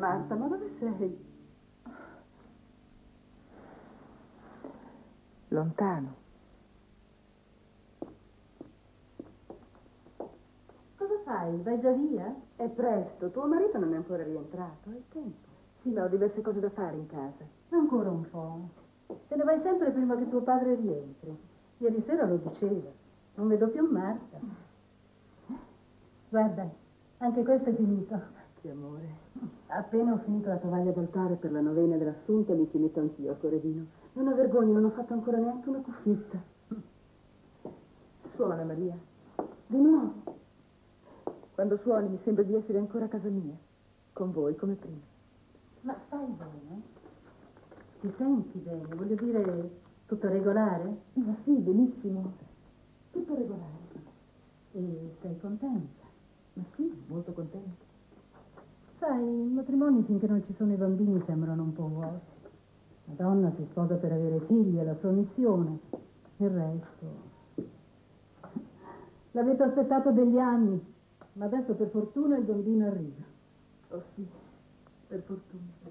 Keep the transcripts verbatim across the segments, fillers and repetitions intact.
Marta, ma dove sei? Lontano. Cosa fai? Vai già via? È presto, tuo marito non è ancora rientrato, è tempo. Sì, ma ho diverse cose da fare in casa. Ancora un po'. Te ne vai sempre prima che tuo padre rientri. Ieri sera lo diceva. Non vedo più Marta. Guarda, anche questo è finito. Che amore. Appena ho finito la tovaglia d'altare per la novena dell'Assunta, mi ci metto anch'io a Corredino. Non ho vergogna, non ho fatto ancora neanche una cuffietta. Suona, Maria. Di nuovo. Quando suoni mi sembra di essere ancora a casa mia, con voi come prima. Ma stai bene? Ti senti bene? Voglio dire, tutto regolare? Ma sì, benissimo. Tutto regolare. E sei contenta? Ma sì, molto contenta. Sai, i matrimoni finché non ci sono i bambini sembrano un po' vuoti. La donna si sposa per avere figli, è la sua missione. Il resto... L'avete aspettato degli anni, ma adesso per fortuna il bambino arriva. Oh sì, per fortuna.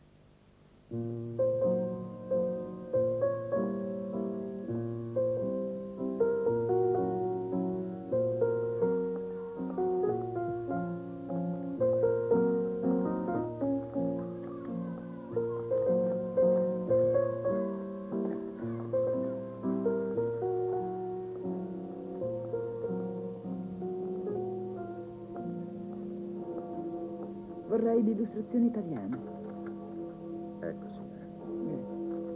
Vorrei l'illustrazione italiana. Ecco, signora. Grazie.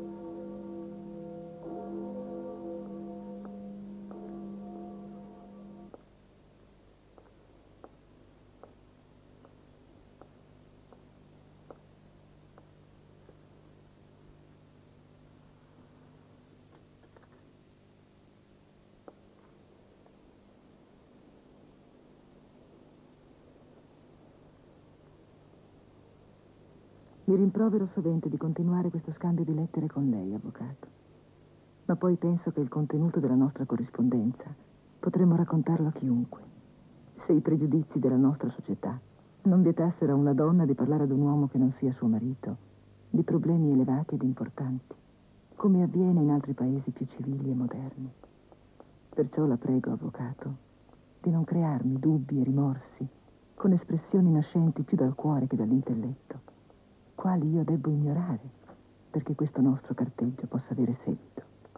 Mi rimprovero sovente di continuare questo scambio di lettere con lei, avvocato. Ma poi penso che il contenuto della nostra corrispondenza potremmo raccontarlo a chiunque. Se i pregiudizi della nostra società non vietassero a una donna di parlare ad un uomo che non sia suo marito di problemi elevati ed importanti, come avviene in altri paesi più civili e moderni. Perciò la prego, avvocato, di non crearmi dubbi e rimorsi con espressioni nascenti più dal cuore che dall'intelletto, quali io debbo ignorare perché questo nostro carteggio possa avere seguito.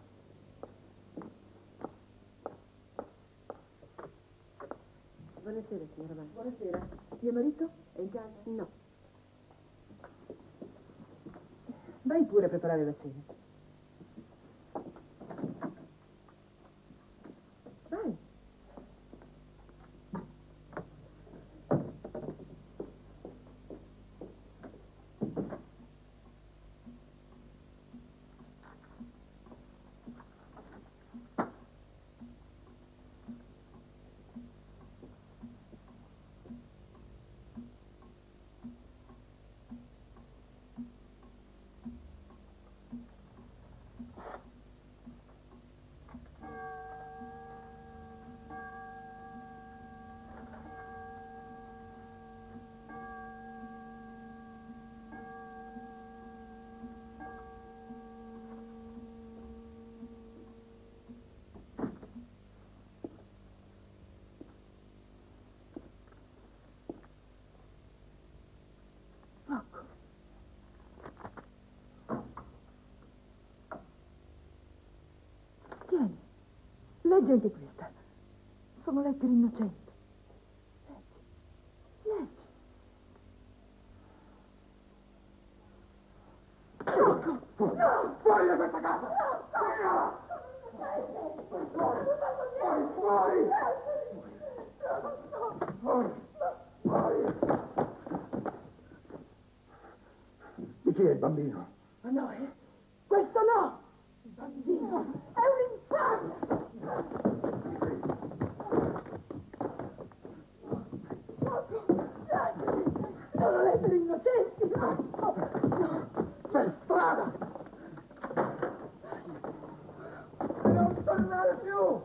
Buonasera, signora Marta. Buonasera. Mio marito è in casa? No. Vai pure a preparare la cena. Vai. Leggi anche questa. Sono lettere innocenti. Leggi. Leggi. No! No! Fuori da questa casa! Via! Fuori! Fuori! Fuori! Fuori! Fuori! Di chi è il bambino? Ma no, eh? Questo no! Il bambino è un infame! Sono lettere innocenti! C'è strada! Non tornare più!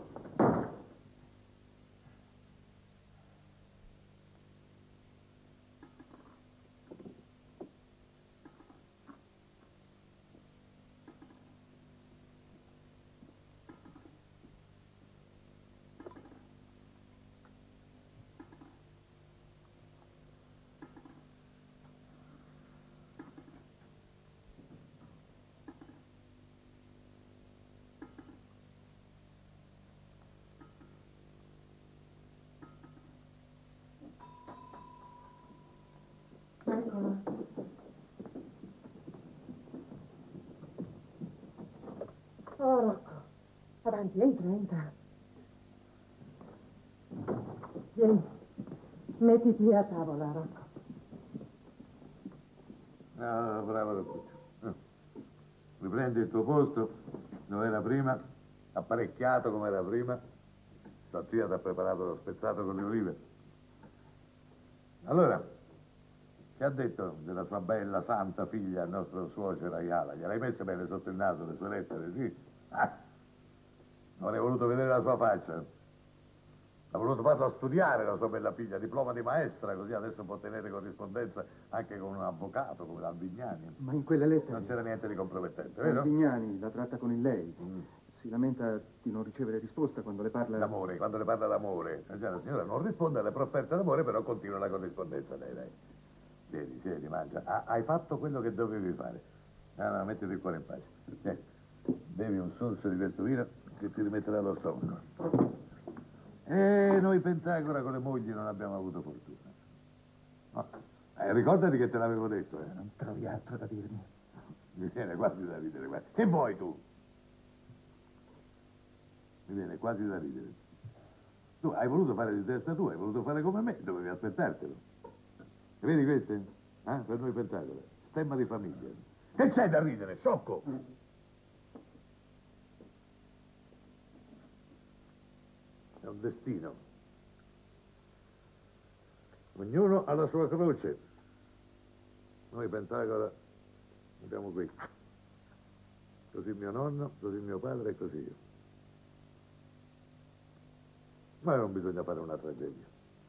eccola. Oh, Rocco. Avanti, entra, entra. Vieni. Mettiti a tavola, Rocco. No, bravo Rocco. Riprendi il tuo posto dove era prima, apparecchiato come era prima. Tua zia ti ha preparato lo spezzato con le olive. Allora, che ha detto della sua bella, santa figlia, il nostro suocero Ayala? Gliel'hai messe bene sotto il naso le sue lettere, sì? Ah, non hai voluto vedere la sua faccia. Ha voluto farla studiare la sua bella figlia, diploma di maestra, così adesso può tenere corrispondenza anche con un avvocato come l'Albignani. Ma in quelle lettere... Non c'era niente di compromettente, vero? Albignani la tratta con il lei. Mm. Si lamenta di non ricevere risposta quando le parla... D'amore, quando le parla d'amore. Eh, la signora non risponde alle profferte d'amore, però continua la corrispondenza, dai, dai. Vieni, siedi, mangia. Ah, hai fatto quello che dovevi fare. Ah, no, mettiti il cuore in pace. Vieni, bevi un sorso di questo vino che ti rimetterà lo stomaco. E noi Pentagora con le mogli non abbiamo avuto fortuna. No. Eh, ricordati che te l'avevo detto, eh. Non trovi altro da dirmi. Mi viene quasi da ridere, guarda. Che vuoi tu? Mi viene quasi da ridere. Tu hai voluto fare di testa tua, hai voluto fare come me, dovevi aspettartelo. E vedi queste? Eh? Per noi Pentagora. Stemma di famiglia. Che c'è da ridere, sciocco? È un destino. Ognuno ha la sua croce. Noi Pentagora andiamo qui. Così mio nonno, così mio padre e così io. Ma non bisogna fare una tragedia.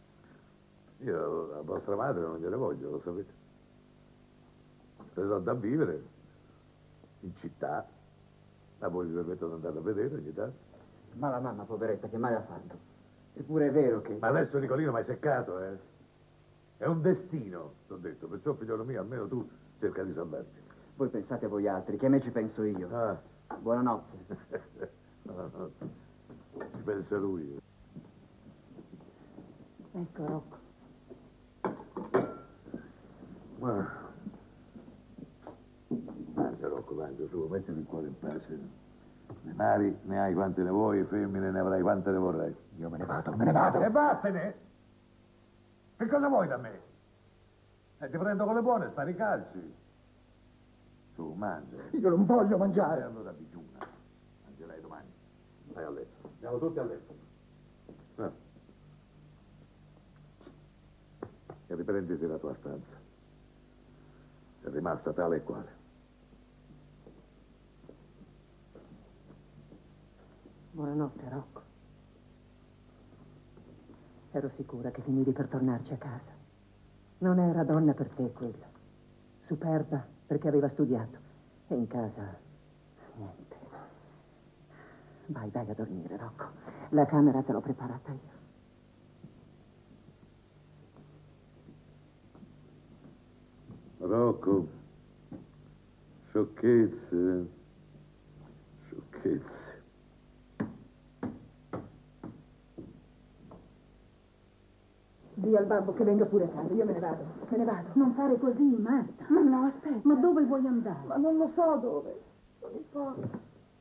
Io a vostra madre non gliele voglio, lo sapete. Le do da vivere in città, ma voi vi permetto di andare a vedere ogni tanto. Ma la mamma, poveretta, che male ha fatto? Seppure è vero che... Ma adesso Nicolino mi hai seccato, eh? È un destino, ti ho detto, perciò figliolo mio, almeno tu cerca di salvarti. Voi pensate voi altri, che a me ci penso io. Ah. Buonanotte. Buonanotte. Ci pensa lui. Ecco, Rocco. Ma... Mangia, Rocco, mangia, su, mettiti il cuore in pace. Denari ne hai quante ne vuoi, femmine ne avrai quante ne vorrai. Io me ne vado, me ne vado. E vattene! Che cosa vuoi da me? Eh, ti prendo con le buone, spari calci. Su, mangia. Io non voglio E mangiare. allora digiuna. Mangerai domani. Vai a letto. Andiamo tutti a letto. No. E riprenditi la tua stanza. È rimasta tale e quale. Buonanotte, Rocco. Ero sicura che finivi per tornarci a casa. Non era donna per te quella. Superba perché aveva studiato. E in casa, niente. Vai, vai a dormire, Rocco. La camera te l'ho preparata io. Rocco, sciocchezze, sciocchezze. Dì al babbo che venga pure a casa, io me ne vado, me ne vado. Non fare così, Marta. Ma no, aspetta. Ma dove vuoi andare? Ma non lo so dove. Non importa.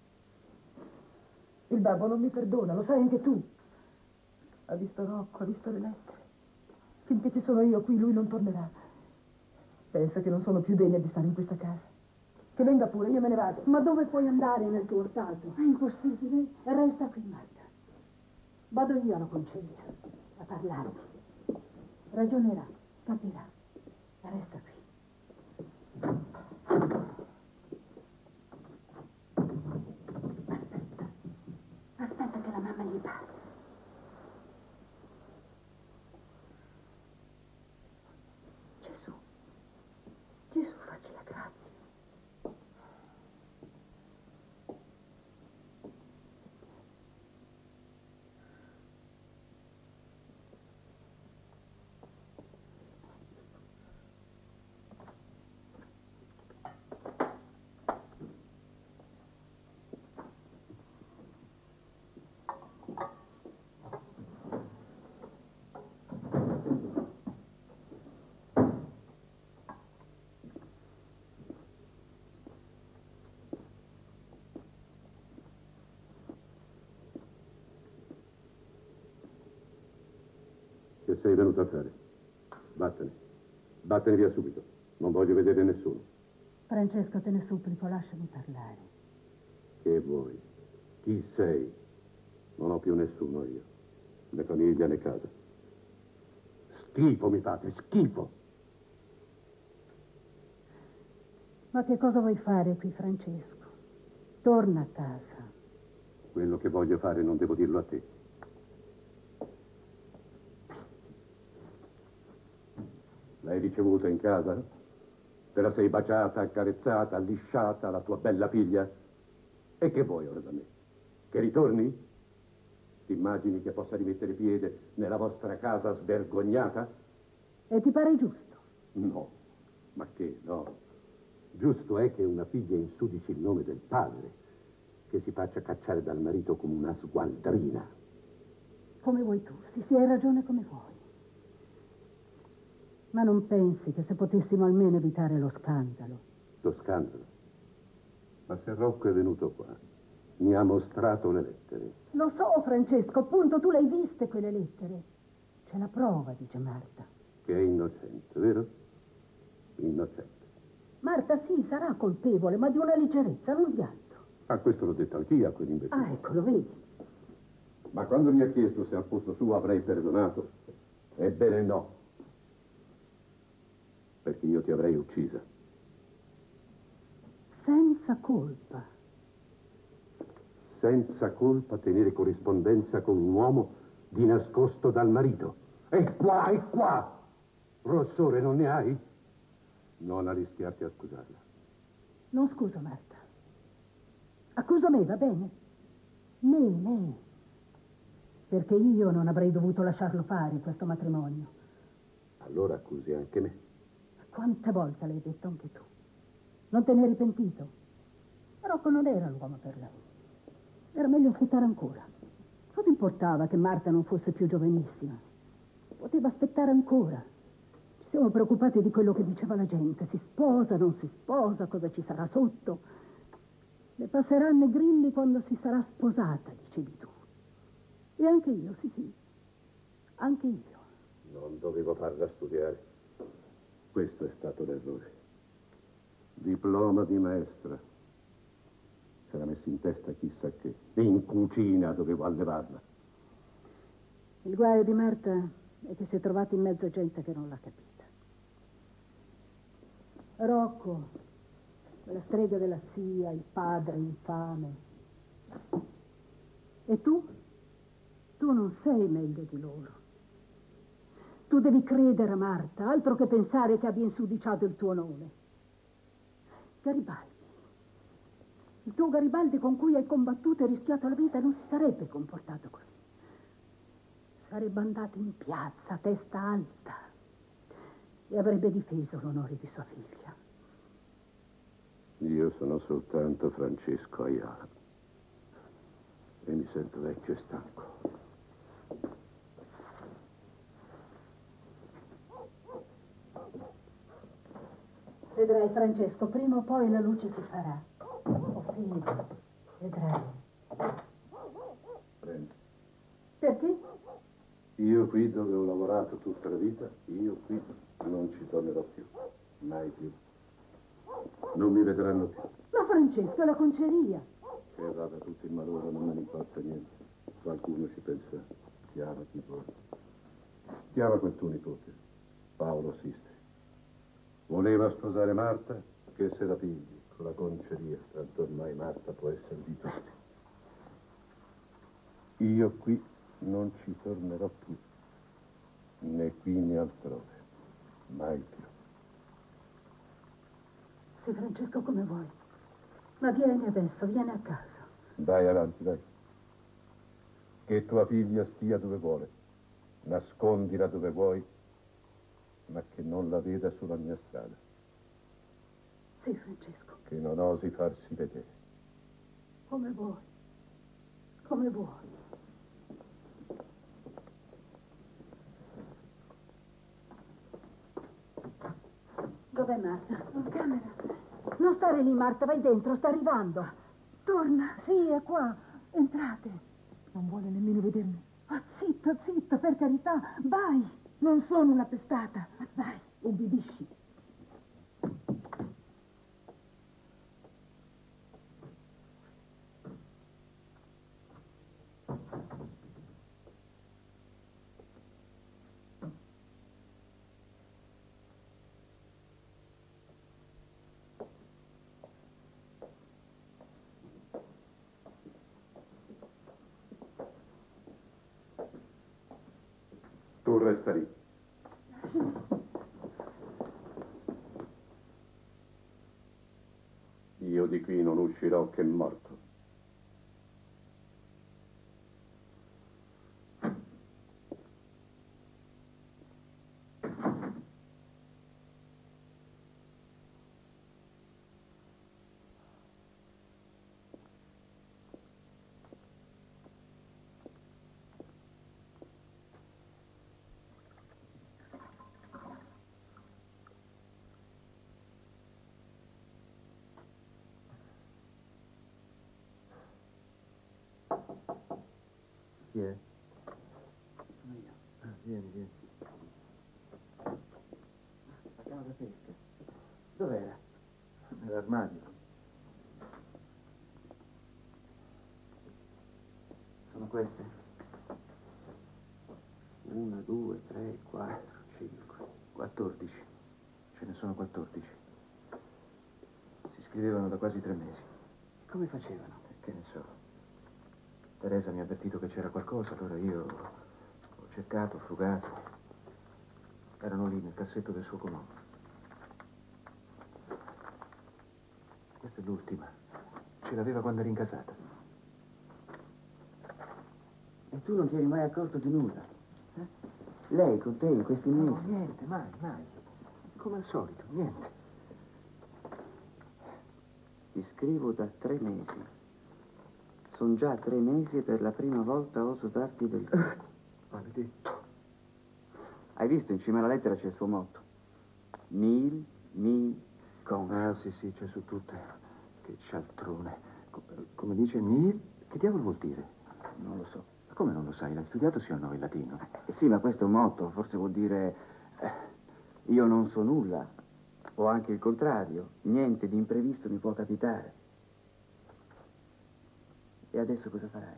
Il babbo non mi perdona, lo sai anche tu. Ha visto Rocco, ha visto le lettere. Finché ci sono io qui, lui non tornerà. Pensa che non sono più degna di stare in questa casa. Che venga pure, io me ne vado. Ma dove puoi andare nel tuo stato? È impossibile. Resta qui, Marta. Vado io alla conceria a parlarti. Ragionerà, capirà. Resta qui. Aspetta. Aspetta che la mamma gli parli. Gesù. Gesù, facci la grazia. Che sei venuto a fare? Vattene. Vattene via subito. Non voglio vedere nessuno. Francesco, te ne supplico, lasciami parlare. Che vuoi? Chi sei? Non ho più nessuno io. Né famiglia né casa. Schifo mi fate, schifo! Ma che cosa vuoi fare qui, Francesco? Torna a casa. Quello che voglio fare non devo dirlo a te. L'hai ricevuta in casa? Te la sei baciata, accarezzata, lisciata, la tua bella figlia? E che vuoi ora da me? Che ritorni? Ti immagini che possa rimettere piede nella vostra casa svergognata? E ti pare giusto? No. Ma che no? Giusto è che una figlia insudici il nome del padre, che si faccia cacciare dal marito come una sgualdrina. Come vuoi tu, sì, sì, hai ragione come vuoi. Ma non pensi che se potessimo almeno evitare lo scandalo? Lo scandalo? Ma se Rocco è venuto qua, mi ha mostrato le lettere. Lo so, Francesco, appunto, tu le hai viste quelle lettere. C'è la prova, dice Marta. Che è innocente, vero? Innocente. Marta sì, sarà colpevole, ma di una leggerezza, non di altro. Ah, questo l'ho detto anch'io a quell'imbecille. Ah, ecco, lo vedi. Ma quando mi ha chiesto se al posto suo avrei perdonato, ebbene no. Perché io ti avrei uccisa. Senza colpa. Senza colpa tenere corrispondenza con un uomo di nascosto dal marito. E qua, e qua! Rossore non ne hai? Non arrischiarti a scusarla. Non scuso, Marta. Accusa me, va bene? Me, me. Perché io non avrei dovuto lasciarlo fare questo matrimonio. Allora accusi anche me. Quante volte l'hai detto anche tu? Non te ne eri pentito? Rocco non era l'uomo per lei. Era meglio aspettare ancora. Cosa importava che Marta non fosse più giovanissima? Poteva aspettare ancora. Ci siamo preoccupati di quello che diceva la gente. Si sposa, non si sposa, cosa ci sarà sotto. Le passeranno i grilli quando si sarà sposata, dicevi tu. E anche io, sì, sì. Anche io. Non dovevo farla studiare. Questo è stato l'errore. Diploma di maestra. S'era messo in testa chissà che. E in cucina dovevo allevarla. Il guaio di Marta è che si è trovata in mezzo a gente che non l'ha capita. Rocco, quella strega della zia, il padre infame. E tu? Tu non sei meglio di loro. Tu devi credere a Marta, altro che pensare che abbia insudiciato il tuo nome. Garibaldi. Il tuo Garibaldi con cui hai combattuto e rischiato la vita non si sarebbe comportato così. Sarebbe andato in piazza, testa alta, e avrebbe difeso l'onore di sua figlia. Io sono soltanto Francesco Ayala. E mi sento vecchio e stanco. Vedrai, Francesco, prima o poi la luce si farà. Oh, figlio, vedrai. Prendi. Perché? Io qui dove ho lavorato tutta la vita, io qui non ci tornerò più. Mai più. Non mi vedranno più. Ma Francesco, è la conceria. Che vada tutto in malora, non me ne importa niente. Qualcuno ci pensa. Chiama chi vuole. Chiama quel tuo nipote, Paolo Sisti. Voleva sposare Marta? Che se la pigli, con la conceria, tanto ormai Marta può essere di tutti. Io qui non ci tornerò più, né qui né altrove, mai più. Sì, Francesco, come vuoi. Ma vieni adesso, vieni a casa. Dai avanti, dai. Che tua figlia stia dove vuole, nascondila dove vuoi, ma che non la veda sulla mia strada. Sì, Francesco. Che non osi farsi vedere. Come vuoi. Come vuoi. Dov'è Marta? In camera. Non stare lì, Marta, vai dentro, sta arrivando. Torna. Sì, è qua. Entrate. Non vuole nemmeno vedermi. Oh, zitta, zitta, perché carità, vai. Non sono una pestata. Vai, ubbidisci. Tu resta lì. Io di qui non uscirò che morto. Chi è? Sono io. Ah, vieni, vieni. La canna da pesca. Dov'era? Nell'armadio. Sono queste? Una, due, tre, quattro, cinque. quattordici. Ce ne sono quattordici. Si scrivevano da quasi tre mesi. Come facevano? E che ne so. Teresa mi ha avvertito che c'era qualcosa, allora io ho cercato, ho frugato. Erano lì nel cassetto del suo comò. Questa è l'ultima. Ce l'aveva quando eri incasata. E tu non ti eri mai accorto di nulla? Eh? Lei con te in questi mesi? No, niente, mai, mai. Come al solito, niente. Ti scrivo da tre mesi. Sono già tre mesi e per la prima volta oso darti del tu. Maledetto. Hai visto in cima alla lettera c'è il suo motto? Nil, mi, con. Ah, sì, sì, c'è su tutte. Che cialtrone. Co- come dice Nil, che diavolo vuol dire? Non lo so. Ma come non lo sai? L'hai studiato sì o no il latino? Eh, sì, ma questo è un motto. Forse vuol dire eh, io non so nulla. O anche il contrario. Niente di imprevisto mi può capitare. E adesso cosa farai?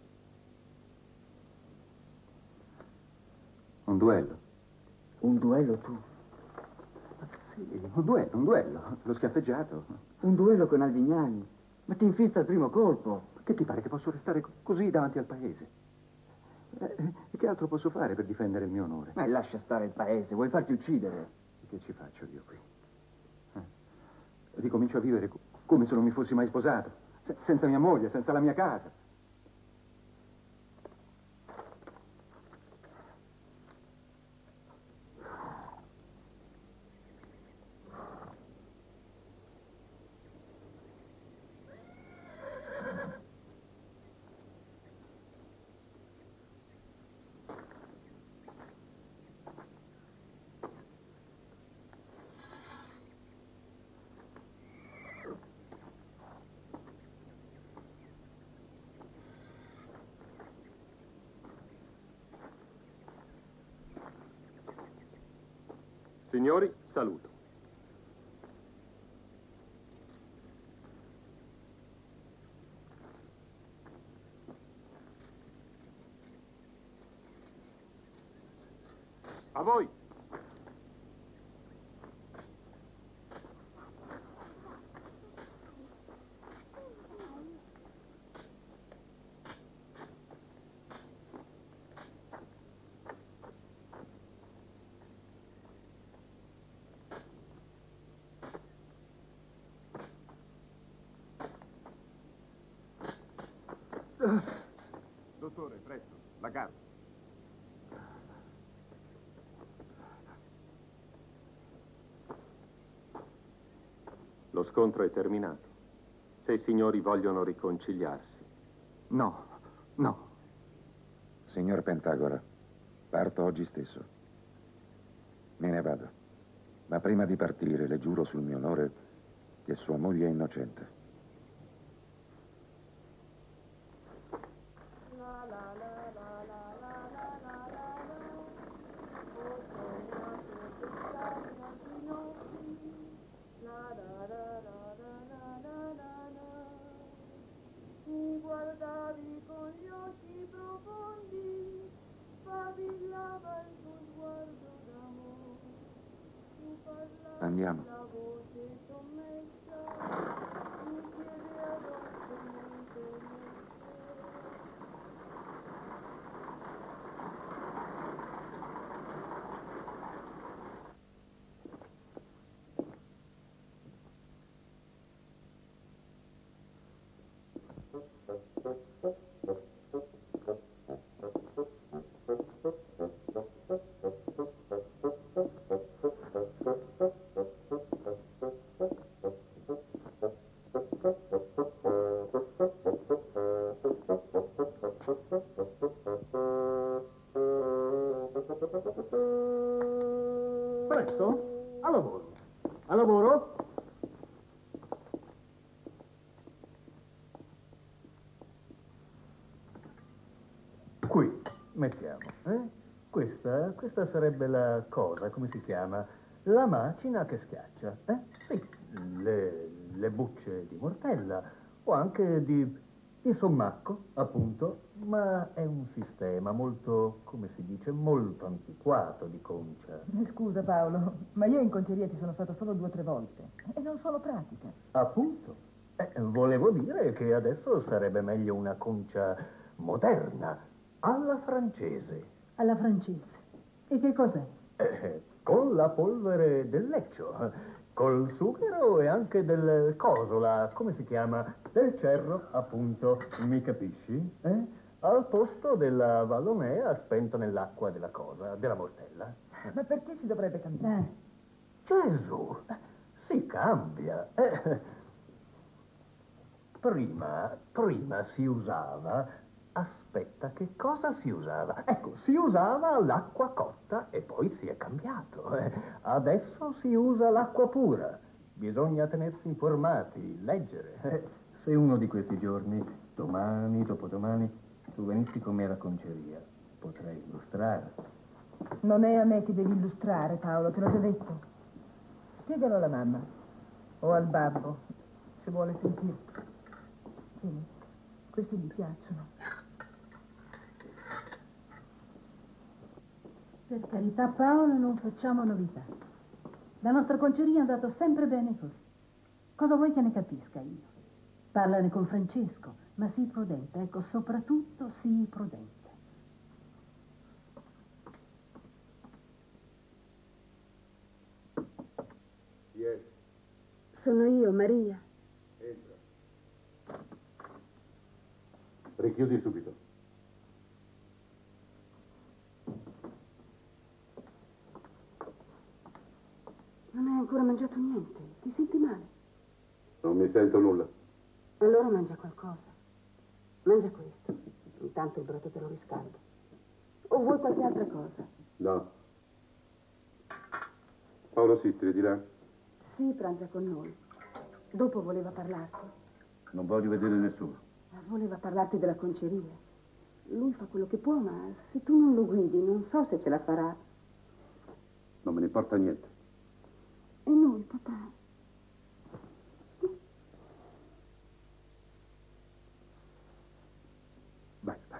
Un duello. Un duello tu? Sì, un duello, un duello. L'ho schiaffeggiato. Un duello con Alvignani? Ma ti infilza al primo colpo. Che ti pare che posso restare co- così davanti al paese? Eh, e che altro posso fare per difendere il mio onore? Ma lascia stare il paese, vuoi farti uccidere? E che ci faccio io qui? Eh? Ricomincio a vivere co- come se non mi fossi mai sposato, se- senza mia moglie, senza la mia casa. Signori, saluto. A voi. Dottore, presto, la carta. Lo scontro è terminato. Se i signori vogliono riconciliarsi. No, no. Signor Pentagora, parto oggi stesso. Me ne vado. Ma prima di partire le giuro sul mio onore che sua moglie è innocente. andiamo. Presto, a lavoro. A lavoro. Qui, mettiamo, eh? Questa, questa sarebbe la cosa, come si chiama? La macina che schiaccia, eh? Sì, le, le bucce di mortella o anche di, di sommacco, appunto, ma è un sistema molto, come si dice, molto antiquato di concia. Scusa Paolo, ma io in conceria ci sono stato solo due o tre volte e non sono pratica. Appunto. Eh, volevo dire che adesso sarebbe meglio una concia moderna, alla francese. Alla francese. E che cos'è? Eh, con la polvere del leccio, col sughero e anche del cosola, come si chiama? Del cerro, appunto, mi capisci? Eh? Al posto della vallonea spenta nell'acqua della cosa, della mortella. Ma perché si dovrebbe cambiare? Eh. Gesù, si cambia. Eh. Prima, prima si usava... Aspetta, che cosa si usava? Ecco, si usava l'acqua cotta e poi si è cambiato. Eh. Adesso si usa l'acqua pura. Bisogna tenersi informati, leggere. Eh. Se uno di questi giorni, domani, dopodomani, tu venissi con me alla conceria, potrei illustrare. Non è a me che devi illustrare, Paolo, te l'ho già detto. Spiegalo alla mamma o al babbo, se vuole sentirti. Tieni, questi gli piacciono. Per carità, Paolo, non facciamo novità. La nostra conceria è andata sempre bene così. Cosa vuoi che ne capisca io? Parlane con Francesco, ma sii prudente, ecco, soprattutto sii prudente. Chi è? Sono io, Maria. Entra. Richiudi subito. Non hai ancora mangiato niente. Ti senti male? Non mi sento nulla. Allora mangia qualcosa. Mangia questo. Intanto il brodo te lo riscaldo. O vuoi qualche altra cosa? No. Paolo Sistri, di là? Sì, pranza con noi. Dopo voleva parlarti. Non voglio vedere nessuno. Voleva parlarti della conceria. Lui fa quello che può, ma se tu non lo guidi, non so se ce la farà. Non me ne importa niente. E noi, papà? Vai, vai.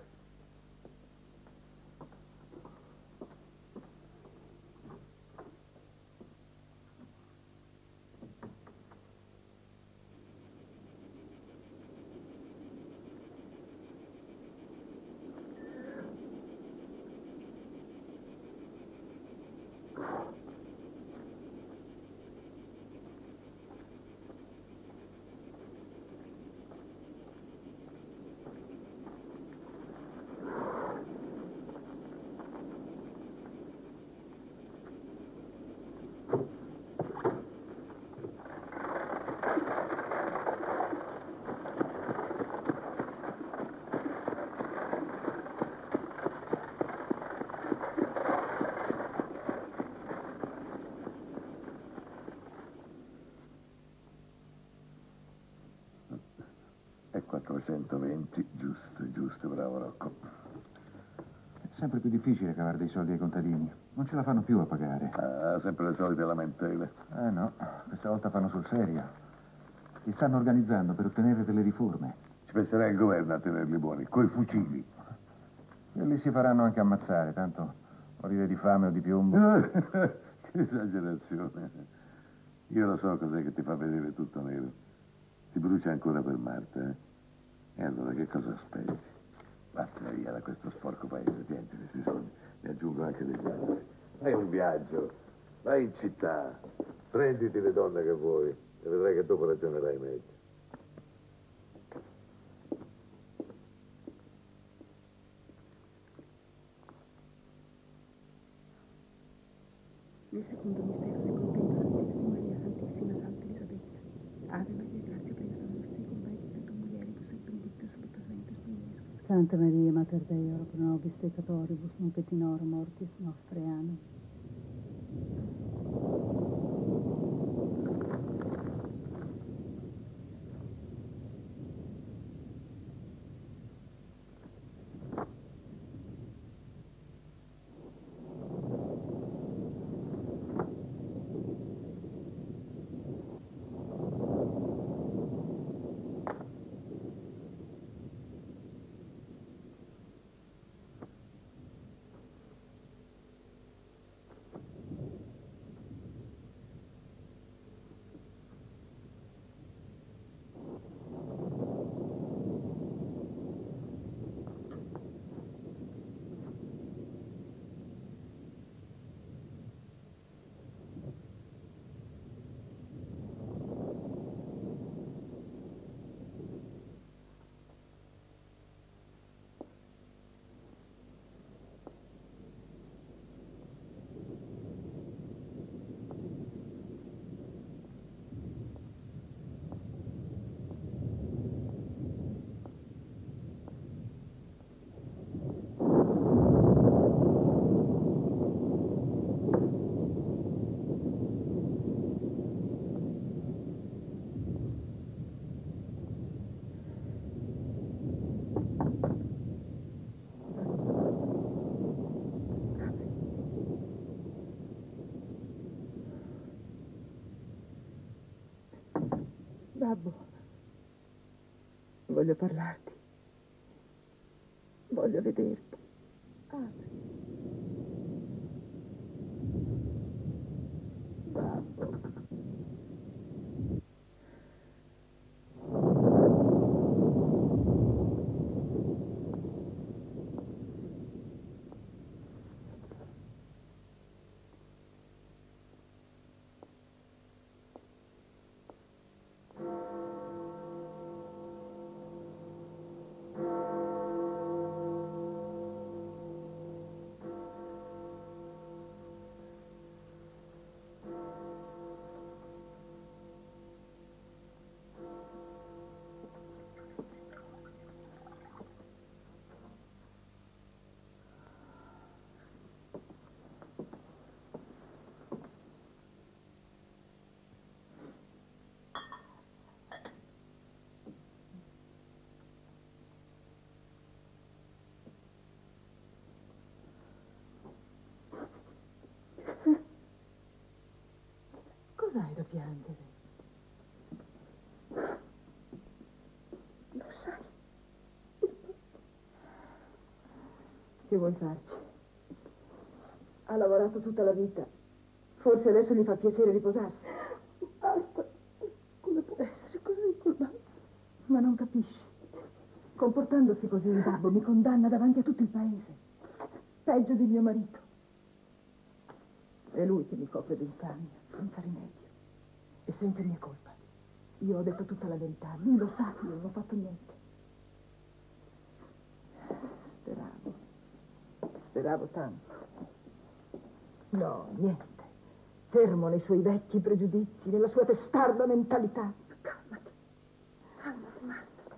quattrocentoventi, giusto, giusto, bravo Rocco. È sempre più difficile cavare dei soldi ai contadini. Non ce la fanno più a pagare. Ah, sempre le solite lamentele. Eh no, questa volta fanno sul serio. Si stanno organizzando per ottenere delle riforme. Ci penserà il governo a tenerli buoni, coi fucili. Quelli si faranno anche ammazzare, tanto morire di fame o di piombo. Che esagerazione. Io lo so cos'è che ti fa vedere tutto nero. Ti brucia ancora per Marta, eh? E allora che cosa aspetti? Vattene via da questo sporco paese, tienti questi soldi. Ne aggiungo anche degli altri. Fai un viaggio, vai in città, prenditi le donne che vuoi e vedrai che dopo ragionerai meglio. Nel secondo mistero si contempla la visita di Maria Santissima Santa Elisabetta. Ave Maria, grazia plena, Dominus tecum, benedicta tu mulieribus et benedictus fructus ventris tui, Iesus. Santa Maria, Mater Dei, ora pro nobis peccatoribus, nunc et in hora mortis nostre. Amen. Babbo, voglio parlarti. Voglio vederti. Apri. Babbo. Cos'hai da piangere? Lo sai. Che vuoi farci? Ha lavorato tutta la vita. Forse adesso gli fa piacere riposarsi. Basta. Come può essere così col babbo? Ma non capisci. Comportandosi così il babbo mi condanna davanti a tutto il paese. Peggio di mio marito. È lui che mi copre d'inganni, senza rimedio. E senza mia colpa. Io ho detto tutta la verità. Lui lo sa che io non ho fatto niente. Speravo. Speravo tanto. No, niente. Fermo nei suoi vecchi pregiudizi, nella sua testarda mentalità. Calmati. Calmati, Marta.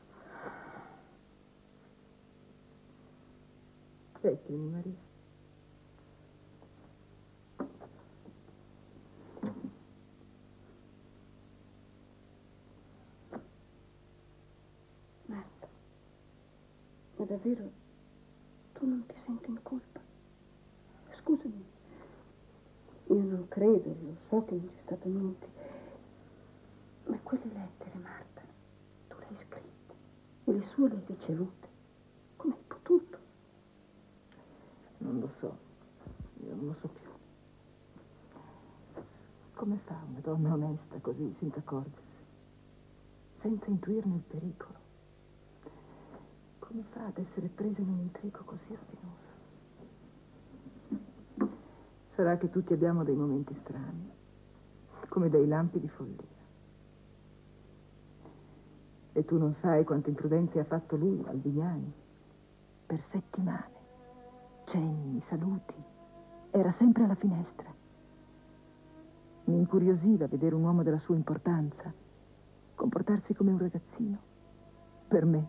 Aspettimi, Maria. Marta, ma davvero tu non ti senti in colpa? Scusami, io non credo, lo so che non c'è stato niente, ma quelle lettere, Marta, tu le hai scritte e le sue le hai ricevute. Come hai potuto? Non lo so, io non lo so più. Come fa una donna onesta così, senza accorgersi, senza intuirne il pericolo? Come fa ad essere presa in un intrigo così rovinoso? Sarà che tutti abbiamo dei momenti strani, come dei lampi di follia. E tu non sai quante imprudenze ha fatto lui, Albignani. Per settimane, cenni, saluti, era sempre alla finestra. Mi incuriosiva vedere un uomo della sua importanza comportarsi come un ragazzino, per me.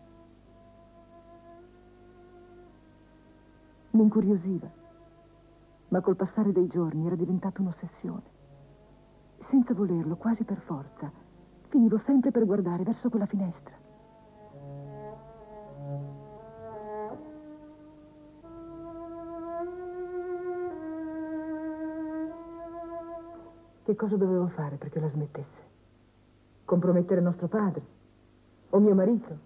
Mi incuriosiva, ma col passare dei giorni era diventato un'ossessione. Senza volerlo, quasi per forza, finivo sempre per guardare verso quella finestra. Che cosa dovevo fare perché la smettesse? Compromettere nostro padre? O mio marito?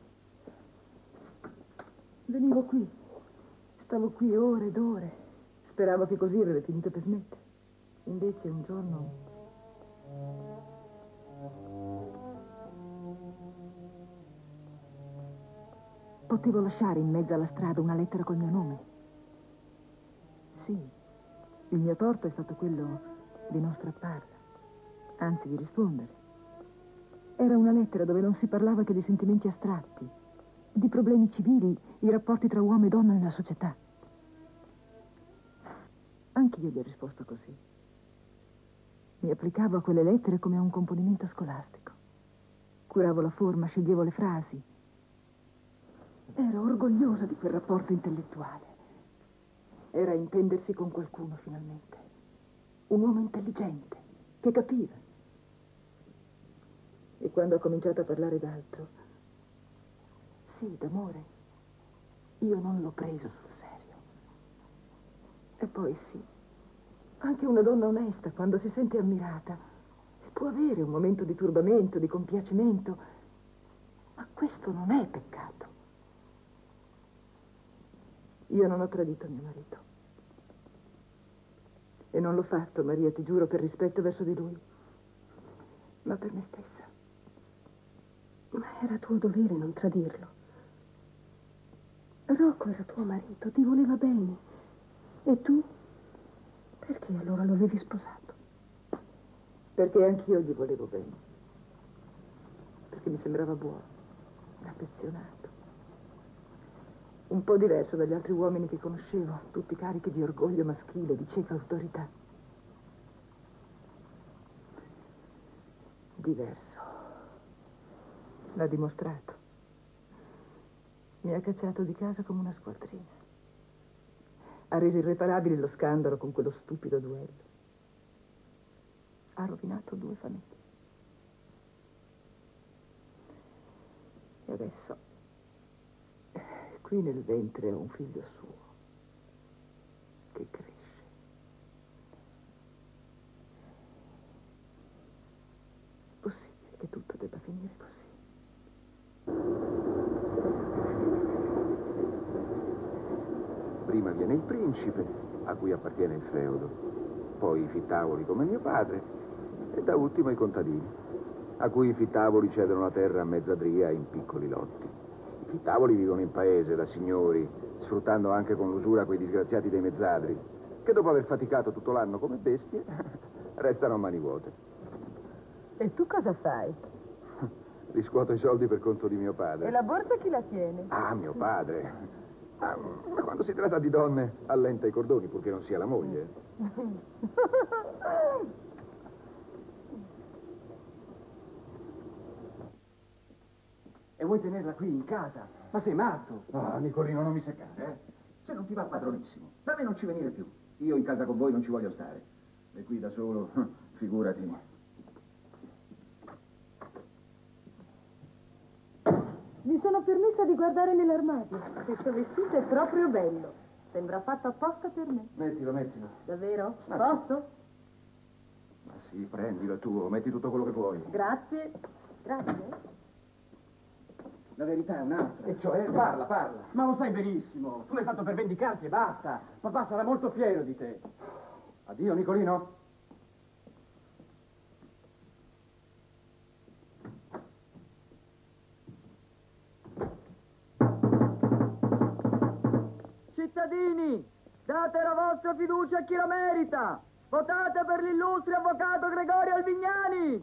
Venivo qui, stavo qui ore ed ore. Speravo che così avrebbe finito per smettere. Invece un giorno... Potevo lasciare in mezzo alla strada una lettera col mio nome. Sì, il mio torto è stato quello di non strapparla, anzi di rispondere. Era una lettera dove non si parlava che di sentimenti astratti, di problemi civili, i rapporti tra uomo e donna nella società. Anch'io gli ho risposto così. Mi applicavo a quelle lettere come a un componimento scolastico. Curavo la forma, sceglievo le frasi. Ero orgogliosa di quel rapporto intellettuale. Era intendersi con qualcuno, finalmente. Un uomo intelligente, che capiva. E quando ho cominciato a parlare d'altro, sì, d'amore, io non l'ho preso sul serio. E poi sì, anche una donna onesta, quando si sente ammirata, può avere un momento di turbamento, di compiacimento, ma questo non è peccato. Io non ho tradito mio marito. E non l'ho fatto, Maria, ti giuro, per rispetto verso di lui, ma per me stessa. Ma era tuo dovere non tradirlo. Rocco era tuo marito, ti voleva bene. E tu? Perché allora lo avevi sposato? Perché anch'io gli volevo bene. Perché mi sembrava buono, affezionato. Un po' diverso dagli altri uomini che conoscevo, tutti carichi di orgoglio maschile, di cieca autorità. Diverso. L'ha dimostrato. Mi ha cacciato di casa come una squadrina. Ha reso irreparabile lo scandalo con quello stupido duello. Ha rovinato due famiglie. E adesso, qui nel ventre ho un figlio suo, che cresce. È possibile che tutto debba finire così? Prima viene il principe, a cui appartiene il feudo, poi i fittavoli come mio padre, e da ultimo i contadini, a cui i fittavoli cedono la terra a mezzadria in piccoli lotti. I fittavoli vivono in paese, da signori, sfruttando anche con l'usura quei disgraziati dei mezzadri, che dopo aver faticato tutto l'anno come bestie, restano a mani vuote. E tu cosa fai? Riscuoto i soldi per conto di mio padre. E la borsa chi la tiene? Ah, mio padre. Ah, ma quando si tratta di donne, allenta i cordoni, purché non sia la moglie. E vuoi tenerla qui in casa? Ma sei matto? Ah, Nicolino, non mi seccare, eh? Se non ti va padronissimo, da me non ci venire più. Io in casa con voi non ci voglio stare. E qui da solo, figurati. Mi sono permessa di guardare nell'armadio. Questo vestito è proprio bello. Sembra fatto apposta per me. Mettilo, mettilo. Davvero? Ma Posso? Ma sì, prendilo tuo, metti tutto quello che vuoi. Grazie. Grazie. La verità è un'altra. E cioè, parla, parla. Ma lo sai benissimo. Tu l'hai fatto per vendicarti e basta. Papà sarà molto fiero di te. Addio, Nicolino. Date la vostra fiducia a chi la merita. Votate per l'illustre avvocato Gregorio Alvignani.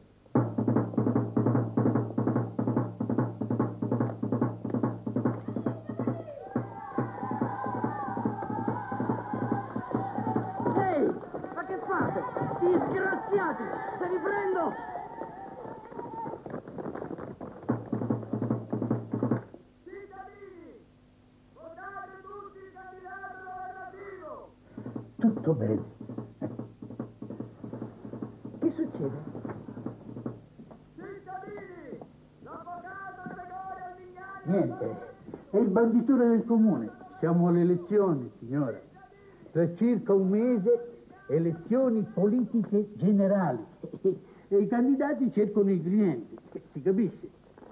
Ehi, ma che fate? Disgraziati! Se vi prendo! Cittadini, votate tutti il candidato governativo! Tutto bene. Che succede? Cittadini, l'avvocato Gregorio Alvignani... Niente, è il banditore del comune. Siamo alle elezioni, signora. Tra circa un mese, elezioni politiche generali. E i candidati cercano i clienti, si capisce.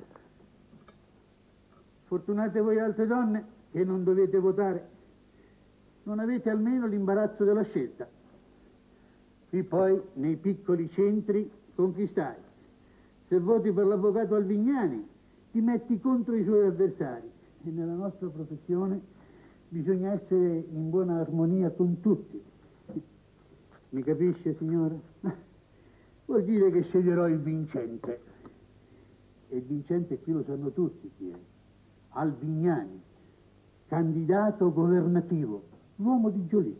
Fortunate voi altre donne che non dovete votare. Non avete almeno l'imbarazzo della scelta. Qui poi, nei piccoli centri, con chi stai? Se voti per l'avvocato Alvignani, ti metti contro i suoi avversari. E nella nostra professione bisogna essere in buona armonia con tutti. Mi capisce, signora? Vuol dire che sceglierò il vincente. E il vincente qui lo sanno tutti chi è. Alvignani, candidato governativo, l'uomo di Giolì.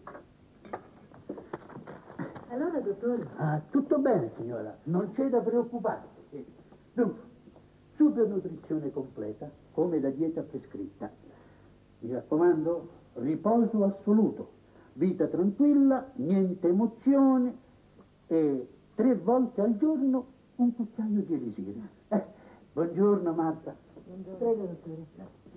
Allora, dottore? Ah, tutto bene, signora, non c'è da preoccuparsi. Dunque, supernutrizione completa, come la dieta prescritta. Mi raccomando, riposo assoluto, vita tranquilla, niente emozione e tre volte al giorno un cucchiaio di elisir. Eh, buongiorno, Marta. Buongiorno. Prego, dottore.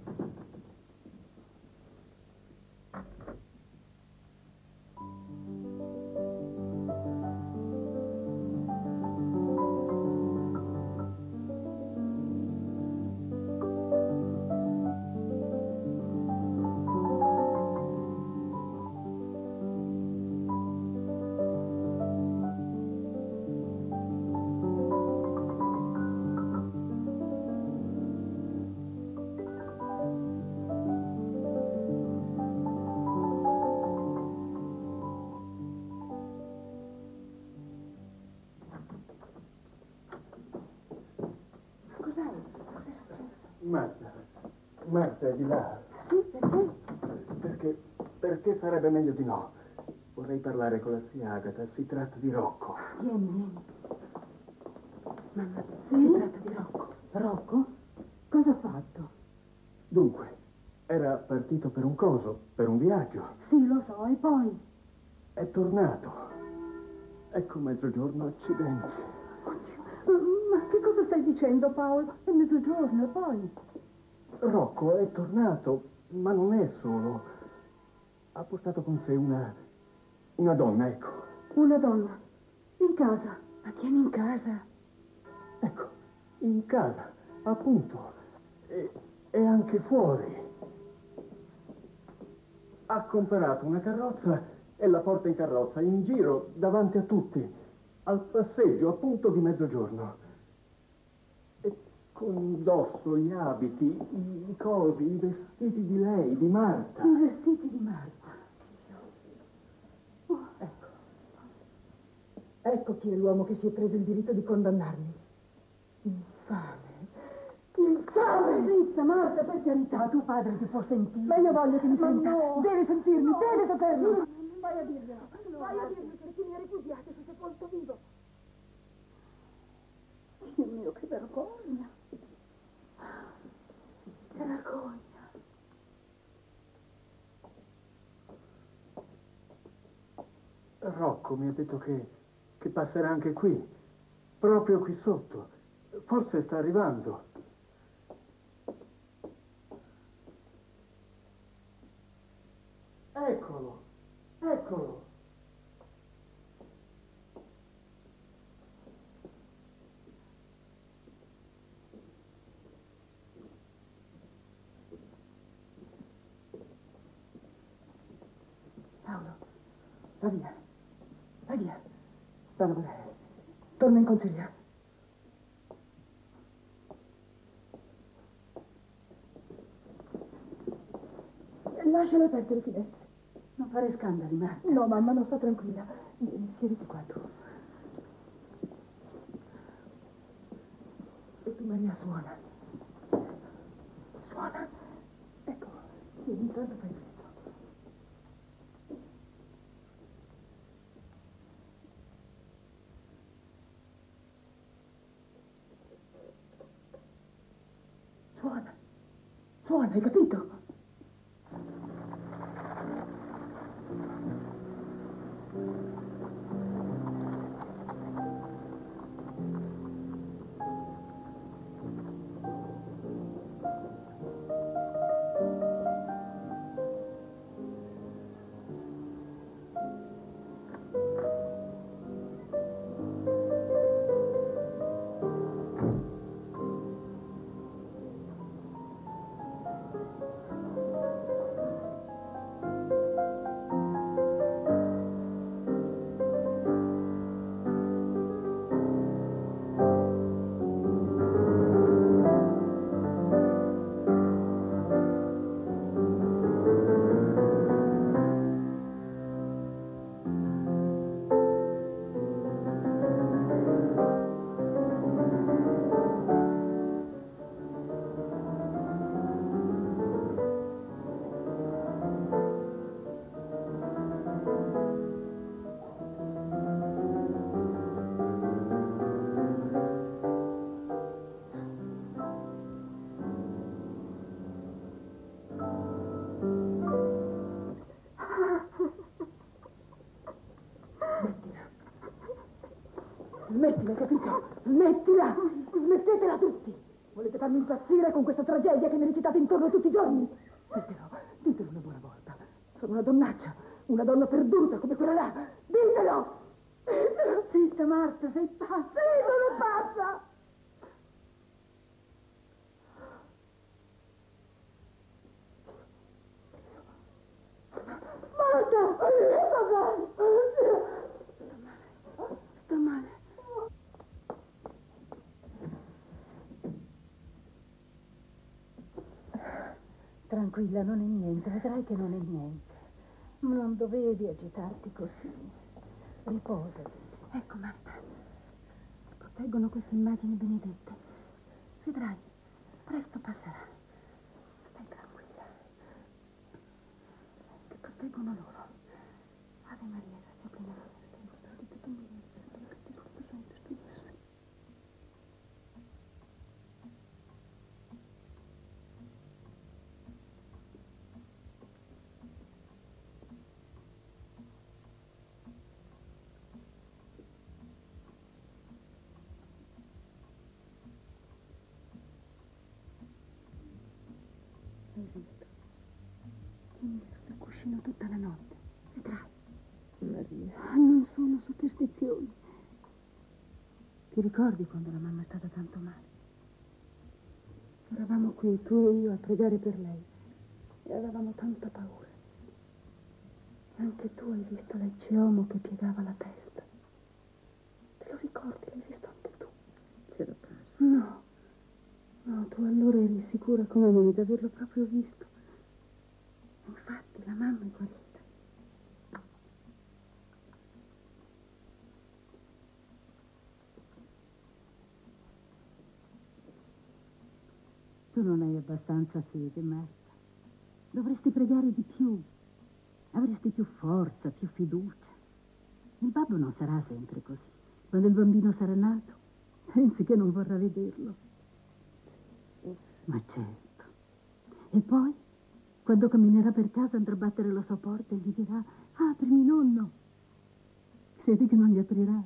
Marta, Marta è di là. Sì, perché? Perché, perché sarebbe meglio di no. Vorrei parlare con la zia Agata, si tratta di Rocco. Vieni, vieni. Mamma, Sì? si tratta di Rocco. Rocco? Cosa ha fatto? Dunque, era partito per un coso, per un viaggio. Sì, lo so, e poi? È tornato. Ecco mezzogiorno, accidenti. Oddio, ma che cosa stai dicendo, Paolo? È mezzogiorno, e poi? Rocco è tornato, ma non è solo. Ha portato con sé una... una donna, ecco. Una donna? In casa? Ma tieni in casa? Ecco, in casa, appunto. E, e anche fuori. Ha comprato una carrozza e la porta in carrozza, in giro, davanti a tutti, al passeggio, appunto, di mezzogiorno. E con indosso gli abiti, i, i cosi, i vestiti di lei, di Marta. I vestiti di Marta. Oh, ecco. Ecco chi è l'uomo che si è preso il diritto di condannarmi. Infame. Infame! Zitta, Marta, per carità, tuo padre ti può sentire. Ma io voglio che mi Ma senta. no. Deve sentirmi, No. deve saperlo. No. Vai a dirglielo. No. Vai a dirgli perché mi ha ripudiato, si è sepolto vivo. Dio mio, che vergogna. Che vergogna. Rocco mi ha detto che, che passerà anche qui, proprio qui sotto. Forse sta arrivando. Eccolo, eccolo. Paolo, va via. Va via. Va a lavorare. Torna in consiglio. Lasciala aperte le finestre. Non fare scandali, Marta. No, mamma, non sta tranquilla. Siediti qua tu. E tu, Maria, suona. Suona. Ecco, vieni, intanto fai questo. Suona. Suona, hai capito? Smettila, capito? Smettila! Smettetela tutti! Volete farmi impazzire con questa tragedia che mi recitate intorno tutti i giorni? Ditelo, ditelo una buona volta. Sono una donnaccia, una donna perduta come quella là. Ditelo! Ditelo! Zitta, Marta, sei pazza! Sì, sono pazza! Marta! Sta male! Sta male. Tranquilla, non è niente, vedrai che non è niente. Non dovevi agitarti così. Riposati. Ecco, Marta, proteggono queste immagini benedette. Vedrai, presto passerà. Stai tranquilla. Ti proteggono loro. Ave Maria, grazie plena, benedicta tu mulheres, benedictus fructus ventris tui, Iesus. Hai visto? Tienili sotto il cuscino tutta la notte. Vedrai. Maria. Ah, non sono superstizioni. Ti ricordi quando la mamma è stata tanto male? Eravamo qui, tu e io, a pregare per lei. E avevamo tanta paura. Anche tu hai visto l'Ecceomo che piegava la testa. Te lo ricordi? L'hai visto anche tu? C'era perso. No. No, tu allora eri sicura come me di averlo proprio visto. Infatti la mamma è guarita. Tu non hai abbastanza fede, Marta. Dovresti pregare di più. Avresti più forza, più fiducia. Il babbo non sarà sempre così. Quando il bambino sarà nato, pensi che non vorrà vederlo. Ma certo. E poi, quando camminerà per casa, andrà a battere la sua porta e gli dirà: aprimi, nonno. Credi che non gli aprirà?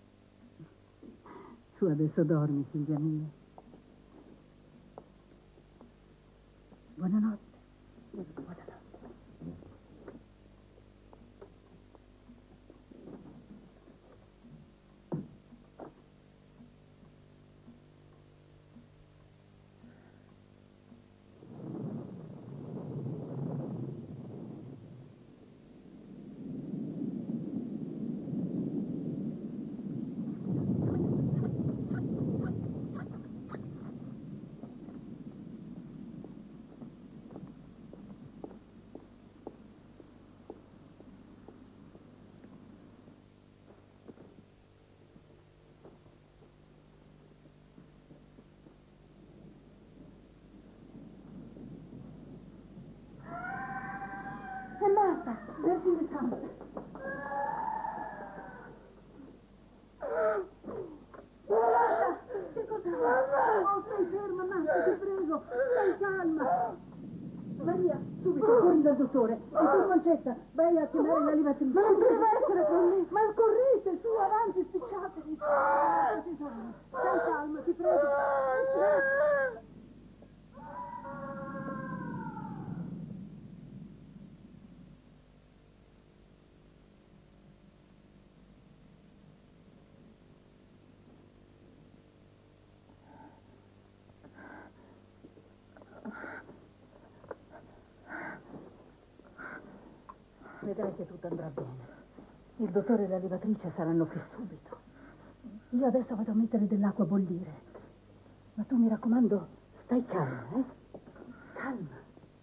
Su, adesso dormi, figlia mia. Buonanotte. Buonanotte. Vergine Santa. Marta, che cosa fa? Oh, stai ferma, Marta, ti prego. Stai calma. Maria, subito, corri dal dottore. E tu, Concetta, vai a chiamare la levatrice. Non deve essere con me. Ma correte, su, avanti, spicciatevi. Stai calma, ti prego. Vedrai che tutto andrà bene. Il dottore e la levatrice saranno qui subito. Io adesso vado a mettere dell'acqua a bollire. Ma tu, mi raccomando, stai calma, eh? Calma.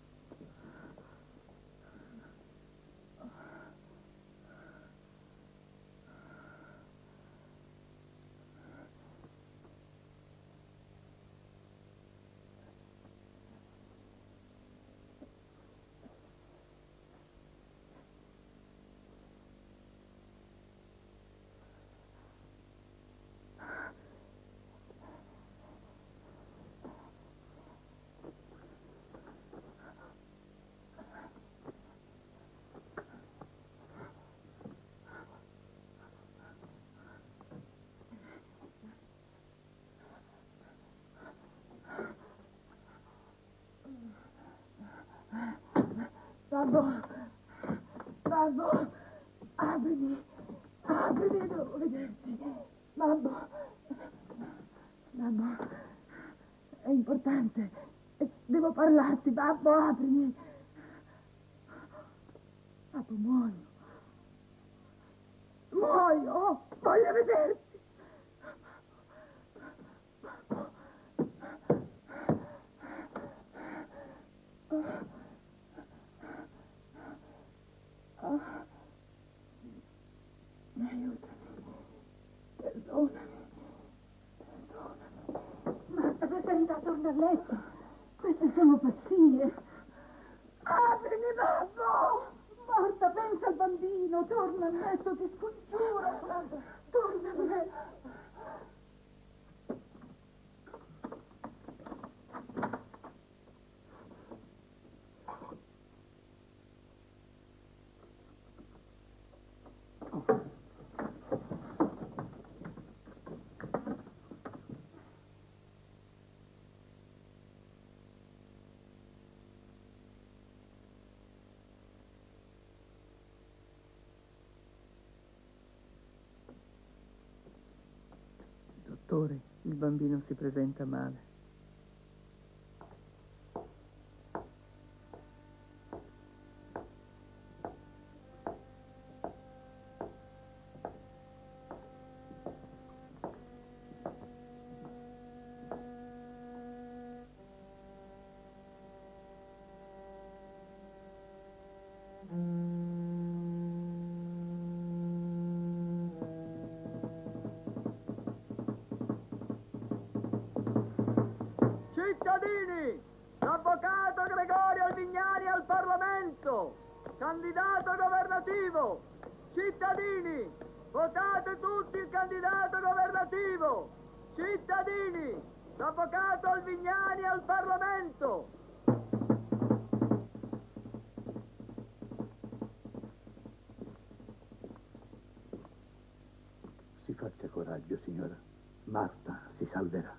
Babbo, babbo, aprimi, aprimi, devo vederti. Babbo, babbo, è importante, devo parlarti, babbo, aprimi. Babbo, muoio, muoio, voglio vederti. Babbo, oh. Oh, aiutami, perdonami, perdonami. Marta, per carità, torna a letto. Queste sono pazzie. Aprimi, babbo! Marta, pensa al bambino, torna a letto, ti scongiuro. Torna a letto. Dottore, il bambino si presenta male. Cittadini, l'avvocato Gregorio Alvignani al Parlamento, candidato governativo. Cittadini, votate tutti il candidato governativo. Cittadini, l'avvocato Alvignani al Parlamento. Si faccia coraggio, signora. Marta si salverà.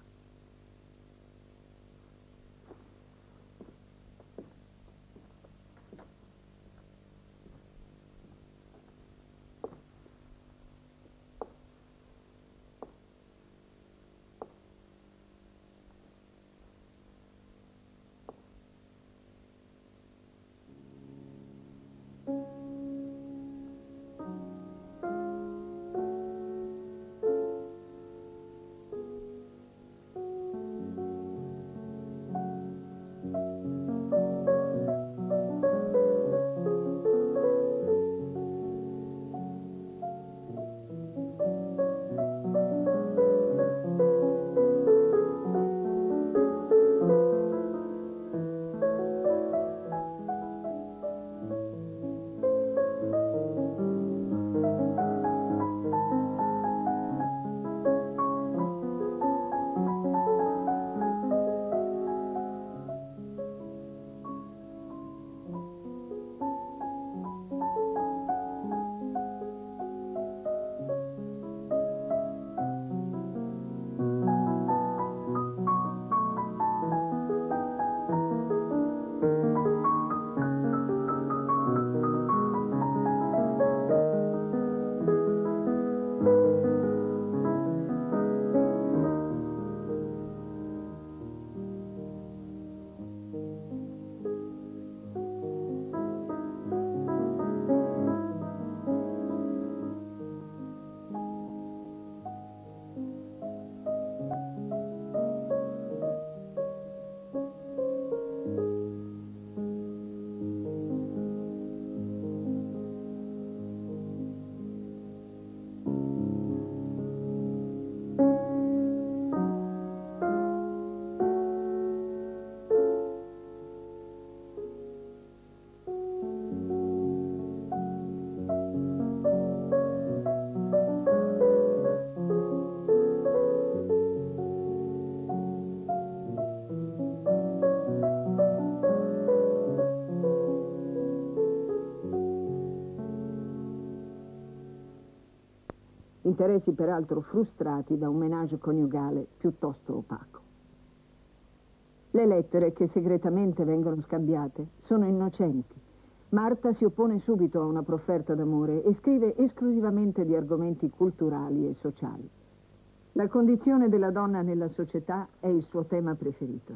interessi peraltro frustrati da un ménage coniugale piuttosto opaco. Le lettere che segretamente vengono scambiate sono innocenti. Marta si oppone subito a una profferta d'amore e scrive esclusivamente di argomenti culturali e sociali. La condizione della donna nella società è il suo tema preferito.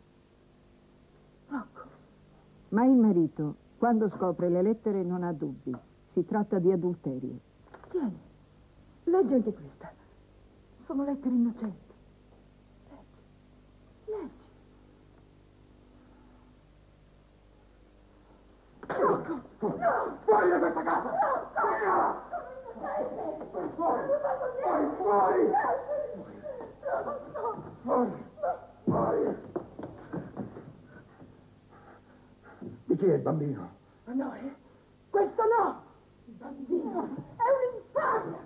Rocco. Ma il marito, quando scopre le lettere, non ha dubbi. Si tratta di adulterio. Tieni, leggi anche questa. Sono lettere innocenti. Leggi, leggi. Rocco! No! Fuori da questa casa! Via! Fuori! Fuori! Fuori! Fuori! Fuori! Di chi è il bambino? No, eh? Questo no! Il bambino è un'infamia!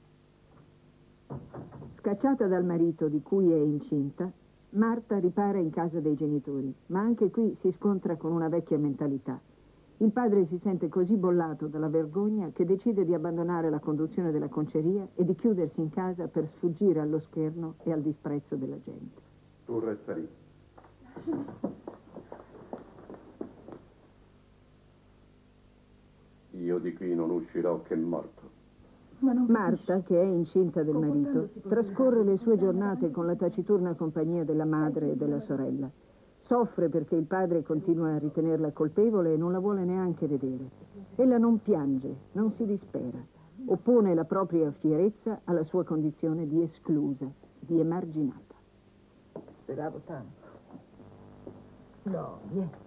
Scacciata dal marito di cui è incinta, Marta ripara in casa dei genitori, ma anche qui si scontra con una vecchia mentalità. Il padre si sente così bollato dalla vergogna che decide di abbandonare la conduzione della conceria e di chiudersi in casa per sfuggire allo scherno e al disprezzo della gente. Tu resta lì. Io di qui non uscirò che morto. Marta, che è incinta del marito, trascorre le sue giornate con la taciturna compagnia della madre e della sorella. Soffre perché il padre continua a ritenerla colpevole e non la vuole neanche vedere. Ella non piange, non si dispera. Oppone la propria fierezza alla sua condizione di esclusa, di emarginata. Speravo tanto. No, niente.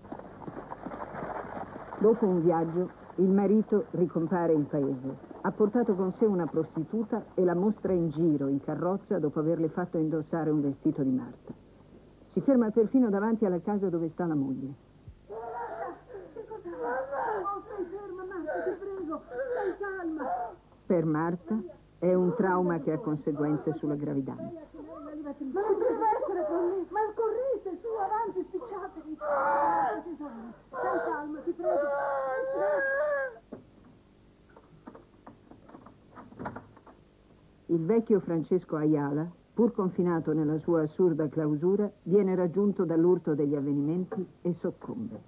Dopo un viaggio, il marito ricompare in paese. Ha portato con sé una prostituta e la mostra in giro, in carrozza, dopo averle fatto indossare un vestito di Marta. Si ferma perfino davanti alla casa dove sta la moglie. Che cosa? Oh, stai ferma, Marta, ti prego. Stai calma. Per Marta è un trauma che ha conseguenze sulla gravidanza. Ma non deve essere con me. Ma correte, su, avanti, spicciatevi. Tesoro, stai calma, ti prego. Il vecchio Francesco Ayala, pur confinato nella sua assurda clausura, viene raggiunto dall'urto degli avvenimenti e soccombe.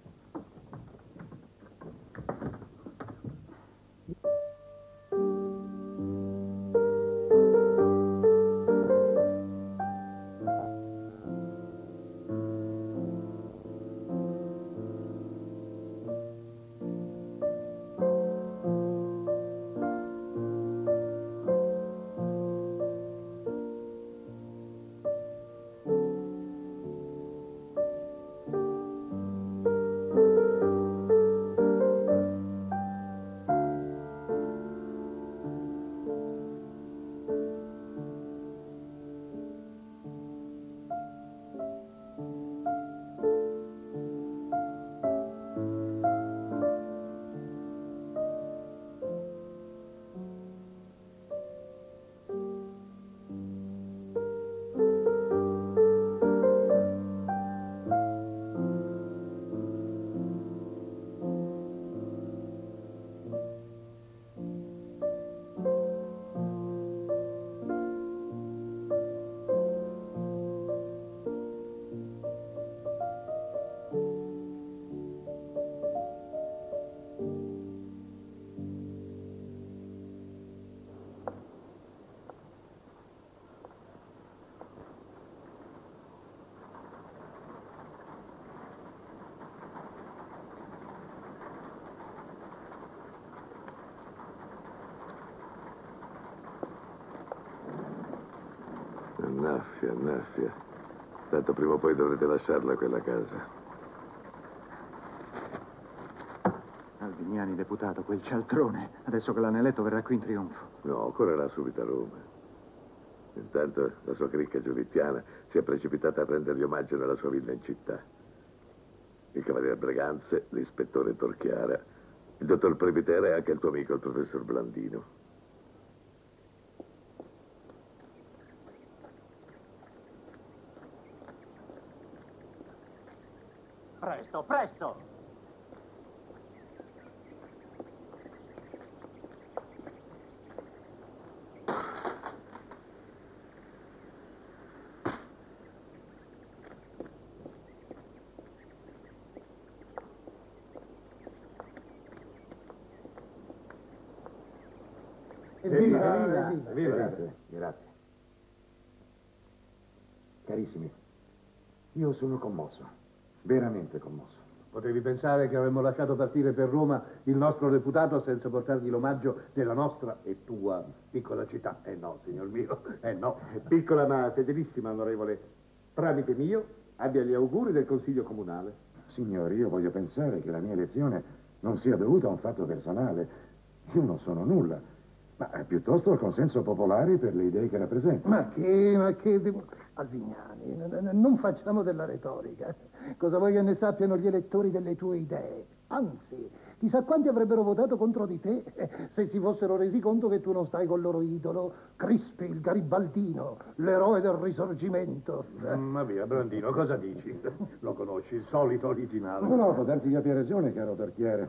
Annaffia, annaffia. Tanto prima o poi dovrete lasciarla quella casa. Alvignani, deputato, quel cialtrone. Adesso che l'hanno eletto verrà qui in trionfo. No, correrà subito a Roma. Intanto la sua cricca giurittiana si è precipitata a rendergli omaggio nella sua villa in città. Il cavaliere Braganze, l'ispettore Torchiara, il dottor Previtera e anche il tuo amico, il professor Blandino. Presto, presto! Evviva, evviva, evviva. Grazie, grazie. Carissimi, io sono commosso, veramente commosso. Potevi pensare che avremmo lasciato partire per Roma il nostro deputato senza portargli l'omaggio della nostra e tua piccola città? Eh no, signor mio, eh no. Piccola ma fedelissima, onorevole. Tramite mio, abbia gli auguri del Consiglio Comunale. Signori, io voglio pensare che la mia elezione non sia dovuta a un fatto personale. Io non sono nulla, ma piuttosto al consenso popolare per le idee che rappresento. Ma che, ma che... Alvignani, non facciamo della retorica. Cosa vuoi che ne sappiano gli elettori delle tue idee? Anzi, chissà quanti avrebbero votato contro di te se si fossero resi conto che tu non stai col loro idolo, Crispi, il garibaldino, l'eroe del risorgimento. Ma via, Brandino, cosa dici? Lo conosci, il solito originale. No, no, può darsi che abbia ragione, caro Torchiere.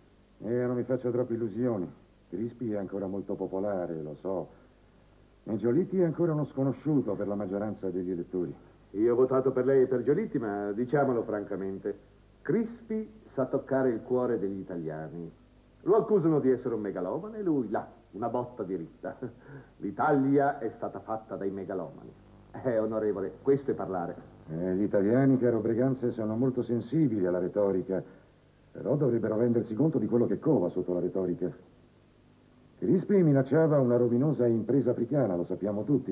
E non mi faccio troppe illusioni. Crispi è ancora molto popolare, lo so. E Giolitti è ancora uno sconosciuto per la maggioranza degli elettori. Io ho votato per lei e per Giolitti, ma diciamolo francamente, Crispi sa toccare il cuore degli italiani. Lo accusano di essere un megalomane e lui là, una botta diritta. L'Italia è stata fatta dai megalomani. Eh, onorevole, questo è parlare. Eh, gli italiani, caro Breganze, sono molto sensibili alla retorica, però dovrebbero rendersi conto di quello che cova sotto la retorica. Crispi minacciava una rovinosa impresa africana, lo sappiamo tutti,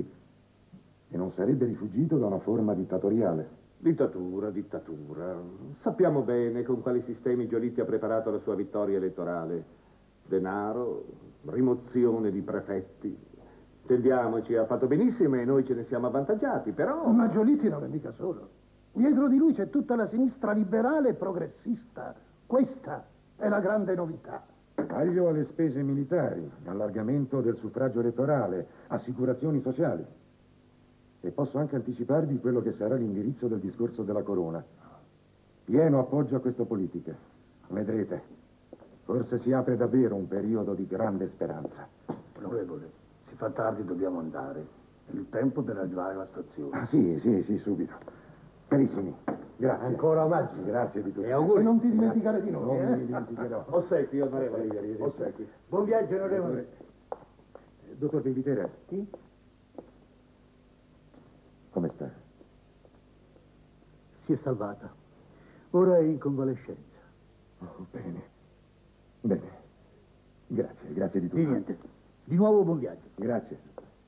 e non sarebbe rifuggito da una forma dittatoriale. Dittatura, dittatura. Sappiamo bene con quali sistemi Giolitti ha preparato la sua vittoria elettorale. Denaro, rimozione di prefetti. Intendiamoci, ha fatto benissimo e noi ce ne siamo avvantaggiati, però... Ma Giolitti non è mica solo. Dietro di lui c'è tutta la sinistra liberale e progressista. Questa è la grande novità. Taglio alle spese militari, allargamento del suffragio elettorale, assicurazioni sociali. E posso anche anticiparvi quello che sarà l'indirizzo del discorso della corona. Pieno appoggio a questa politica. Vedrete, forse si apre davvero un periodo di grande speranza. Onorevole, si fa tardi, dobbiamo andare. È il tempo per arrivare alla stazione. Ah, sì, sì, sì, subito. Carissimi, grazie. Ancora omaggi. Grazie di tutto. E auguri. E non ti dimenticare di noi, Non eh? mi dimenticherò. Ossequi, onorevole. Ossequi. Buon viaggio, onorevole. Dottor Bivitera. Sì? Come sta? Si è salvata. Ora è in convalescenza. Oh, bene. Bene. Grazie, grazie di tutto. Di niente. Di nuovo buon viaggio. Grazie.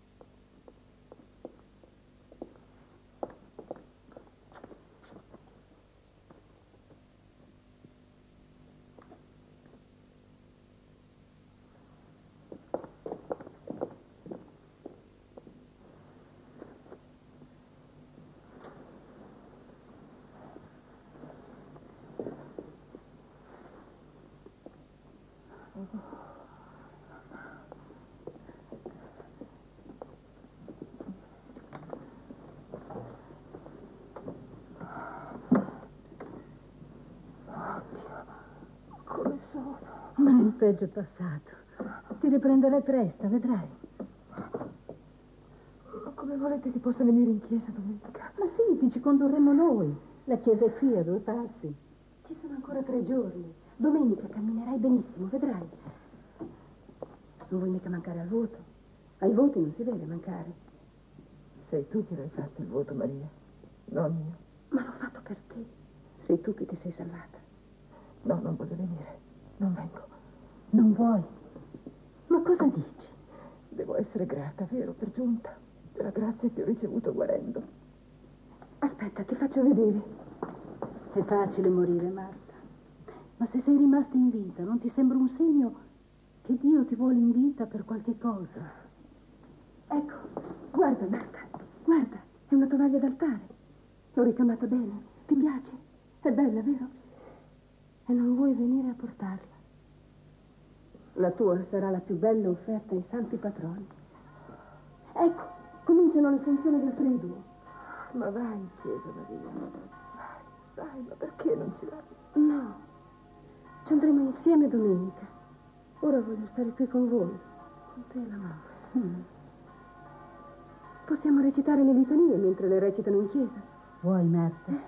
Ma il peggio è passato. Ti riprenderai presto, vedrai. Ma come volete che possa venire in chiesa domenica? Ma sì, ti ci condurremo noi. La chiesa è qui a due passi. Ci sono ancora tre giorni. Domenica camminerai benissimo, vedrai. Non vuoi mica mancare al voto. Ai voti non si deve mancare. Sei tu che l'hai fatto il voto, Maria, non io. Ma l'ho fatto per te. Sei tu che ti sei salvata. No, non voglio venire. Non vengo. Non vuoi? Ma cosa dici? Devo essere grata, vero, per giunta, della grazia che ho ricevuto guarendo. Aspetta, ti faccio vedere. È facile morire, Marta. Ma se sei rimasta in vita, non ti sembra un segno che Dio ti vuole in vita per qualche cosa? Ecco, guarda, Marta, guarda, è una tovaglia d'altare. L'ho ricamata bene. Ti piace? È bella, vero? E non vuoi venire a portarla? La tua sarà la più bella offerta ai santi patroni. Ecco, cominciano le funzioni del triduo. Ma vai in chiesa, Maria. Vai, vai, ma perché non ci vai? No, ci andremo insieme domenica. Ora voglio stare qui con voi, con te e la mamma. Mm. Possiamo recitare le litanie mentre le recitano in chiesa. Vuoi, Marta? Eh?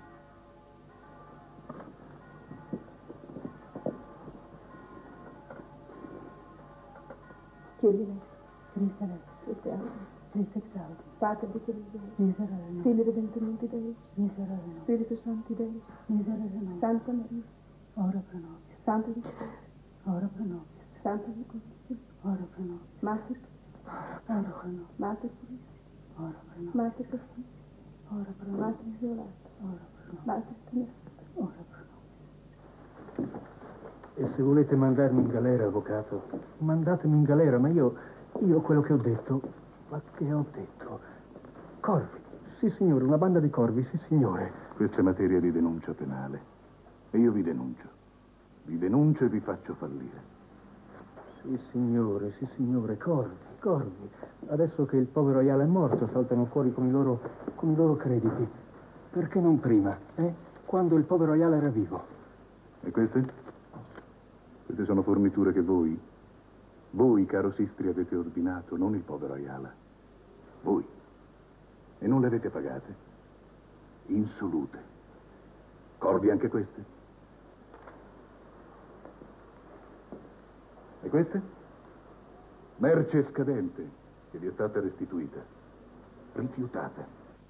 Chiudi lei. Christe Deus, Christe Exaudi, Pater Deus, Miserere Nostrum, Filii Redemptor Deus, Miserere Nostrum, Spiritus Sancti Deus, Miserere Nostrum, Santa Maria, ora pro nobis, Santa Victoria, ora pro nobis, Santa Victoria, ora pro nobis, Mater, ora pro nobis, Mater Purissima, ora pro nobis, Mater Castissima, ora pro nobis, Mater Isolata, ora pro nobis, Mater Tenestra, ora pro nobis. E se volete mandarmi in galera, avvocato, mandatemi in galera, ma io, io quello che ho detto, ma che ho detto? Corvi, sì signore, una banda di corvi, sì signore. Questa è materia di denuncia penale. E io vi denuncio. Vi denuncio e vi faccio fallire. Sì signore, sì signore, corvi, corvi. Adesso che il povero Ayala è morto, saltano fuori con i loro, con i loro crediti. Perché non prima, eh? Quando il povero Ayala era vivo. E queste? Queste sono forniture che voi, voi, caro Sistri, avete ordinato, non il povero Ayala. Voi. E non le avete pagate. Insolute. Corvi anche queste? E queste? Merce scadente che vi è stata restituita. Rifiutata.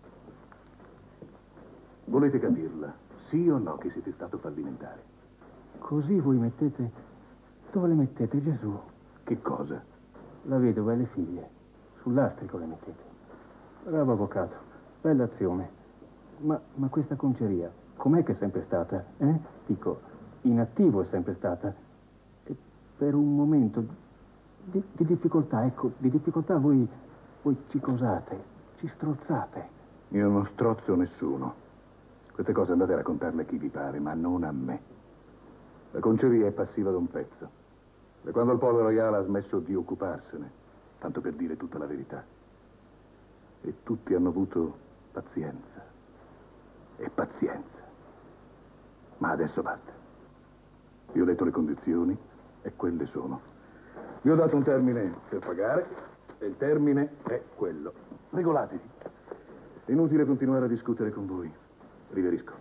Volete capirla? Sì o no che siete stato fallimentare? Così voi mettete... Dove le mettete, Gesù? Che cosa? La vedova e le figlie. Sul lastrico le mettete. Bravo avvocato, bella azione. Ma, ma questa conceria, com'è che è sempre stata? Eh? Dico, in attivo è sempre stata. E per un momento di, di difficoltà, ecco, di difficoltà voi, voi ci cosate, ci strozzate. Io non strozzo nessuno. Queste cose andate a raccontarle a chi vi pare, ma non a me. La conceria è passiva da un pezzo. Da quando il povero Ayala ha smesso di occuparsene, tanto per dire tutta la verità. E tutti hanno avuto pazienza. E pazienza. Ma adesso basta. Vi ho detto le condizioni e quelle sono. Vi ho dato un termine per pagare e il termine è quello. Regolatevi. È inutile continuare a discutere con voi. Riverisco.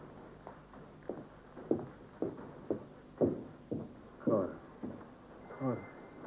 Ora, ora.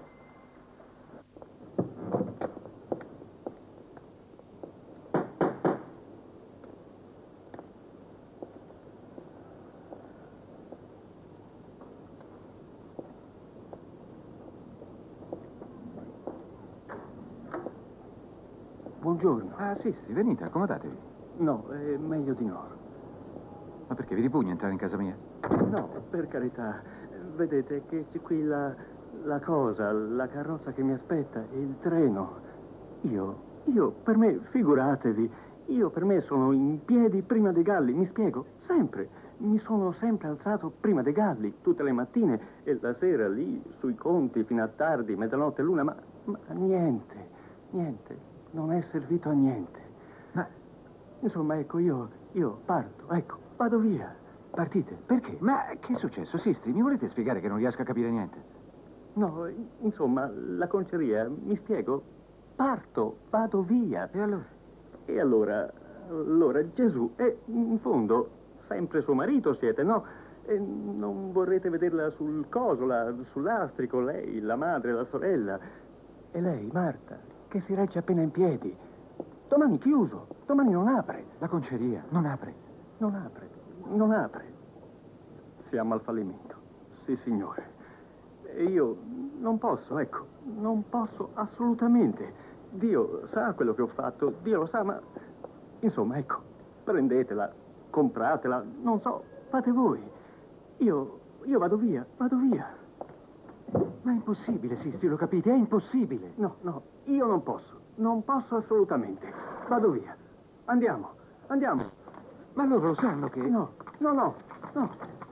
Buongiorno. Ah, sì, sì, venite, accomodatevi. No, è meglio di no. Ma perché vi ripugna entrare in casa mia? No, per carità. Vedete che c'è qui la, la cosa, la carrozza che mi aspetta, il treno. Io, io, per me, figuratevi, io per me sono in piedi prima dei galli, mi spiego, sempre. Mi sono sempre alzato prima dei galli, tutte le mattine e la sera lì, sui conti, fino a tardi, mezzanotte, l'una, ma, ma niente, niente, non è servito a niente. Ma, insomma, ecco, io, io parto, ecco, vado via. Partite? Perché? Ma che è successo? Sistri, mi volete spiegare che non riesco a capire niente? No, insomma, la conceria, mi spiego, parto, vado via. E allora? E allora, allora Gesù è, in fondo, sempre suo marito siete, no? E non vorrete vederla sul coso, la, sul lastrico, lei, la madre, la sorella. E lei, Marta, che si regge appena in piedi. Domani chiuso, domani non apre. La conceria non apre. Non apre. Non apre. Siamo al fallimento. Sì, signore. E io non posso, ecco, non posso assolutamente. Dio sa quello che ho fatto, Dio lo sa, ma... Insomma, ecco, prendetela, compratela, non so, fate voi. Io, io vado via, vado via. Ma è impossibile, Sistri, lo capite? È impossibile. No, no, io non posso. Non posso assolutamente. Vado via. Andiamo, andiamo. Ma loro lo sanno che... No, no, no, no.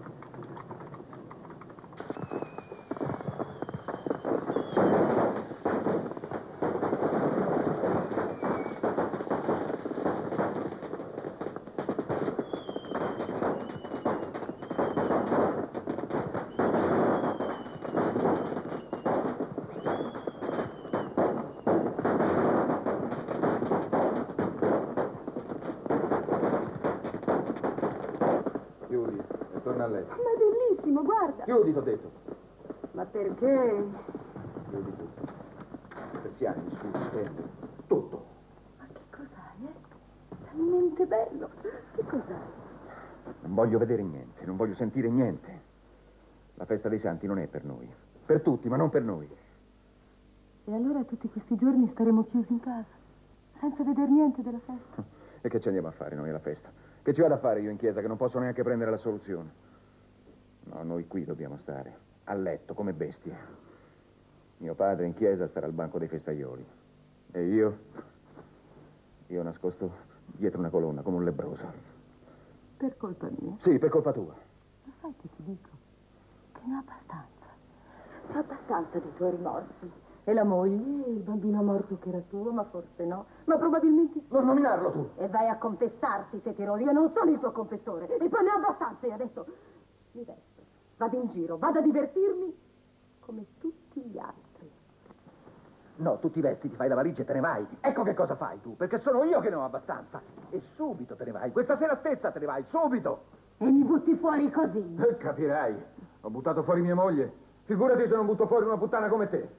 Chiudi e torna a letto. Ma bellissimo, guarda. Chiudi, t'ho detto. Ma perché? Chiudi tu. Persiani, mi scusi. niente. Tutto. Ma che cos'hai, eh? Talmente bello. Che cos'hai? Non voglio vedere niente, non voglio sentire niente. La festa dei santi non è per noi. Per tutti, ma non per noi. E allora tutti questi giorni staremo chiusi in casa, senza vedere niente della festa? E che ci andiamo a fare noi alla festa? Che ci vado a fare io in chiesa che non posso neanche prendere la soluzione? No, noi qui dobbiamo stare, a letto, come bestie. Mio padre in chiesa starà al banco dei festaioli. E io? Io nascosto dietro una colonna, come un lebbroso. Per colpa mia? Sì, per colpa tua. Lo sai che ti dico? Che ne ho abbastanza. Abbastanza dei tuoi rimorsi. E la moglie, il bambino morto che era tuo, ma forse no. Ma probabilmente... Non nominarlo tu! E vai a confessarti se ti rodi. Io non sono il tuo confessore. E poi ne ho abbastanza. E adesso mi vesto, vado in giro, vado a divertirmi come tutti gli altri. No, tu ti vesti, ti fai la valigia e te ne vai. Ecco che cosa fai tu, perché sono io che ne ho abbastanza. E subito te ne vai. Questa sera stessa te ne vai, subito. E mi butti fuori così. Eh, capirai. Ho buttato fuori mia moglie. Figurati se non butto fuori una puttana come te.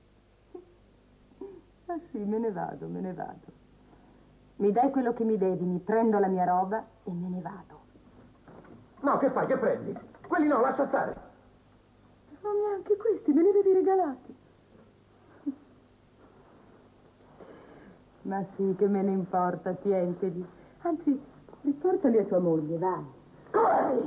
Ah sì, me ne vado, me ne vado. Mi dai quello che mi devi, mi prendo la mia roba e me ne vado. No, che fai? Che prendi? Quelli no, lascia stare. Non neanche questi, me li avevi regalati. Ma sì, che me ne importa, tienteli. Anzi, riportali a tua moglie, vai. Corri!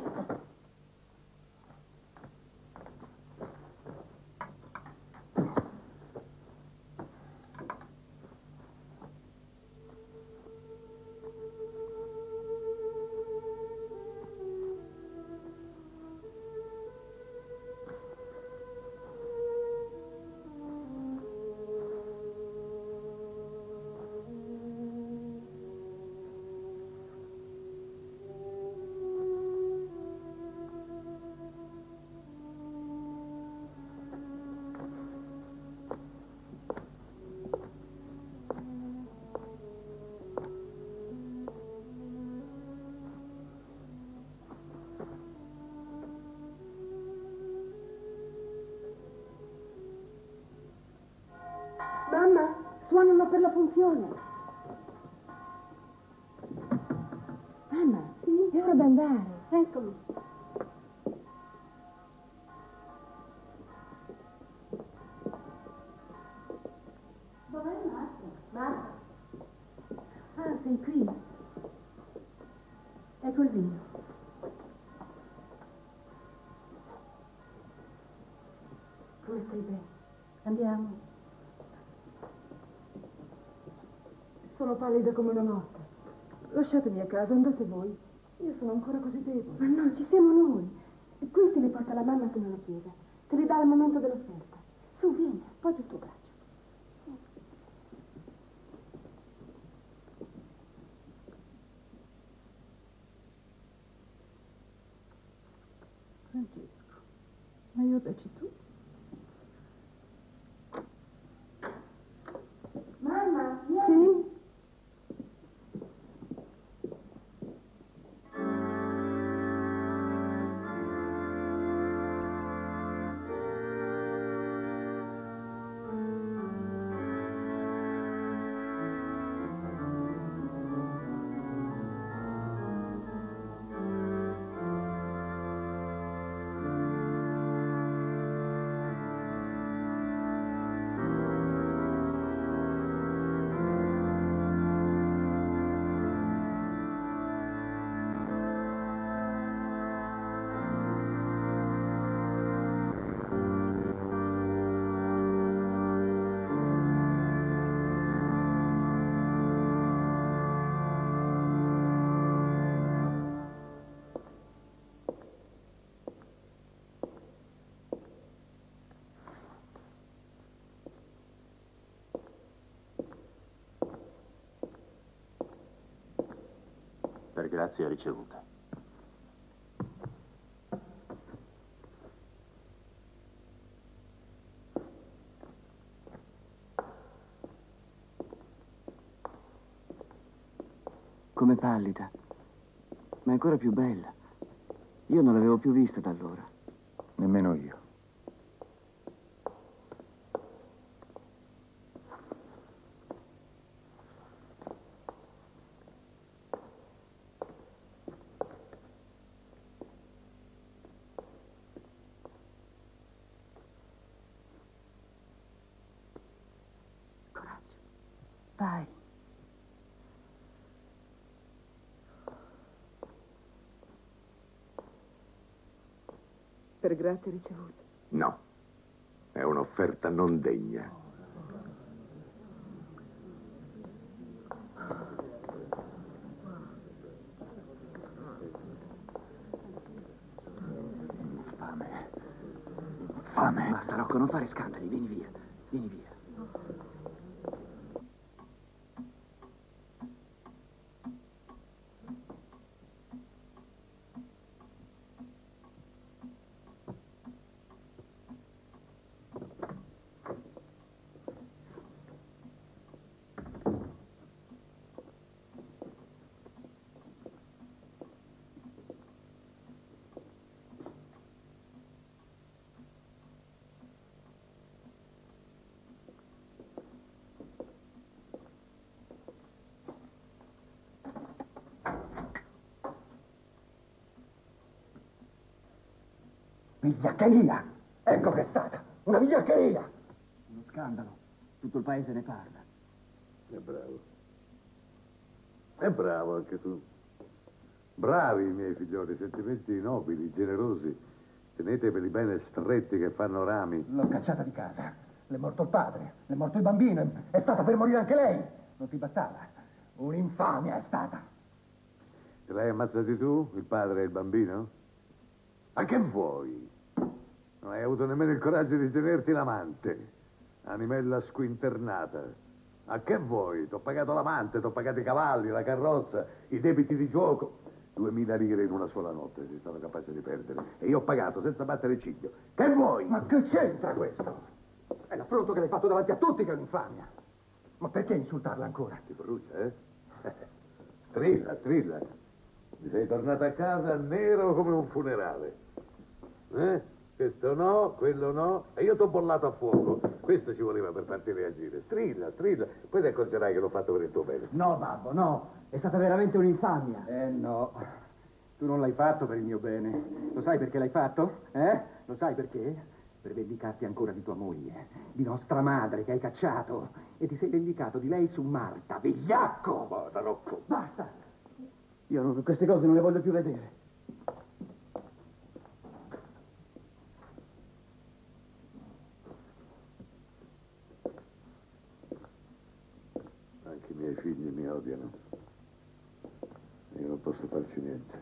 Mamma, suonano per la funzione. Mamma, sì? È ora di andare. Eccomi. Dov'è Marta? Marta? Ah, sei qui. Ecco il vino. Come stai bene? Andiamo. Sono pallida come una notte. Lasciatemi a casa, andate voi. Io sono ancora così debole. Ma no, ci siamo noi. E questi li porta la mamma fino alla chiesa. Te li dà al momento dell'offerta. Su, vieni, appoggia il tuo braccio. Francesco, aiutaci tu. Mamma, vieni. Sì? Per grazia ricevuta. Come pallida, ma è ancora più bella. Io non l'avevo più vista da allora. Nemmeno io. Vai. Per grazie ricevute. No, è un'offerta non degna. Fame. Fame. Basta, Rocco, non fare scandali. Vieni via. Vieni via. Vigliaccheria! Ecco che è stata! Una vigliaccheria! Uno scandalo. Tutto il paese ne parla. È bravo. È bravo anche tu. Bravi i miei figlioli, sentimenti nobili, generosi. Teneteveli bene stretti che fanno rami. L'ho cacciata di casa. Le è morto il padre, le è morto il bambino, è stata per morire anche lei. Non ti bastava? Un'infamia è stata. Te l'hai ammazzati tu, il padre e il bambino? Ma che vuoi? Non hai avuto nemmeno il coraggio di tenerti l'amante. Animella squinternata. Ma che vuoi? T'ho pagato l'amante, t'ho pagato i cavalli, la carrozza, i debiti di gioco. Duemila lire in una sola notte sei stato capace di perdere. E io ho pagato senza battere ciglio. Che vuoi? Ma che c'entra questo? È l'affronto che l'hai fatto davanti a tutti che è un'infamia. Ma perché insultarla ancora? Ti brucia, eh? Strilla, strilla. Mi sei tornato a casa nero come un funerale. Eh? Questo no, quello no. E io t'ho bollato a fuoco. Questo ci voleva per farti reagire. Strilla, strilla. Poi ti accorgerai che l'ho fatto per il tuo bene. No, babbo, no. È stata veramente un'infamia. Eh no. Tu non l'hai fatto per il mio bene. Lo sai perché l'hai fatto? Eh? Lo sai perché? Per vendicarti ancora di tua moglie, di nostra madre che hai cacciato. E ti sei vendicato di lei su Marta, vigliacco! Basta, Rocco. Basta! Io non, queste cose non le voglio più vedere. Anche i miei figli mi odiano. Io non posso farci niente.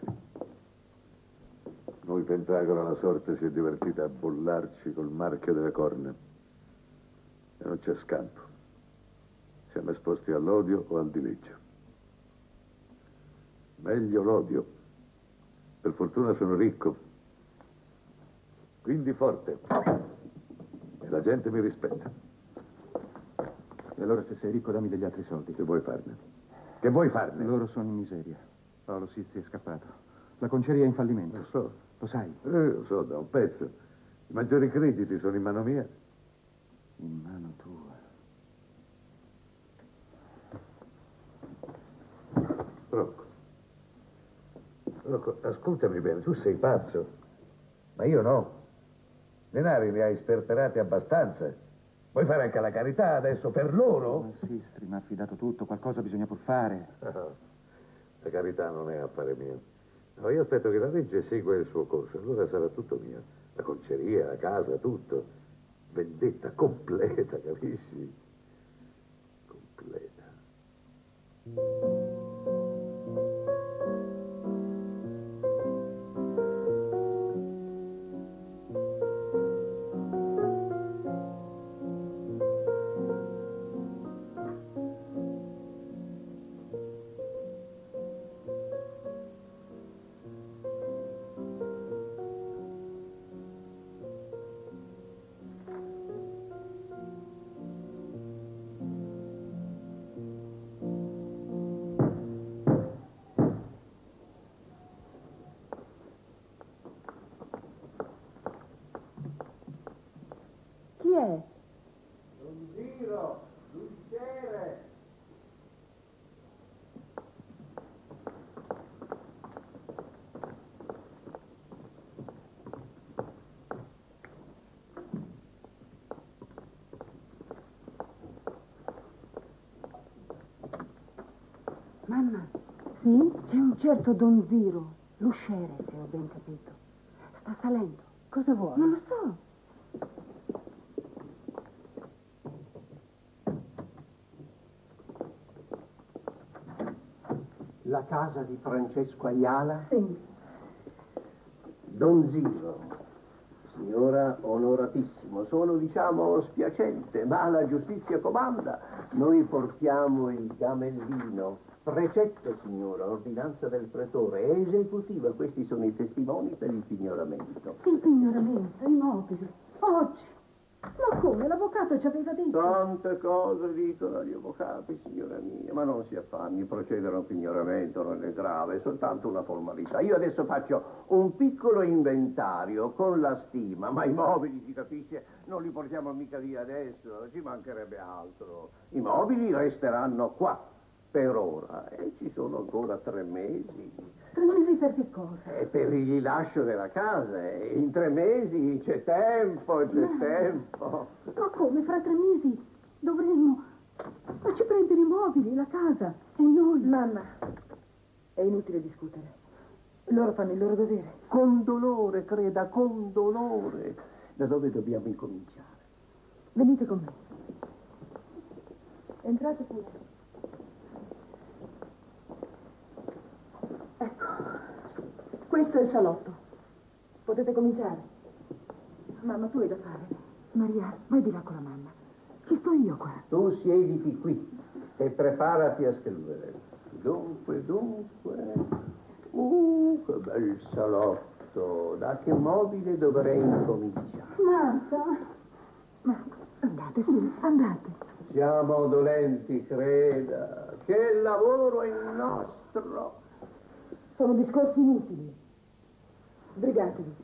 Noi Pentagono, la sorte si è divertita a bollarci col marchio delle corna. E non c'è scampo. Siamo esposti all'odio o al dileggio. Meglio l'odio. Per fortuna sono ricco. Quindi forte. E la gente mi rispetta. E allora se sei ricco dammi degli altri soldi. Che vuoi farne? Che vuoi farne? Loro sono in miseria. Paolo Sizzi è scappato. La conceria è in fallimento. Lo so. Lo sai? Eh, lo so, da un pezzo. I maggiori crediti sono in mano mia. In mano tua. Rocco. Rocco, ascoltami bene, tu sei pazzo. Ma io no. Denari ne hai sperperati abbastanza. Vuoi fare anche la carità adesso per loro? Ma Sistri mi ha affidato tutto, qualcosa bisogna pur fare. No, la carità non è affare mio. No, io aspetto che la legge segua il suo corso, allora sarà tutto mio. La conceria, la casa, tutto. Vendetta completa, capisci? Completa. Mamma, Sì? c'è un certo Don Ziro, l'usciere, se ho ben capito. Sta salendo. Cosa vuole? Non lo so. La casa di Francesco Ayala? Sì. Don Ziro, signora onoratissimo, sono diciamo spiacente, ma la giustizia comanda. Noi portiamo il gamellino. Precetto, signora, ordinanza del pretore, è esecutiva. Questi sono i testimoni per il pignoramento. Il pignoramento, i mobili. Oggi. Ma come? L'avvocato ci aveva detto. Tante cose dicono gli avvocati, signora mia, ma non si affanni, procedere a un pignoramento non è grave, è soltanto una formalità. Io adesso faccio un piccolo inventario con la stima, ma i mobili, si capisce, non li portiamo mica via adesso, ci mancherebbe altro. I mobili resteranno qua per ora e ci sono ancora tre mesi. Tre mesi per che cosa? E per il rilascio della casa, e in tre mesi c'è tempo, c'è Ma- tempo. Ma come? Fra tre mesi dovremmo farci prendere i mobili, la casa e noi. Mamma, è inutile discutere. Loro fanno il loro dovere. Con dolore, creda, con dolore. Da dove dobbiamo incominciare? Venite con me. Entrate pure. Ecco, questo è il salotto. Potete cominciare. Mamma, tu hai da fare. Maria, vai di là con la mamma. Ci sto io qua. Tu siediti qui e preparati a scrivere. Dunque, dunque. Uh, che bel salotto. Da che mobile dovrei incominciare? Marta. Ma andate, sì, andate. Siamo dolenti, creda. Che lavoro è il nostro. Sono discorsi inutili. Sbrigatevi.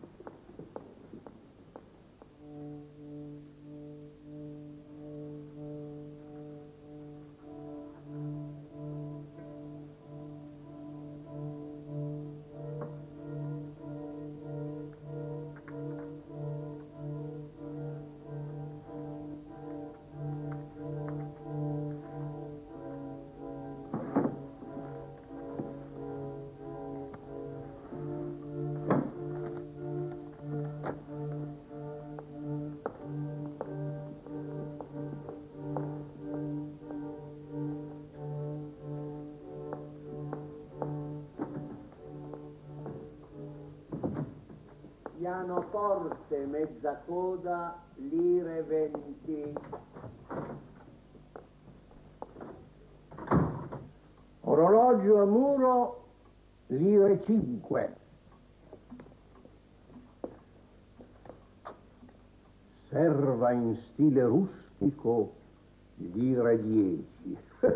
Pianoforte, mezza coda, lire venti. Orologio a muro, lire cinque. Serva in stile rustico, lire dieci.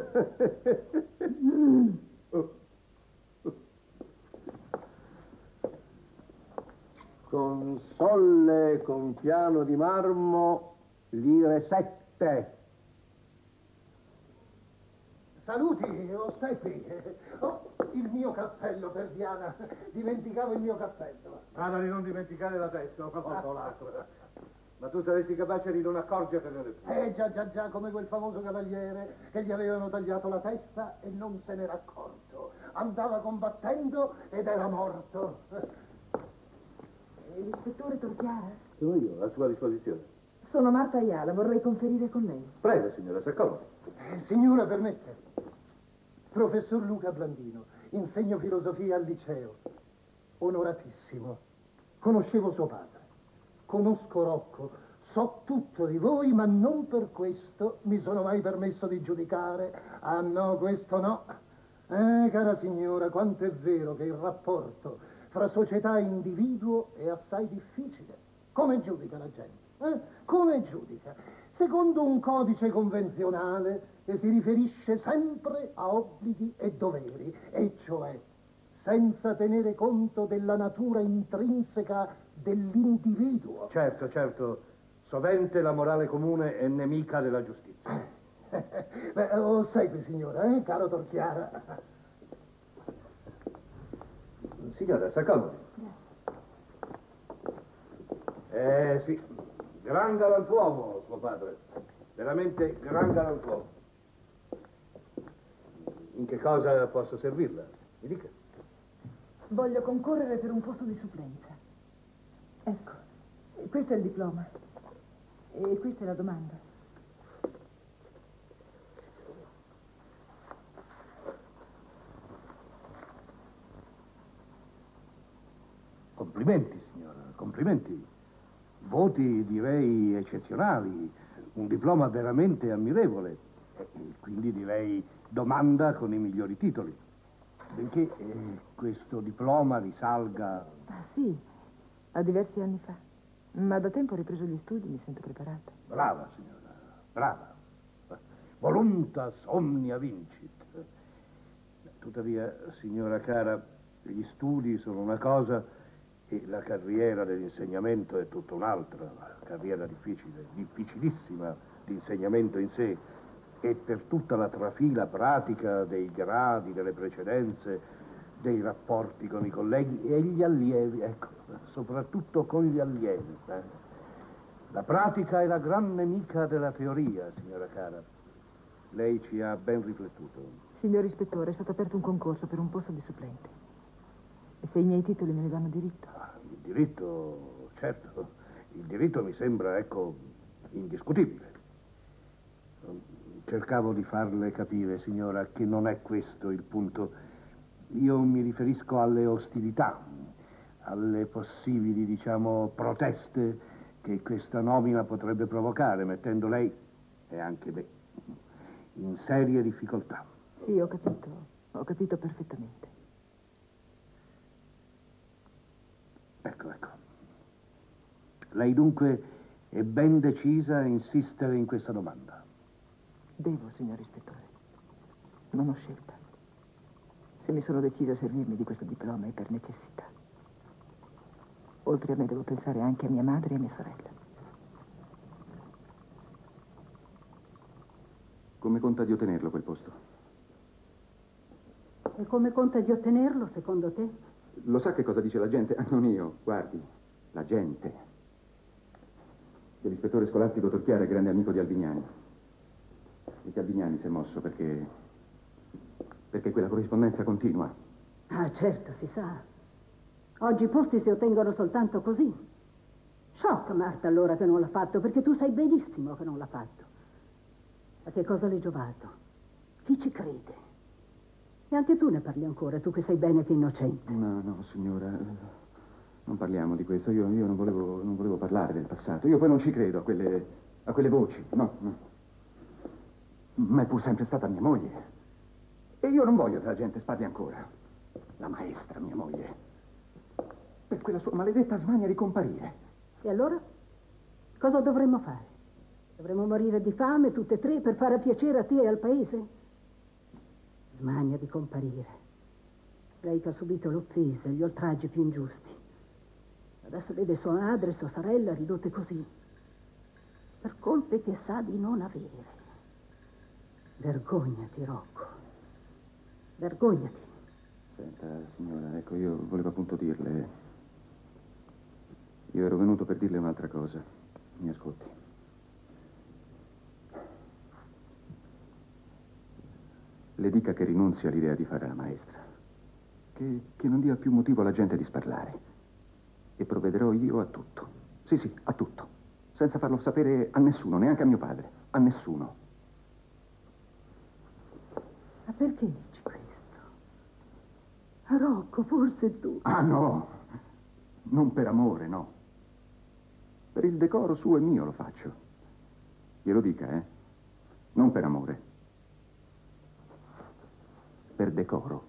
Console con piano di marmo, lire sette. Saluti, oh Steffi. Oh, il mio cappello per Diana. Dimenticavo il mio cappello. Guarda di non dimenticare la testa, ho fatto l'altro. Ma tu saresti capace di non accorgertene. Eh già, già, già, come quel famoso cavaliere che gli avevano tagliato la testa e non se n'era accorto. Andava combattendo ed era morto. L'ispettore Torchiara? Sono io, a sua disposizione. Sono Marta Ayala, vorrei conferire con lei. Prego, signora, si accomodi. Eh, signora, permette. Professor Luca Blandino, insegno filosofia al liceo. Onoratissimo. Conoscevo suo padre. Conosco Rocco. So tutto di voi, ma non per questo mi sono mai permesso di giudicare. Ah no, questo no. Eh, cara signora, quanto è vero che il rapporto fra società e individuo è assai difficile. Come giudica la gente? Eh? Come giudica? Secondo un codice convenzionale che si riferisce sempre a obblighi e doveri, e cioè senza tenere conto della natura intrinseca dell'individuo. Certo, certo. Sovente la morale comune è nemica della giustizia. Beh, oh, segui, signora, eh, caro Torchiara. Signora, si accomodi. Eh sì, gran galantuomo suo padre. Veramente gran galantuomo. In che cosa posso servirla? Mi dica. Voglio concorrere per un posto di supplenza. Ecco, questo è il diploma. E questa è la domanda. Complimenti, signora, complimenti. Voti, direi, eccezionali. Un diploma veramente ammirevole. E quindi direi domanda con i migliori titoli. Benché eh, questo diploma risalga... Ah, sì, a diversi anni fa. Ma da tempo ho ripreso gli studi, mi sento preparata. Brava, signora, brava. Voluntas omnia vincit. Tuttavia, signora cara, gli studi sono una cosa e la carriera dell'insegnamento è tutta un'altra. Una carriera difficile, difficilissima di insegnamento in sé. E per tutta la trafila pratica dei gradi, delle precedenze, dei rapporti con i colleghi e gli allievi, ecco, soprattutto con gli allievi. Eh. La pratica è la gran nemica della teoria, signora cara. Lei ci ha ben riflettuto. Signor ispettore, è stato aperto un concorso per un posto di supplente. E se i miei titoli me ne danno diritto? Ah, il diritto, certo, il diritto mi sembra, ecco, indiscutibile. Cercavo di farle capire, signora, che non è questo il punto. Io mi riferisco alle ostilità, alle possibili, diciamo, proteste che questa nomina potrebbe provocare, mettendo lei, e anche me, in serie difficoltà. Sì, ho capito, ho capito perfettamente. Ecco, ecco. Lei dunque è ben decisa a insistere in questa domanda? Devo, signor ispettore. Non ho scelta. Se mi sono decisa a servirmi di questo diploma è per necessità. Oltre a me devo pensare anche a mia madre e a mia sorella. Come conta di ottenerlo quel posto? E come conta di ottenerlo, secondo te? Lo sa che cosa dice la gente? Ah, non io, guardi, la gente. Che l'ispettore scolastico Torchiara è grande amico di Albignani. E che Albignani si è mosso perché... perché quella corrispondenza continua. Ah, certo, si sa. Oggi i posti si ottengono soltanto così. Sciocca Marta allora che non l'ha fatto, perché tu sai benissimo che non l'ha fatto. A che cosa l'hai giovato? Chi ci crede? E anche tu ne parli ancora, tu che sai bene che è innocente. No, no, signora, non parliamo di questo. Io, io non, volevo, non volevo parlare del passato. Io poi non ci credo a quelle, a quelle voci, no, no. Ma è pur sempre stata mia moglie. E io non voglio che la gente sparli ancora. La maestra, mia moglie. Per quella sua maledetta smania di comparire. E allora? Cosa dovremmo fare? Dovremmo morire di fame tutte e tre per fare piacere a te e al paese? Smania di comparire. Lei che ha subito l'offesa e gli oltraggi più ingiusti. Adesso vede sua madre e sua sorella ridotte così. Per colpe che sa di non avere. Vergognati, Rocco. Vergognati. Senta, signora, ecco, io volevo appunto dirle... Io ero venuto per dirle un'altra cosa. Mi ascolti. Le dica che rinunzi all'idea di fare la maestra. Che, che non dia più motivo alla gente di sparlare. E provvederò io a tutto. Sì, sì, a tutto. Senza farlo sapere a nessuno, neanche a mio padre. A nessuno. Ma perché dici questo? Rocco, forse tu... Ah, no! Non per amore, no. Per il decoro suo e mio lo faccio. Glielo dica, eh? Non per amore. Per decoro.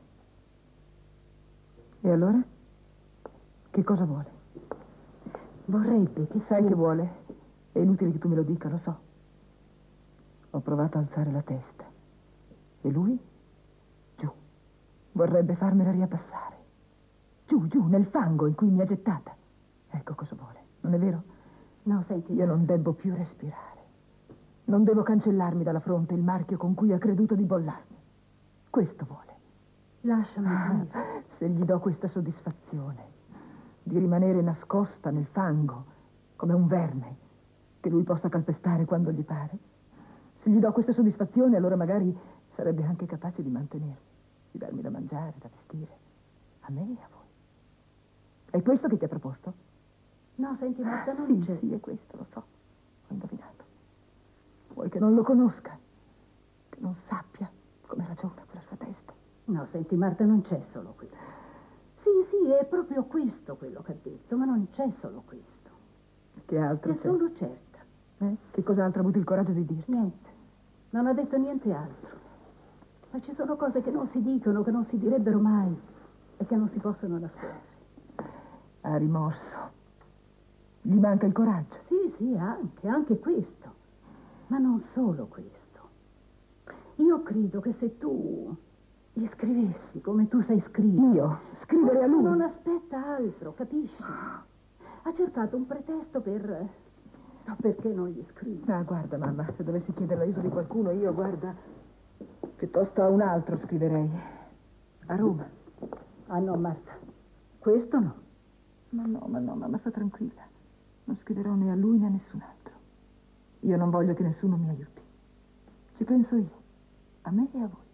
E allora? Che cosa vuole? Vorrebbe che... Sai che vuole? È inutile che tu me lo dica, lo so. Ho provato a alzare la testa. E lui? Giù. Vorrebbe farmela riabbassare. Giù, giù, nel fango in cui mi ha gettata. Ecco cosa vuole, non è vero? No, senti... Io non debbo più respirare. Non devo cancellarmi dalla fronte il marchio con cui ha creduto di bollarmi. Questo vuole. Lasciami dire. Ah, se gli do questa soddisfazione di rimanere nascosta nel fango, come un verme, che lui possa calpestare quando gli pare, se gli do questa soddisfazione, allora magari sarebbe anche capace di mantenermi, di darmi da mangiare, da vestire, a me e a voi. È questo che ti ha proposto? No, senti, Marta, non Sì, c'è. sì, è questo, lo so. Ho indovinato. Vuoi che non lo conosca? Che non sappia come ragiona quella sua testa? No, senti, Marta, non c'è solo questo. Sì, sì, è proprio questo quello che ha detto, ma non c'è solo questo. Che altro È c'è? solo certa. Eh? Che cos'altro ha avuto il coraggio di dirti? Niente. Non ha detto niente altro. Ma ci sono cose che non si dicono, che non si direbbero mai e che non si possono nascondere. Ha rimorso. Gli manca il coraggio. Sì, sì, anche, anche questo. Ma non solo questo. Io credo che se tu gli scrivessi come tu sai scrivere... Io? Scrivere a lui? Non aspetta altro, capisci? Ha cercato un pretesto per... No, perché non gli scrivi? Ah, guarda, mamma, se dovessi chiedere l'aiuto di qualcuno, io, guarda, piuttosto a un altro scriverei. A Roma. Ah, no, Marta. Questo no. Ma no, ma no, mamma, sta tranquilla. Non scriverò né a lui né a nessun altro. Io non voglio che nessuno mi aiuti. Ci penso io, a me e a voi.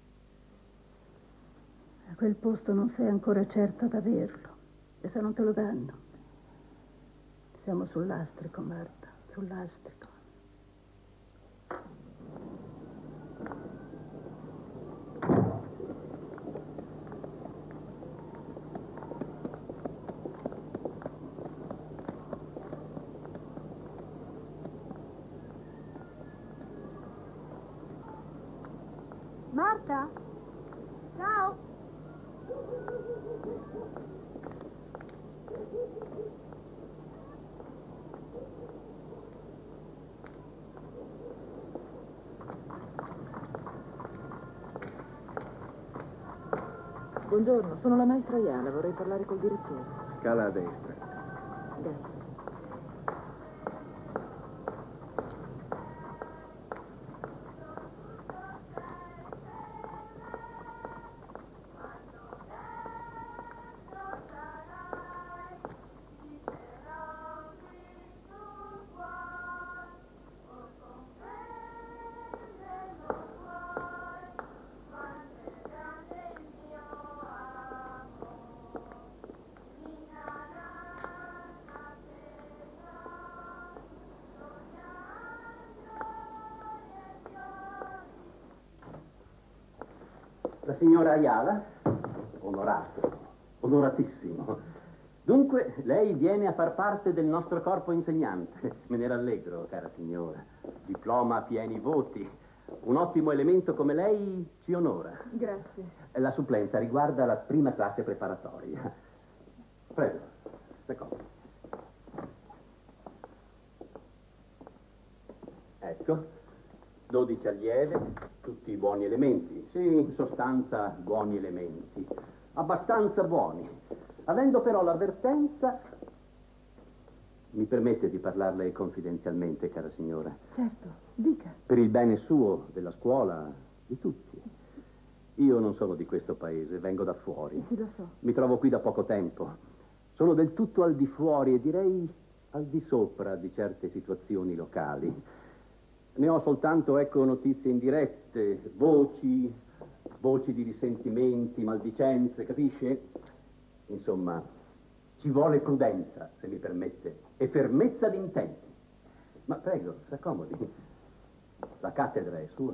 A quel posto non sei ancora certa d'averlo. E se non te lo danno? Siamo sul lastrico, Marta, sul lastrico. Marta? Ciao! Buongiorno, sono la maestra Iala, vorrei parlare col direttore. Scala a destra. Grazie. La signora Ayala? Onorato, onoratissimo. Dunque, lei viene a far parte del nostro corpo insegnante. Me ne rallegro, cara signora. Diploma a pieni voti. Un ottimo elemento come lei ci onora. Grazie. La supplenza riguarda la prima classe preparatoria. Prego, secondo. Ecco. dodici allieve, tutti buoni elementi. Sì, in sostanza buoni elementi. Abbastanza buoni. Avendo però l'avvertenza... Mi permette di parlarle confidenzialmente, cara signora? Certo, dica. Per il bene suo, della scuola, di tutti. Io non sono di questo paese, vengo da fuori. Sì, lo so. Mi trovo qui da poco tempo. Sono del tutto al di fuori e direi al di sopra di certe situazioni locali. Ne ho soltanto, ecco, notizie indirette, voci, voci di risentimenti, maldicenze, capisce? Insomma, ci vuole prudenza, se mi permette, e fermezza d'intenti. Ma prego, si accomodi. La cattedra è sua.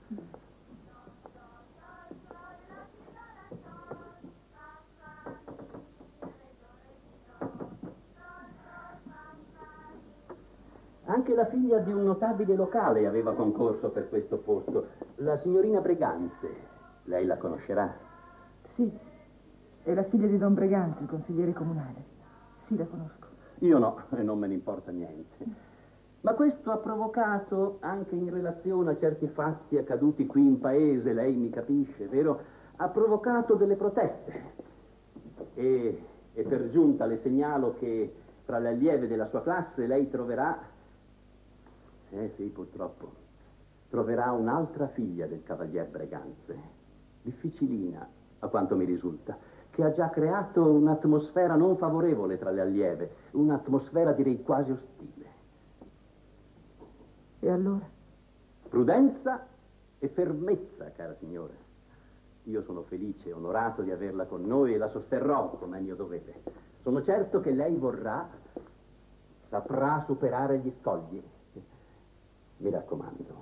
Anche la figlia di un notabile locale aveva concorso per questo posto, la signorina Breganze. Lei la conoscerà? Sì, è la figlia di Don Breganze, il consigliere comunale. Sì, la conosco. Io no, e non me ne importa niente. Ma questo ha provocato, anche in relazione a certi fatti accaduti qui in paese, lei mi capisce, vero? Ha provocato delle proteste. E, e per giunta le segnalo che fra le allieve della sua classe lei troverà... Eh sì, purtroppo. Troverà un'altra figlia del cavalier Breganze, difficilina, a quanto mi risulta, che ha già creato un'atmosfera non favorevole tra le allieve, un'atmosfera direi quasi ostile. E allora? Prudenza e fermezza, cara signora. Io sono felice e onorato di averla con noi e la sosterrò come è mio dovere. Sono certo che lei vorrà, saprà superare gli scogli. Mi raccomando.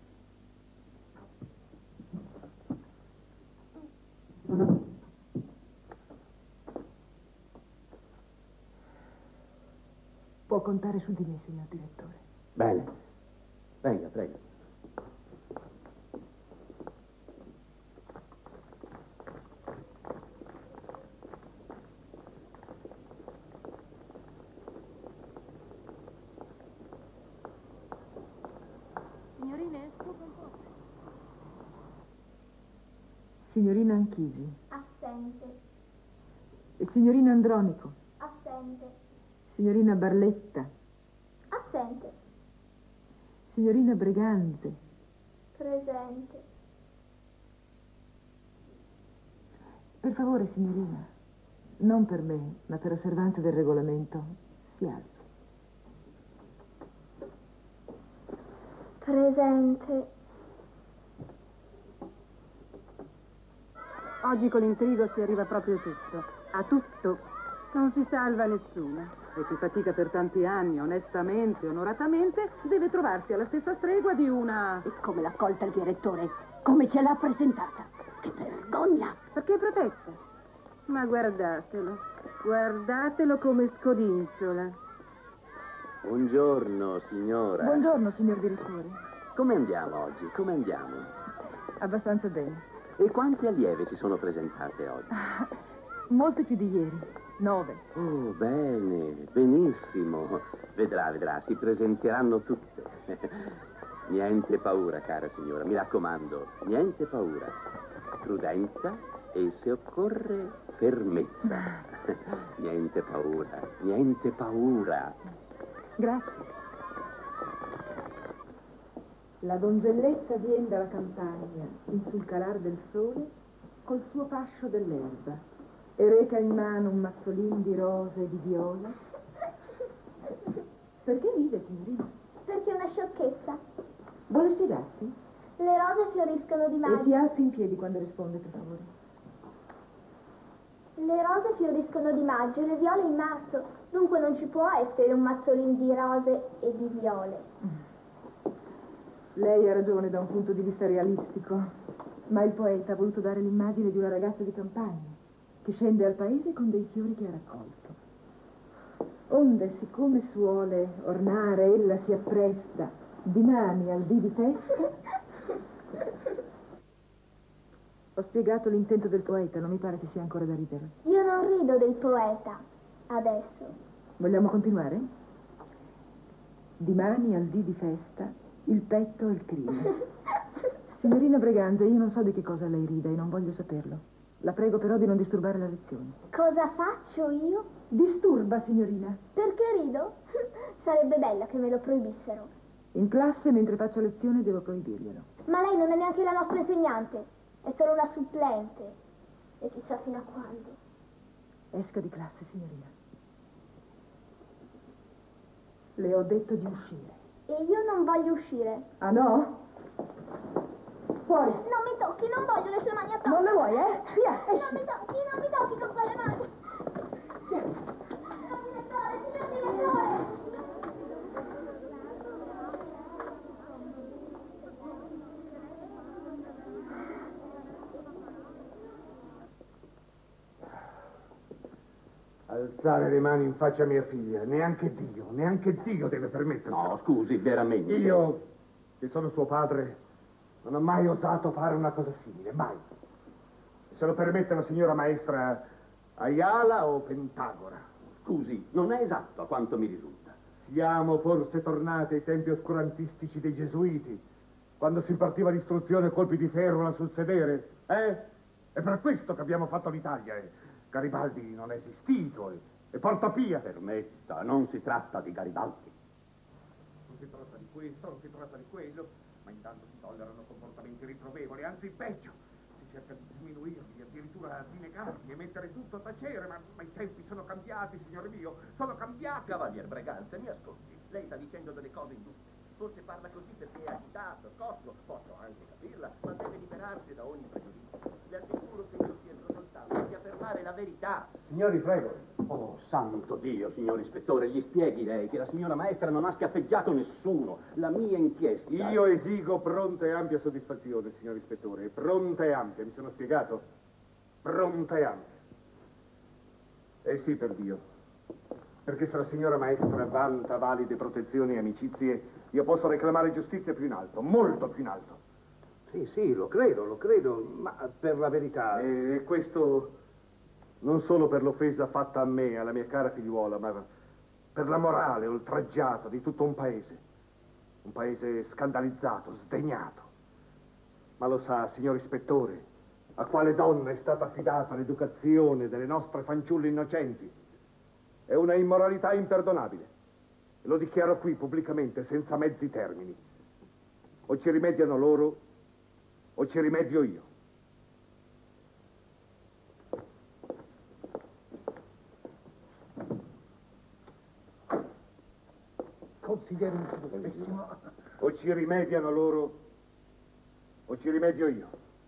Può contare su di me, signor direttore. Bene. Venga, prego. Signorine, suo concorso. Signorina Anchisi. Assente. E signorina Andronico. Assente. Signorina Barletta. Assente. Signorina Breganze. Presente. Per favore, signorina, non per me, ma per osservanza del regolamento, si alzi. Presente. Oggi con l'intrigo si arriva proprio a tutto. A tutto. Non si salva nessuno. E chi fatica per tanti anni, onestamente, onoratamente, deve trovarsi alla stessa stregua di una... E come l'ha colta il direttore? Come ce l'ha presentata? Che vergogna! Perché è protetta? Ma guardatelo. Guardatelo come scodinzola. Buongiorno, signora. Buongiorno, signor direttore. Come andiamo oggi? Come andiamo? Abbastanza bene. E quante allieve si sono presentate oggi? Molte più di ieri. Nove. Oh, bene, benissimo. Vedrà, vedrà, si presenteranno tutte. Niente paura, cara signora, mi raccomando, niente paura. Prudenza e, se occorre, fermezza. Niente paura, niente paura. Grazie. La donzelletta vien dalla campagna, in sul calar del sole, col suo fascio dell'erba, e reca in mano un mazzolin di rose e di viola. Perché ride, signorina? Perché è una sciocchezza. Vuole spiegarsi? Le rose fioriscono di maggio. E si alzi in piedi quando risponde, per favore. Le rose fioriscono di maggio e le viole in marzo. Dunque non ci può essere un mazzolin di rose e di viole. Lei ha ragione da un punto di vista realistico, ma il poeta ha voluto dare l'immagine di una ragazza di campagna che scende al paese con dei fiori che ha raccolto. Onde, siccome suole ornare, ella si appresta dimani al dì di festa. Ho spiegato l'intento del poeta, non mi pare ci sia ancora da ridere. Io non rido del poeta, adesso. Vogliamo continuare? Dimani al dì di festa, il petto e il crinio. Signorina Breganze, io non so di che cosa lei rida e non voglio saperlo. La prego però di non disturbare la lezione. Cosa faccio io? Disturba, signorina. Perché rido? Sarebbe bello che me lo proibissero. In classe, mentre faccio lezione, devo proibirglielo. Ma lei non è neanche la nostra insegnante. È solo una supplente. E chissà fino a quando. Esca di classe, signorina. Le ho detto di uscire. E io non voglio uscire. Ah, no? Fuori. Non mi tocchi, non voglio le sue mani addosso. Non le vuoi, eh? Via, esci. Non mi tocchi, non mi tocchi con quelle mani. Signor direttore, signor direttore. Alzare le mani in faccia a mia figlia, neanche Dio, neanche Dio deve permetterlo. No, scusi, veramente. Io, che sono suo padre, non ho mai osato fare una cosa simile, mai. Se lo permette la signora maestra Ayala o Pentagora. Scusi, non è esatto a quanto mi risulta. Siamo forse tornati ai tempi oscurantistici dei Gesuiti, quando si impartiva l'istruzione a colpi di ferro sul sedere, eh? È per questo che abbiamo fatto l'Italia, eh? Garibaldi non è esistito, eh? E Portapia. Permetta, non si tratta di Garibaldi. Non si tratta di questo, non si tratta di quello, ma intanto si tollerano comportamenti riprovevoli, anzi peggio. Si cerca di diminuirli, addirittura di negarli e mettere tutto a tacere, ma, ma i tempi sono cambiati, signore mio, sono cambiati. Cavalier Breganze, mi ascolti. Lei sta dicendo delle cose ingiuste. Forse parla così perché è agitato, cosmo, posso anche capirla, ma deve liberarsi da ogni pregiudizio. Le assicuro che io sento soltanto di affermare la verità. Signori, prego. Oh, santo Dio, signor ispettore, gli spieghi lei che la signora maestra non ha schiaffeggiato nessuno. La mia inchiesta... Io esigo pronta e ampia soddisfazione, signor ispettore. Pronta e ampia, mi sono spiegato? Pronta e ampia. Eh sì, per Dio. Perché se la signora maestra vanta valide protezioni e amicizie, io posso reclamare giustizia più in alto, molto più in alto. Sì, sì, lo credo, lo credo, ma per la verità... E questo non solo per l'offesa fatta a me, alla mia cara figliuola, ma per la morale oltraggiata di tutto un paese. Un paese scandalizzato, sdegnato. Ma lo sa, signor ispettore, a quale donna è stata affidata l'educazione delle nostre fanciulle innocenti? È una immoralità imperdonabile. Lo dichiaro qui pubblicamente, senza mezzi termini. O ci rimediano loro, o ci rimedio io. Consigliere illustrissimo. O ci rimediano loro, o ci rimedio io.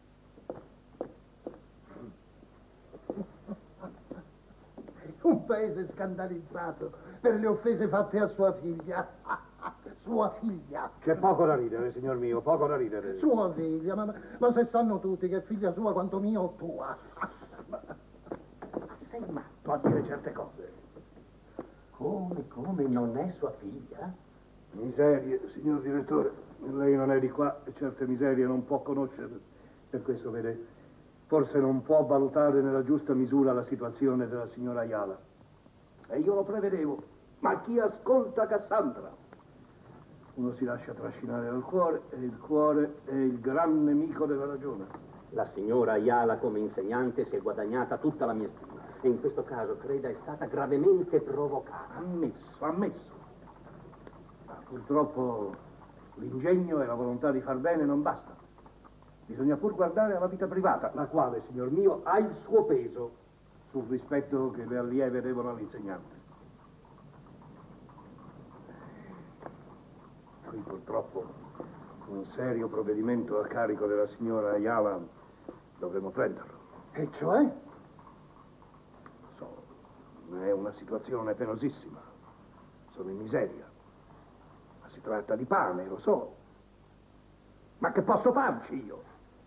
Un paese scandalizzato per le offese fatte a sua figlia. Sua figlia. C'è poco da ridere, signor mio, poco da ridere. Sua figlia, ma, ma se sanno tutti che è figlia sua quanto mia o tua. Ma sei matto a dire certe cose. Come, come, non è sua figlia? Miserie, signor direttore. Lei non è di qua e certe miserie non può conoscere. Per questo, vede, forse non può valutare nella giusta misura la situazione della signora Ayala. E io lo prevedevo. Ma chi ascolta Cassandra? Uno si lascia trascinare dal cuore e il cuore è il gran nemico della ragione. La signora Ayala come insegnante si è guadagnata tutta la mia stima e in questo caso, creda, è stata gravemente provocata. Ammesso, ammesso. Ma purtroppo l'ingegno e la volontà di far bene non bastano. Bisogna pur guardare alla vita privata, la quale, signor mio, ha il suo peso sul rispetto che le allieve devono all'insegnante. Qui purtroppo un serio provvedimento a carico della signora Ayala dovremo prenderlo. E cioè? So, è una situazione penosissima. Sono in miseria. Ma si tratta di pane, lo so. Ma che posso farci io?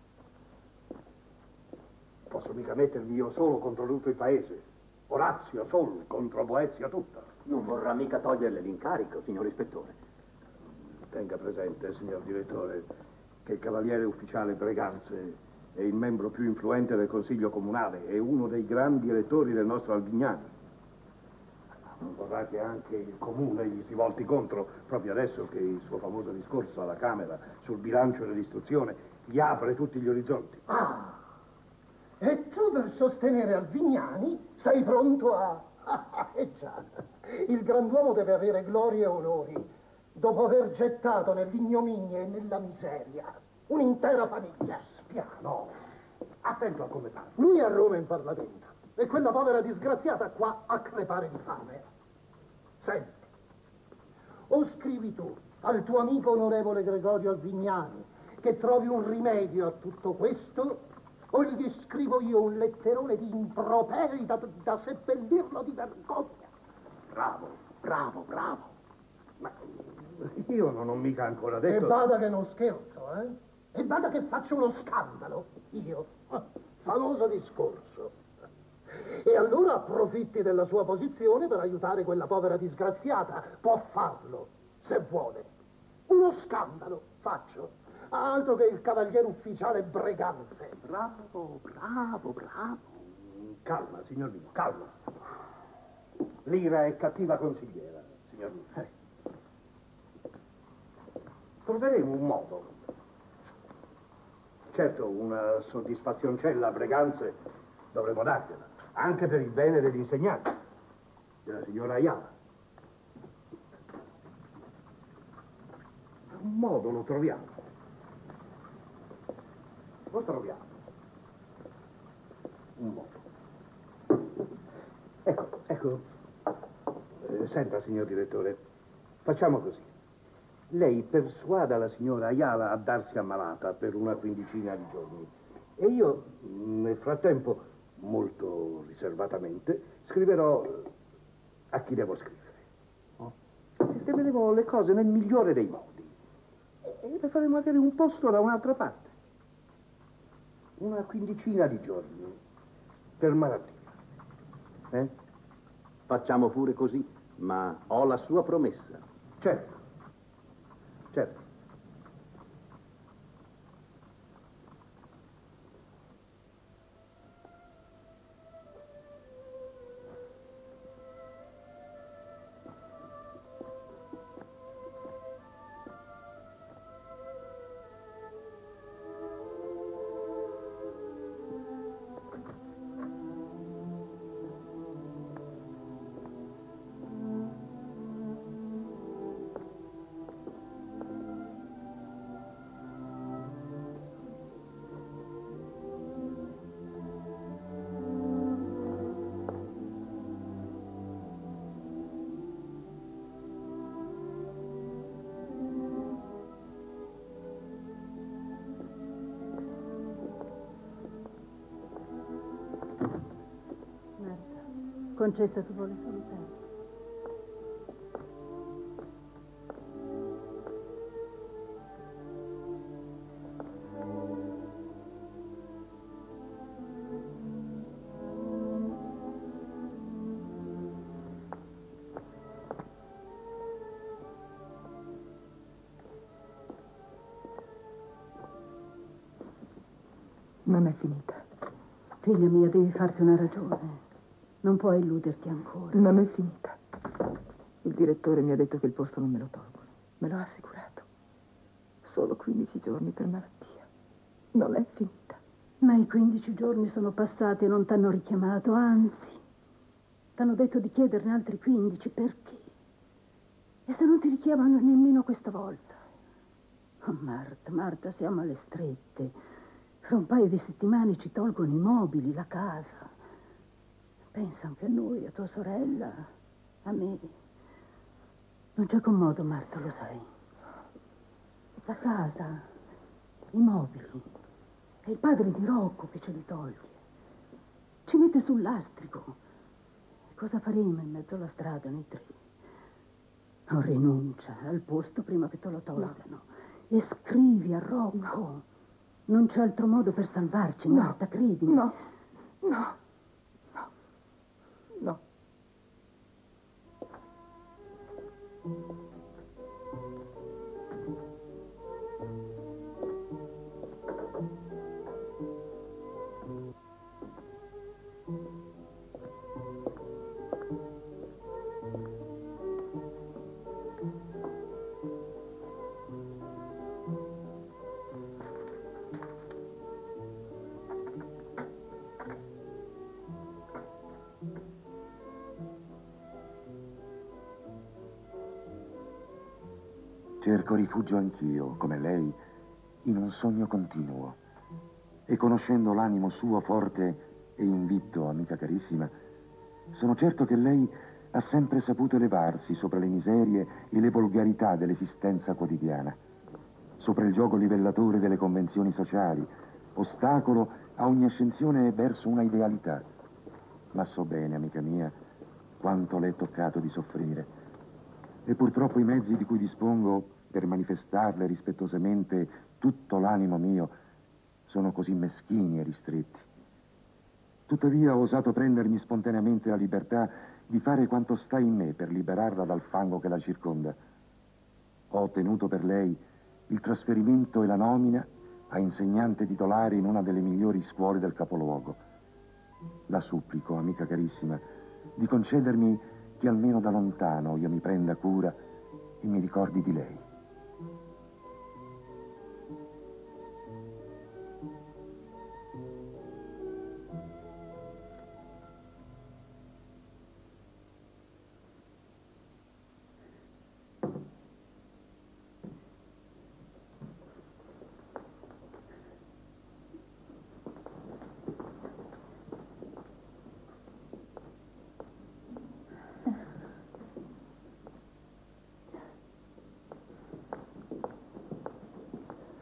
Posso mica mettermi io solo contro tutto il paese. Orazio solo contro Boezia tutta. Non vorrà mica toglierle l'incarico, signor ispettore. Tenga presente, signor direttore, che il cavaliere ufficiale Breganze è il membro più influente del Consiglio Comunale e uno dei grandi elettori del nostro Albignani. Non vorrà che anche il Comune gli si volti contro, proprio adesso che il suo famoso discorso alla Camera sul bilancio dell'istruzione gli apre tutti gli orizzonti. Ah, e tu per sostenere Albignani sei pronto a... Ah, eh già, il granduomo deve avere glorie e onori. Dopo aver gettato nell'ignominia e nella miseria un'intera famiglia. Spiano, attento a come parla. Lui a Roma in Parlamento e quella povera disgraziata qua a crepare di fame. Senti, o scrivi tu al tuo amico onorevole Gregorio Alvignani che trovi un rimedio a tutto questo, o gli scrivo io un letterone di improperi da, da seppellirlo di vergogna. Bravo, bravo, bravo. Ma io non ho mica ancora detto... E bada che non scherzo, eh? E bada che faccio uno scandalo, io. Famoso discorso. E allora approfitti della sua posizione per aiutare quella povera disgraziata. Può farlo, se vuole. Uno scandalo faccio. Altro che il cavaliere ufficiale Breganze. Bravo, bravo, bravo. Calma, signor mio, calma. L'ira è cattiva consigliera, signor mio. Eh. Troveremo un modo. Certo, una soddisfazioncella a Breganze dovremo dargliela, anche per il bene degli insegnanti, della signora Ayala. Un modo lo troviamo. Lo troviamo. Un modo. Ecco, ecco. Eh, senta, signor direttore, facciamo così. lei persuada la signora Ayala a darsi ammalata per una quindicina di giorni. E io, nel frattempo, molto riservatamente, scriverò a chi devo scrivere. No? Sistemeremo le cose nel migliore dei modi. E le faremo avere un posto da un'altra parte. Una quindicina di giorni per malattia. Eh? Facciamo pure così, ma ho la sua promessa. Certo, certo. Concetta, tu vuole salutare. Non è finita. Figlia mia, devi farti una ragione. Non puoi illuderti ancora. Non è finita. Il direttore mi ha detto che il posto non me lo tolgono. Me lo ha assicurato. Solo quindici giorni per malattia. Non è finita. Ma i quindici giorni sono passati e non t'hanno richiamato, anzi, t'hanno detto di chiederne altri quindici. Perché? E se non ti richiamano nemmeno questa volta? Oh, Marta, Marta, siamo alle strette. Fra un paio di settimane ci tolgono i mobili, la casa. Pensa anche a noi, a tua sorella, a me. Non c'è commodo, Marta, lo sai. La casa, i mobili. È il padre di Rocco che ce li toglie. Ci mette sul lastrico. E cosa faremo in mezzo alla strada noi tre? Oh, rinuncia al posto prima che te lo tolgano. No. E scrivi a Rocco. No. Non c'è altro modo per salvarci, no. Marta, credimi. No, no. No. Cerco rifugio anch'io, come lei, in un sogno continuo. E conoscendo l'animo suo forte e invitto, amica carissima, sono certo che lei ha sempre saputo elevarsi sopra le miserie e le volgarità dell'esistenza quotidiana, sopra il gioco livellatore delle convenzioni sociali, ostacolo a ogni ascensione verso una idealità. Ma so bene, amica mia, quanto le è toccato di soffrire. E purtroppo i mezzi di cui dispongo per manifestarle rispettosamente tutto l'animo mio sono così meschini e ristretti. Tuttavia ho osato prendermi spontaneamente la libertà di fare quanto sta in me per liberarla dal fango che la circonda. Ho ottenuto per lei il trasferimento e la nomina a insegnante titolare in una delle migliori scuole del capoluogo. La supplico, amica carissima, di concedermi che almeno da lontano io mi prenda cura e mi ricordi di lei.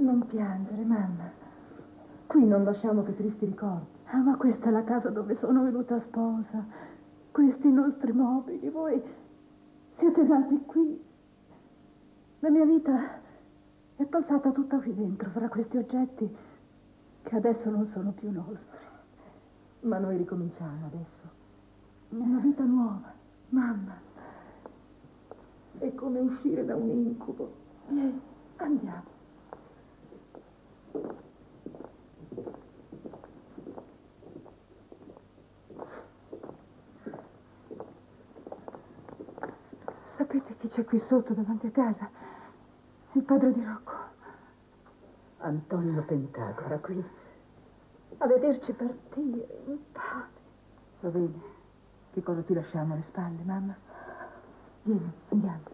Non piangere, mamma. Qui non lasciamo che tristi ricordi. Ah, ma questa è la casa dove sono venuta sposa. Questi i nostri mobili. Voi siete nati qui. La mia vita è passata tutta qui dentro, fra questi oggetti che adesso non sono più nostri. Ma noi ricominciamo adesso. Una vita nuova. Mamma, è come uscire da un incubo. Vieni, andiamo. Sapete chi c'è qui sotto davanti a casa? Il padre di Rocco. Antonio Pentagora qui. A vederci partire in pace. Lo vedi? Che cosa ti lasciamo alle spalle, mamma? Vieni, andiamo.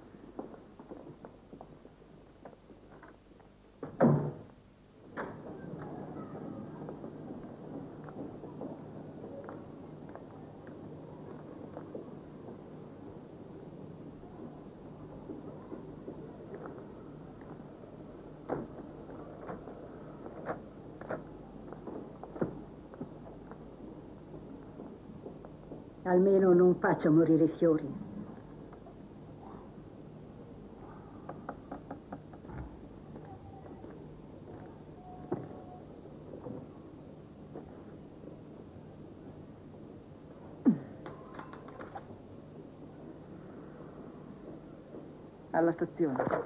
Almeno non faccia morire i fiori. Alla stazione.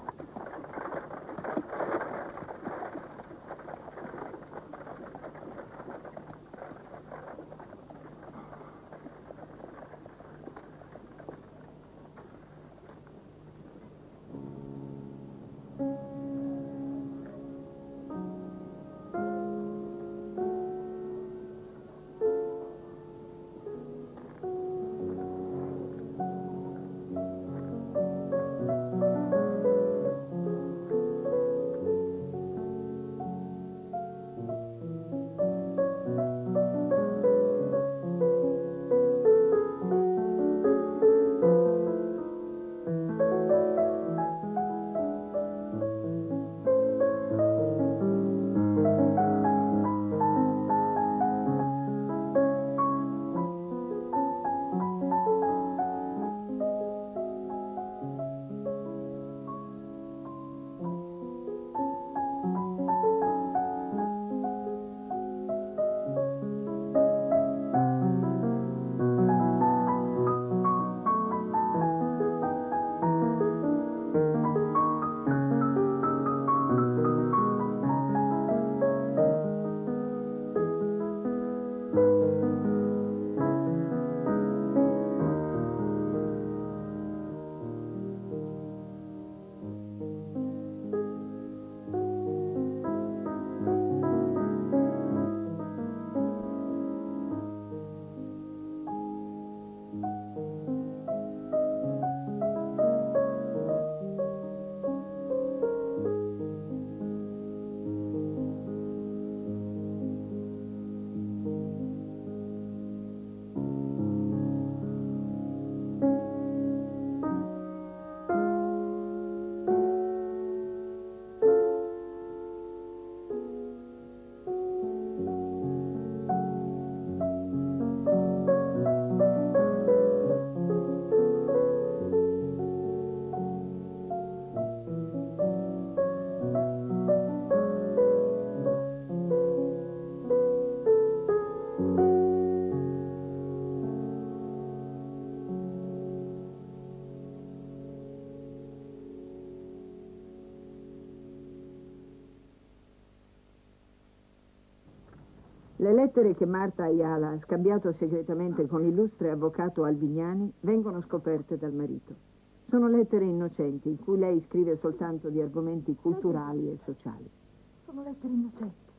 Le lettere che Marta Ayala ha scambiato segretamente con l'illustre avvocato Alvignani vengono scoperte dal marito. Sono lettere innocenti in cui lei scrive soltanto di argomenti culturali e sociali. Sono lettere innocenti.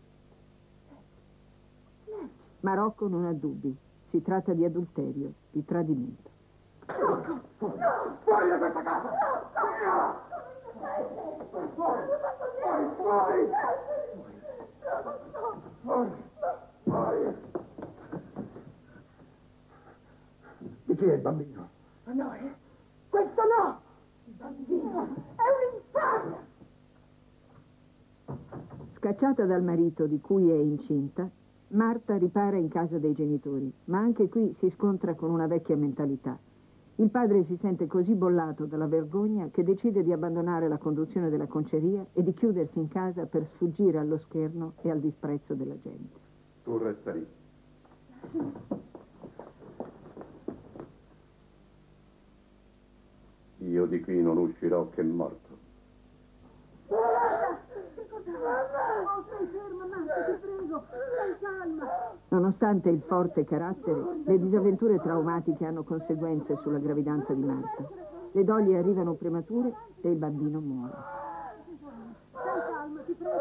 Leggi. Ma Rocco non ha dubbi. Si tratta di adulterio, di tradimento. No! Fuori da questa casa! Via! Fuori! Fuori! Fuori! Fuori! Fuori! Di chi è il bambino? No, eh? Questo no! Il bambino è un infame! Scacciata dal marito di cui è incinta, Marta ripara in casa dei genitori, ma anche qui si scontra con una vecchia mentalità. Il padre si sente così bollato dalla vergogna che decide di abbandonare la conduzione della conceria e di chiudersi in casa per sfuggire allo scherno e al disprezzo della gente. Tu resta lì. Io di qui non uscirò che morto. Oh, stai ferma, Marta, ti prego, stai calma. Nonostante il forte carattere, le disavventure traumatiche hanno conseguenze sulla gravidanza di Marta. Le doglie arrivano premature e il bambino muore. Stai calma, ti prego.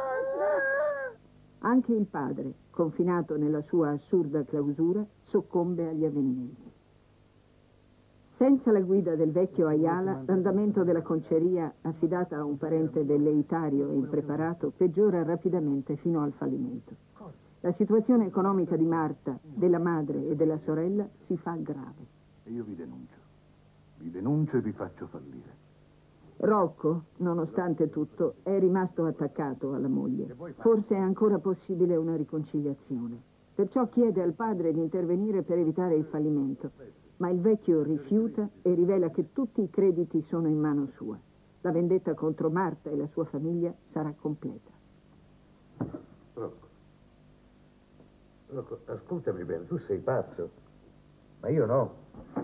Anche il padre, confinato nella sua assurda clausura, soccombe agli avvenimenti. Senza la guida del vecchio Ayala, l'andamento della conceria, affidata a un parente velleitario e impreparato, peggiora rapidamente fino al fallimento. La situazione economica di Marta, della madre e della sorella si fa grave. Io vi denuncio. Vi denuncio e vi faccio fallire. Rocco, nonostante tutto, è rimasto attaccato alla moglie. Forse è ancora possibile una riconciliazione. Perciò chiede al padre di intervenire per evitare il fallimento. Ma il vecchio rifiuta e rivela che tutti i crediti sono in mano sua. La vendetta contro Marta e la sua famiglia sarà completa. Rocco, Rocco, ascoltami bene, tu sei pazzo, ma io no.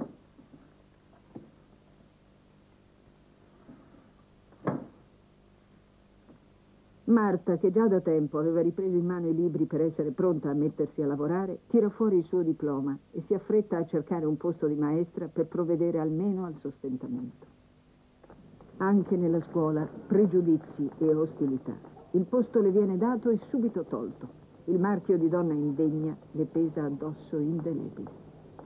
Marta, che già da tempo aveva ripreso in mano i libri per essere pronta a mettersi a lavorare, tira fuori il suo diploma e si affretta a cercare un posto di maestra per provvedere almeno al sostentamento. Anche nella scuola, pregiudizi e ostilità. Il posto le viene dato e subito tolto. Il marchio di donna indegna le pesa addosso indelebile.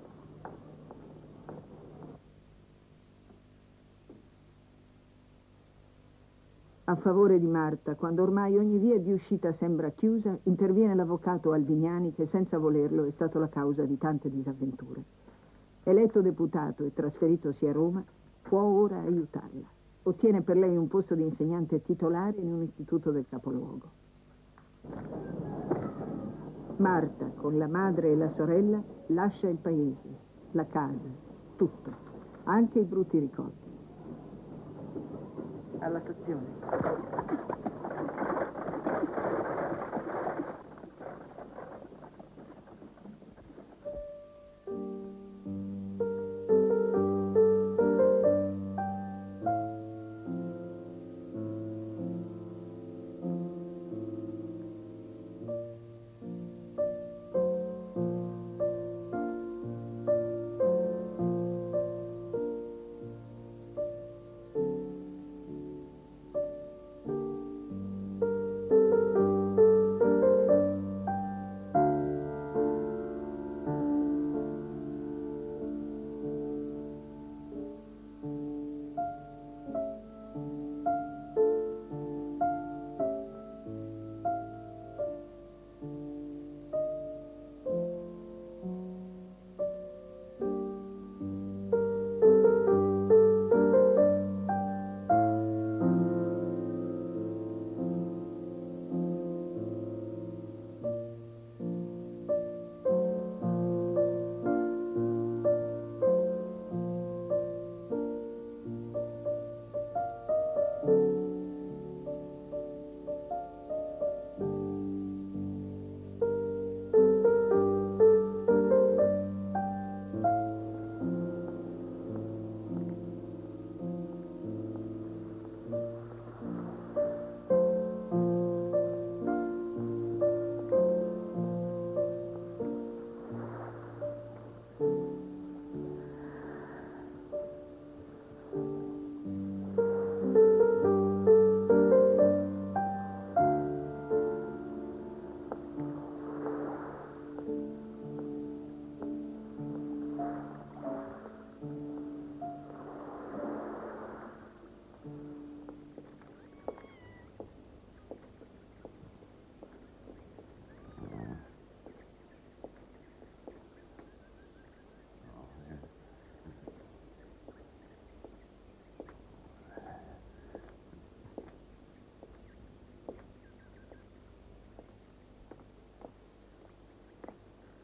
A favore di Marta, quando ormai ogni via di uscita sembra chiusa, interviene l'avvocato Alvignani che senza volerlo è stato la causa di tante disavventure. Eletto deputato e trasferitosi a Roma, può ora aiutarla. Ottiene per lei un posto di insegnante titolare in un istituto del capoluogo. Marta, con la madre e la sorella, lascia il paese, la casa, tutto, anche i brutti ricordi. Alla stazione.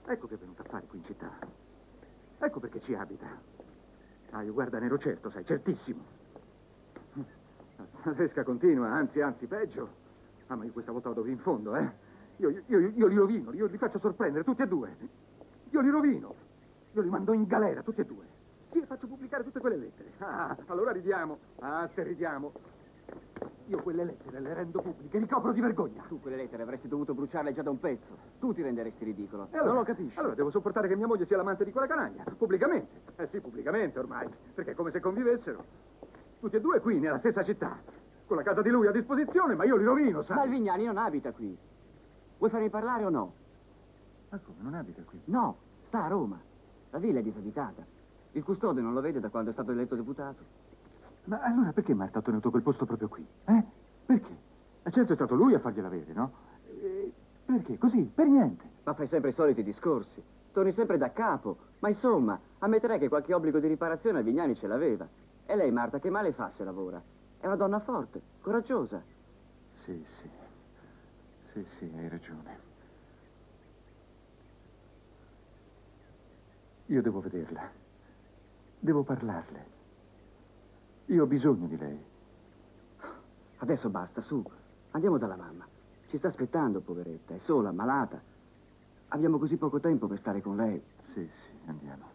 Ecco che è venuta a fare qui in città. Ecco perché ci abita. Ah, io guarda, ne ero certo, sai, certissimo. La tresca continua, anzi, anzi, peggio. Ah, ma io questa volta vado in fondo, eh. Io, io, io, io li rovino, io li faccio sorprendere, tutti e due. Io li rovino. Io li mando in galera, tutti e due. Sì, faccio pubblicare tutte quelle lettere. Ah, allora ridiamo. Ah, se ridiamo. Io quelle lettere le rendo pubbliche, li copro di vergogna. Tu quelle lettere avresti dovuto bruciarle già da un pezzo. Tu ti renderesti ridicolo. E allora, non lo capisci. Allora devo sopportare che mia moglie sia l'amante di quella canaglia, pubblicamente. Eh sì, pubblicamente ormai, perché è come se convivessero. Tutti e due qui, nella stessa città, con la casa di lui a disposizione, ma io li rovino, sai? Ma il Vignani non abita qui. Vuoi farmi parlare o no? Ma come, non abita qui? No, sta a Roma. La villa è disabitata. Il custode non lo vede da quando è stato eletto deputato. Ma allora perché Marta ha ottenuto quel posto proprio qui? Eh? Perché? E certo è stato lui a fargliela avere, no? E perché? Così, per niente. Ma fai sempre i soliti discorsi. Torni sempre da capo. Ma insomma, ammetterai che qualche obbligo di riparazione al Vignani ce l'aveva. E lei, Marta, che male fa se lavora? È una donna forte, coraggiosa. Sì, sì. Sì, sì, hai ragione. Io devo vederla. Devo parlarle. Io ho bisogno di lei. Adesso basta, su. Andiamo dalla mamma. Ci sta aspettando, poveretta. È sola, malata. Abbiamo così poco tempo per stare con lei. Sì, sì, andiamo.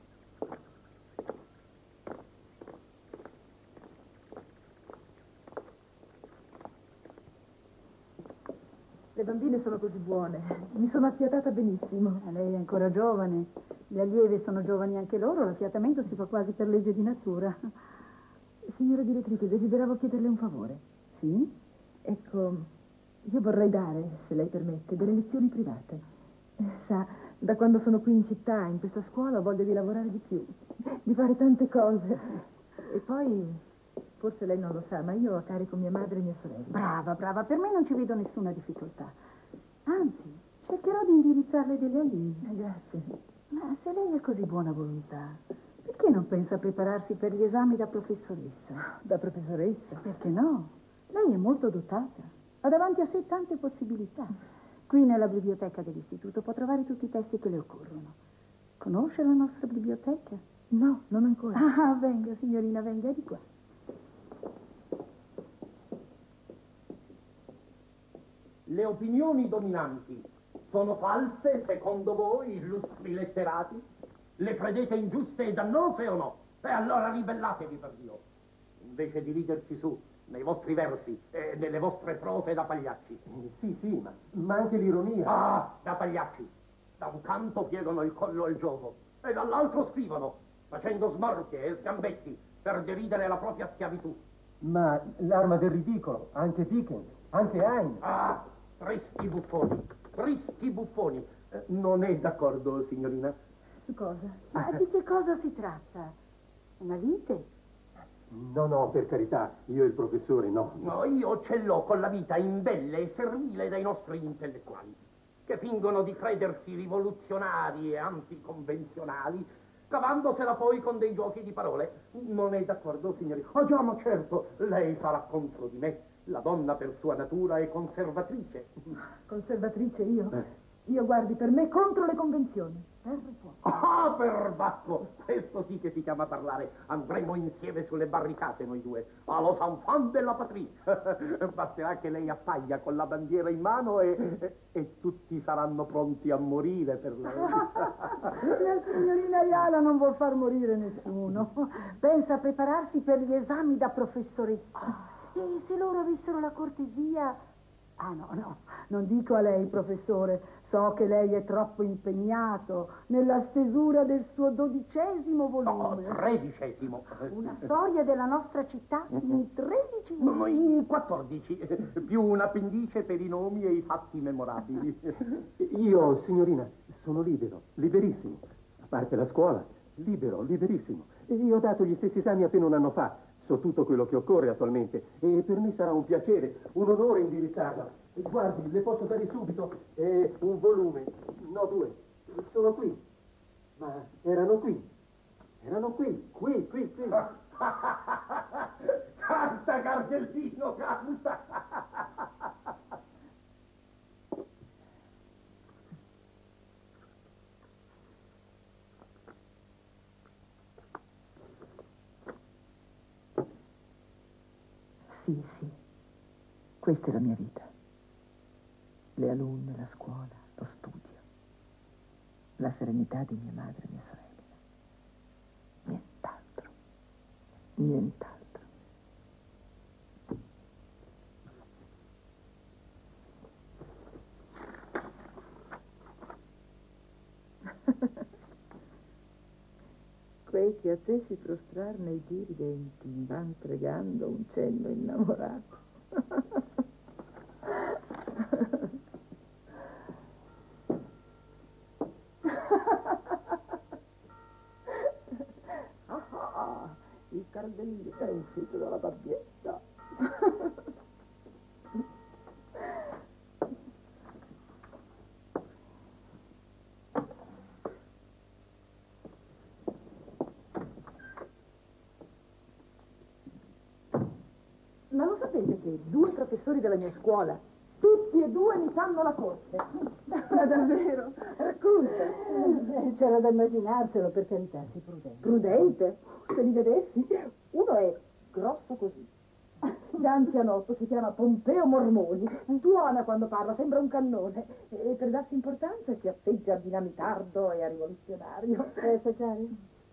Le bambine sono così buone. Mi sono affiatata benissimo. Eh, lei è ancora giovane. Gli allievi sono giovani anche loro. L'affiatamento si fa quasi per legge di natura. Signora direttrice, desideravo chiederle un favore. Sì? Ecco, io vorrei dare, se lei permette, delle lezioni private. Eh, Sa, da quando sono qui in città, in questa scuola, ho voglia di lavorare di più, di fare tante cose. E poi, forse lei non lo sa, ma io ho a carico mia madre e mia sorella. Brava, brava. Per me non ci vedo nessuna difficoltà. Anzi, cercherò di indirizzarle degli allievi. Eh, grazie. Ma se lei è così buona volontà, perché non pensa a prepararsi per gli esami da professoressa? Da professoressa? Perché no? Lei è molto dotata. Ha davanti a sé tante possibilità. Qui nella biblioteca dell'istituto può trovare tutti i testi che le occorrono. Conosce la nostra biblioteca? No, non ancora. Ah, venga, signorina, venga di qua. Le opinioni dominanti sono false, secondo voi, illustri letterati? Le credete ingiuste e dannose o no? E allora ribellatevi per Dio. Invece di riderci su nei vostri versi e nelle vostre prose da pagliacci. Sì, sì, ma, ma anche l'ironia. Ah, da pagliacci. Da un canto piegano il collo al gioco e dall'altro scrivono, facendo smorfie e sgambetti per deridere la propria schiavitù. Ma l'arma del ridicolo, anche Dickens, anche Heine. Ah, tristi buffoni, tristi buffoni. Eh, non è d'accordo, signorina? Su cosa? Ma di che cosa si tratta? Una vite? No, no, per carità, io e il professore no. No, io ce l'ho con la vita imbelle e servile dai nostri intellettuali, che fingono di credersi rivoluzionari e anticonvenzionali, cavandosela poi con dei giochi di parole. Non è d'accordo, signorina? Oh già, ma certo, lei sarà contro di me. La donna per sua natura è conservatrice. Conservatrice io? Eh. Io, guardi, per me contro le convenzioni. Terra e fuoco. Ah, perbacco! Questo sì che si chiama parlare. Andremo insieme sulle barricate noi due, allo Sanfan della patria. Basterà che lei appaia con la bandiera in mano e, e, e tutti saranno pronti a morire per lei. La signorina Ayala non vuol far morire nessuno. Pensa a prepararsi per gli esami da professoressa. E se loro avessero la cortesia... Ah, no, no, non dico a lei, professore. So che lei è troppo impegnato nella stesura del suo dodicesimo volume. No, tredicesimo. Una storia della nostra città in tredici No, no, in quattordici. Più un appendice per i nomi e i fatti memorabili. Io, signorina, sono libero, liberissimo. A parte la scuola, libero, liberissimo. E io ho dato gli stessi esami appena un anno fa. So tutto quello che occorre attualmente e per me sarà un piacere, un onore indirizzarla. E guardi, le posso dare subito eh, un volume, no due, sono qui, ma erano qui, erano qui, qui, qui, qui. Canta, Cardellino, canta! Sì, sì. Questa è la mia vita. Le alunne, la scuola, lo studio. La serenità di mia madre e mia sorella. Nient'altro. Nient'altro. Quei che a te si prostrar nei diri denti, van pregando un cenno innamorato. Ah, il cardellino è uscito dalla gabbietta. Ma lo sapete che due professori della mia scuola, tutti e due mi fanno la corte? Ma davvero? Racconta. Eh, c'era da immaginarselo, per carità, sii prudente. Prudente? Se li vedessi, uno è grosso così. Da anzianotto si chiama Pompeo Mormoni, tuona quando parla, sembra un cannone. E per darsi importanza si atteggia a dinamitardo e a rivoluzionario. Vuoi assaggiare?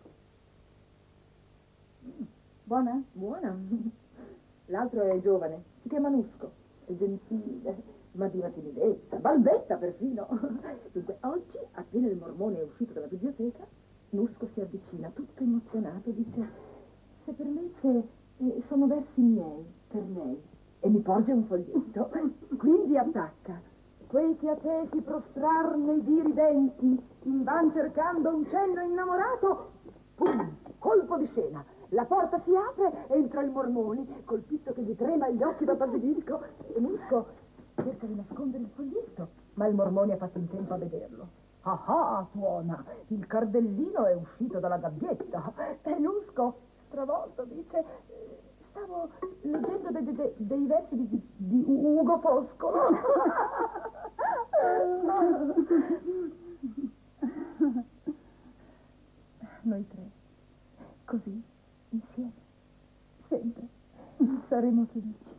Buona? Buona. L'altro è giovane, si chiama Nusco, è gentile, ma di una timidezza, balbetta perfino. Dunque, oggi, appena il Mormone è uscito dalla biblioteca, Nusco si avvicina, tutto emozionato, dice: se permette, eh, sono versi miei, per lei, e mi porge un foglietto. Quindi attacca: quei che a te si prostrar nei diri denti, van cercando un cenno innamorato, pum, colpo di scena. La porta si apre, entra il Mormoni, col pizzo che gli trema gli occhi da basilisco, e Nusco cerca di nascondere il foglietto, ma il Mormoni ha fatto in tempo a vederlo. Ah ah, tuona, il cardellino è uscito dalla gabbietta. E Nusco, stravolto, dice: stavo leggendo de, de, de, dei versi di, di Ugo Foscolo. Noi tre, così, insieme, sempre, saremo felici.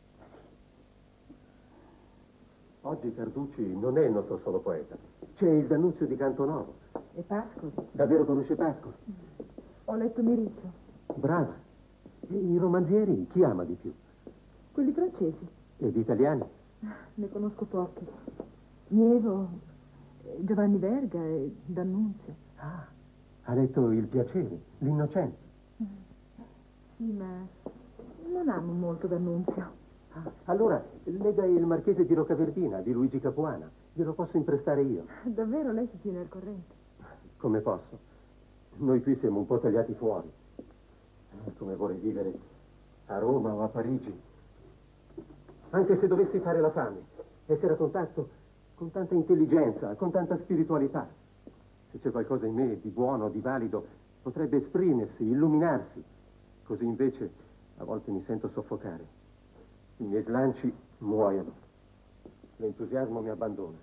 Oggi Carducci non è il nostro solo poeta. C'è il D'Annunzio di Cantonovo. E Pascoli? Davvero conosce Pascoli? Ho letto Miriccio. Brava. E i romanzieri chi ama di più? Quelli francesi. E gli italiani? Ne conosco pochi. Nievo, Giovanni Verga e D'Annunzio. Ah, ha letto Il piacere, L'innocente. Sì, ma non amo molto D'Annunzio. Ah, allora, legga Il Marchese di Roccaverdina, di Luigi Capuana. Glielo posso imprestare io. Davvero lei si tiene al corrente? Come posso? Noi qui siamo un po' tagliati fuori. Come vorrei vivere a Roma o a Parigi. Anche se dovessi fare la fame, essere a contatto con tanta intelligenza, con tanta spiritualità. Se c'è qualcosa in me di buono, di valido, potrebbe esprimersi, illuminarsi. Così invece a volte mi sento soffocare. I miei slanci muoiono. L'entusiasmo mi abbandona.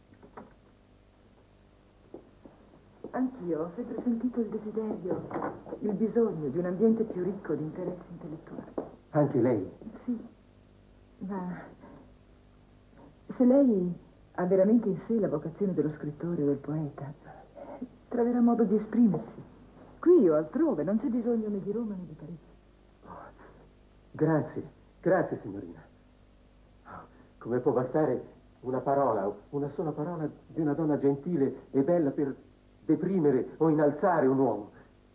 Anch'io ho sempre sentito il desiderio, il bisogno di un ambiente più ricco di interessi intellettuali. Anche lei? Sì, ma se lei ha veramente in sé la vocazione dello scrittore o del poeta, troverà modo di esprimersi. Qui o altrove, non c'è bisogno né di Roma né di Parigi. Grazie. Grazie, signorina. Come può bastare una parola, una sola parola di una donna gentile e bella per deprimere o innalzare un uomo?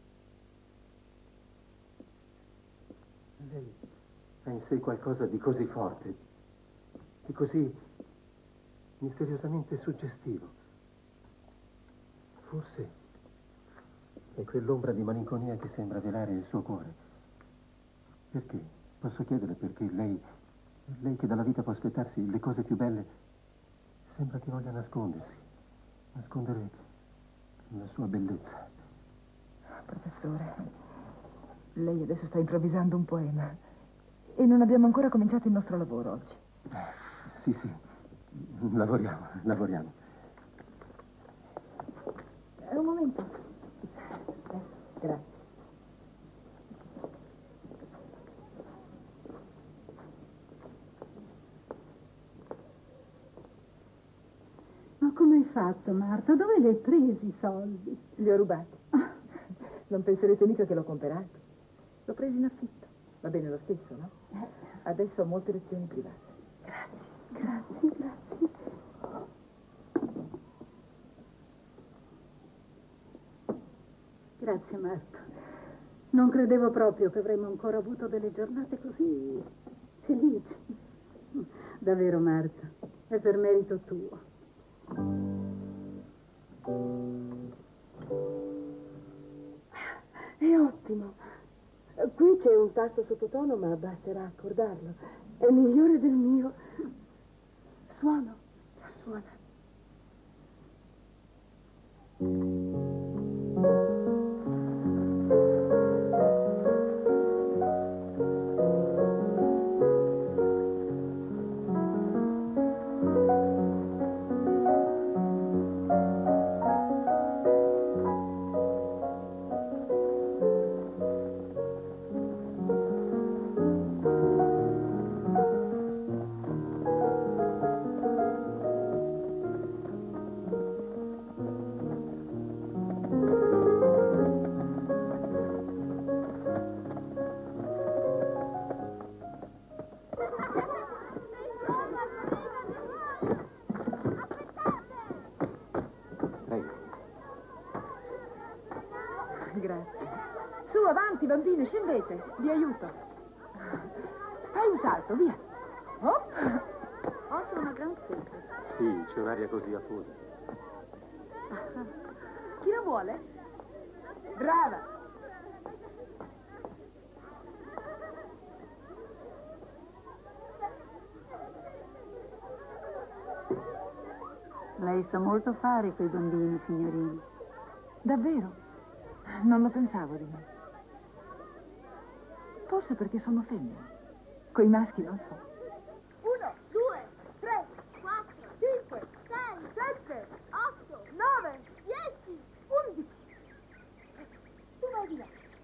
Lei ha in sé qualcosa di così forte, di così misteriosamente suggestivo. Forse è quell'ombra di malinconia che sembra velare il suo cuore. Perché? Posso chiedere perché lei, lei che dalla vita può aspettarsi le cose più belle, sembra che voglia nascondersi, nascondere la sua bellezza. Professore, lei adesso sta improvvisando un poema e non abbiamo ancora cominciato il nostro lavoro oggi. Sì, sì, lavoriamo, lavoriamo. Eh, un momento. Eh, grazie. fatto, Marta? Dove li hai presi i soldi? Li ho rubati. Non penserete mica che l'ho comperato. L'ho preso in affitto. Va bene lo stesso, no? Adesso ho molte lezioni private. Grazie, grazie. Grazie, Marta. Non credevo proprio che avremmo ancora avuto delle giornate così felici. Davvero, Marta, è per merito tuo. È ottimo. Qui c'è un tasto sottotono, ma basterà accordarlo. È migliore del mio. Suono. Suona. Grazie. Su, avanti, bambine, scendete. Vi aiuto. Fai un salto, via. Oh. Offro una gran sete. Sì, c'è un'aria così afosa. Chi la vuole? Brava. Lei sa molto fare quei bambini, signorina. Davvero? Non lo pensavo di me. Forse perché sono femmina. Coi maschi non so. Uno, due, tre, quattro, cinque, sei, sette, otto, nove, dieci, undici. Tu vai di là.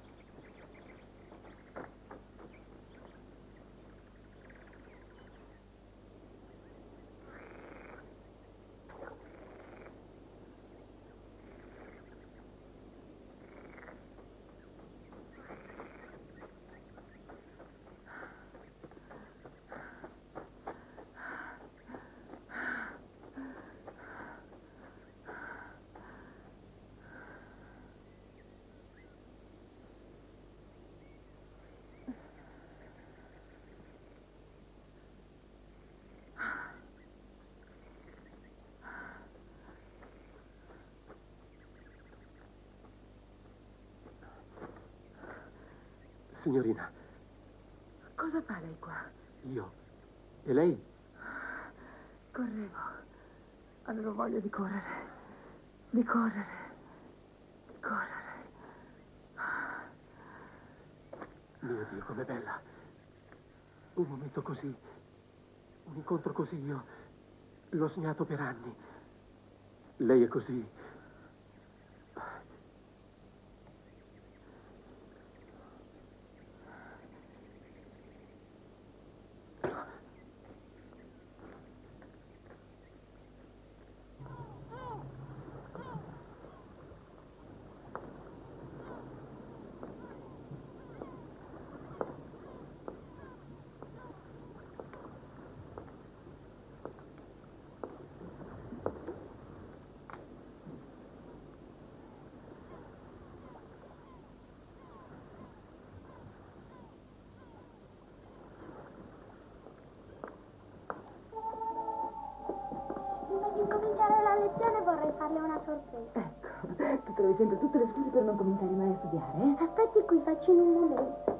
Signorina. Cosa fa lei qua? Io? E lei? Correvo. Avevo voglia di correre. Di correre. Di correre. Mio Dio, com'è bella. Un momento così, un incontro così, io l'ho sognato per anni. Lei è così. Prima di incominciare la lezione vorrei farle una sorpresa. Ecco, tu trovi sempre tutte le scuse per non cominciare mai a studiare, eh? Aspetti qui, faccio in un momento.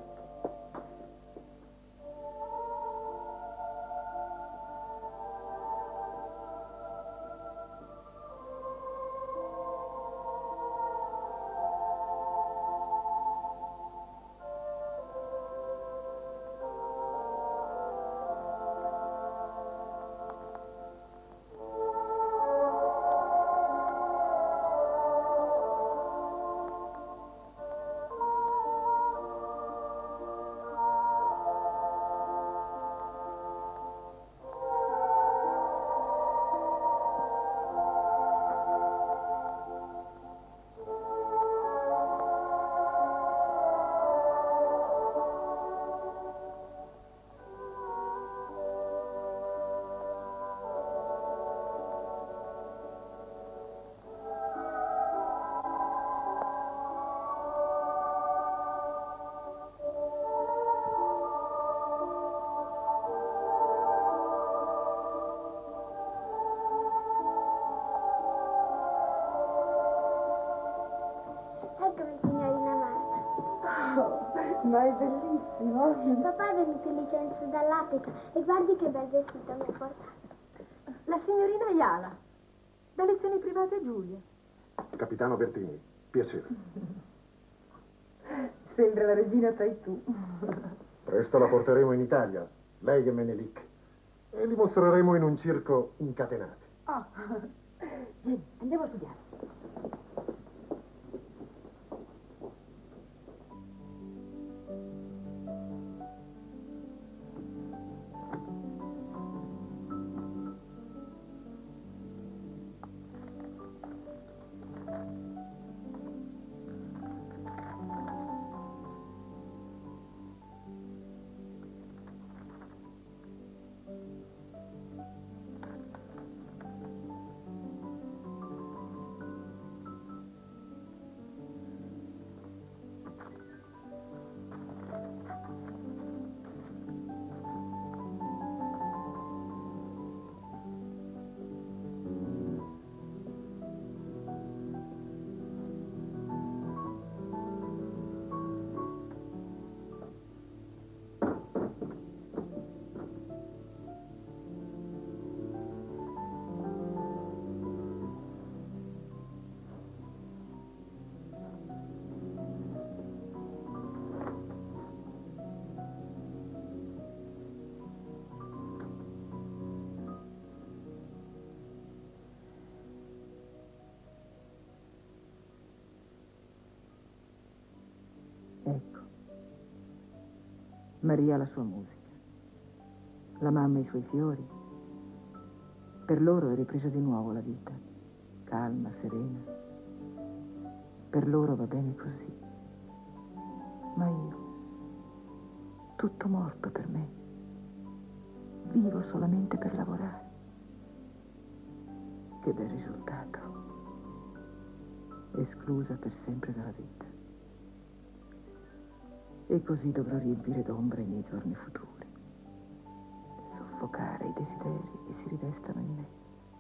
Ma è bellissimo. Papà è venuto in licenza dall'Attica e guardi che bel vestito mi ha portato. La signorina Ayala, da lezioni private a Giulia. Capitano Bertini, piacere. Sembra la regina sei tu. Presto la porteremo in Italia, lei e Menelik, e li mostreremo in un circo incatenati. Oh. Vieni, andiamo a studiare. Ecco, Maria la sua musica, la mamma i suoi fiori. Per loro è ripresa di nuovo la vita, calma, serena. Per loro va bene così. Ma io, tutto morto per me, vivo solamente per lavorare. Che bel risultato. Esclusa per sempre dalla vita. E così dovrò riempire d'ombra i miei giorni futuri, soffocare i desideri che si rivestano in me.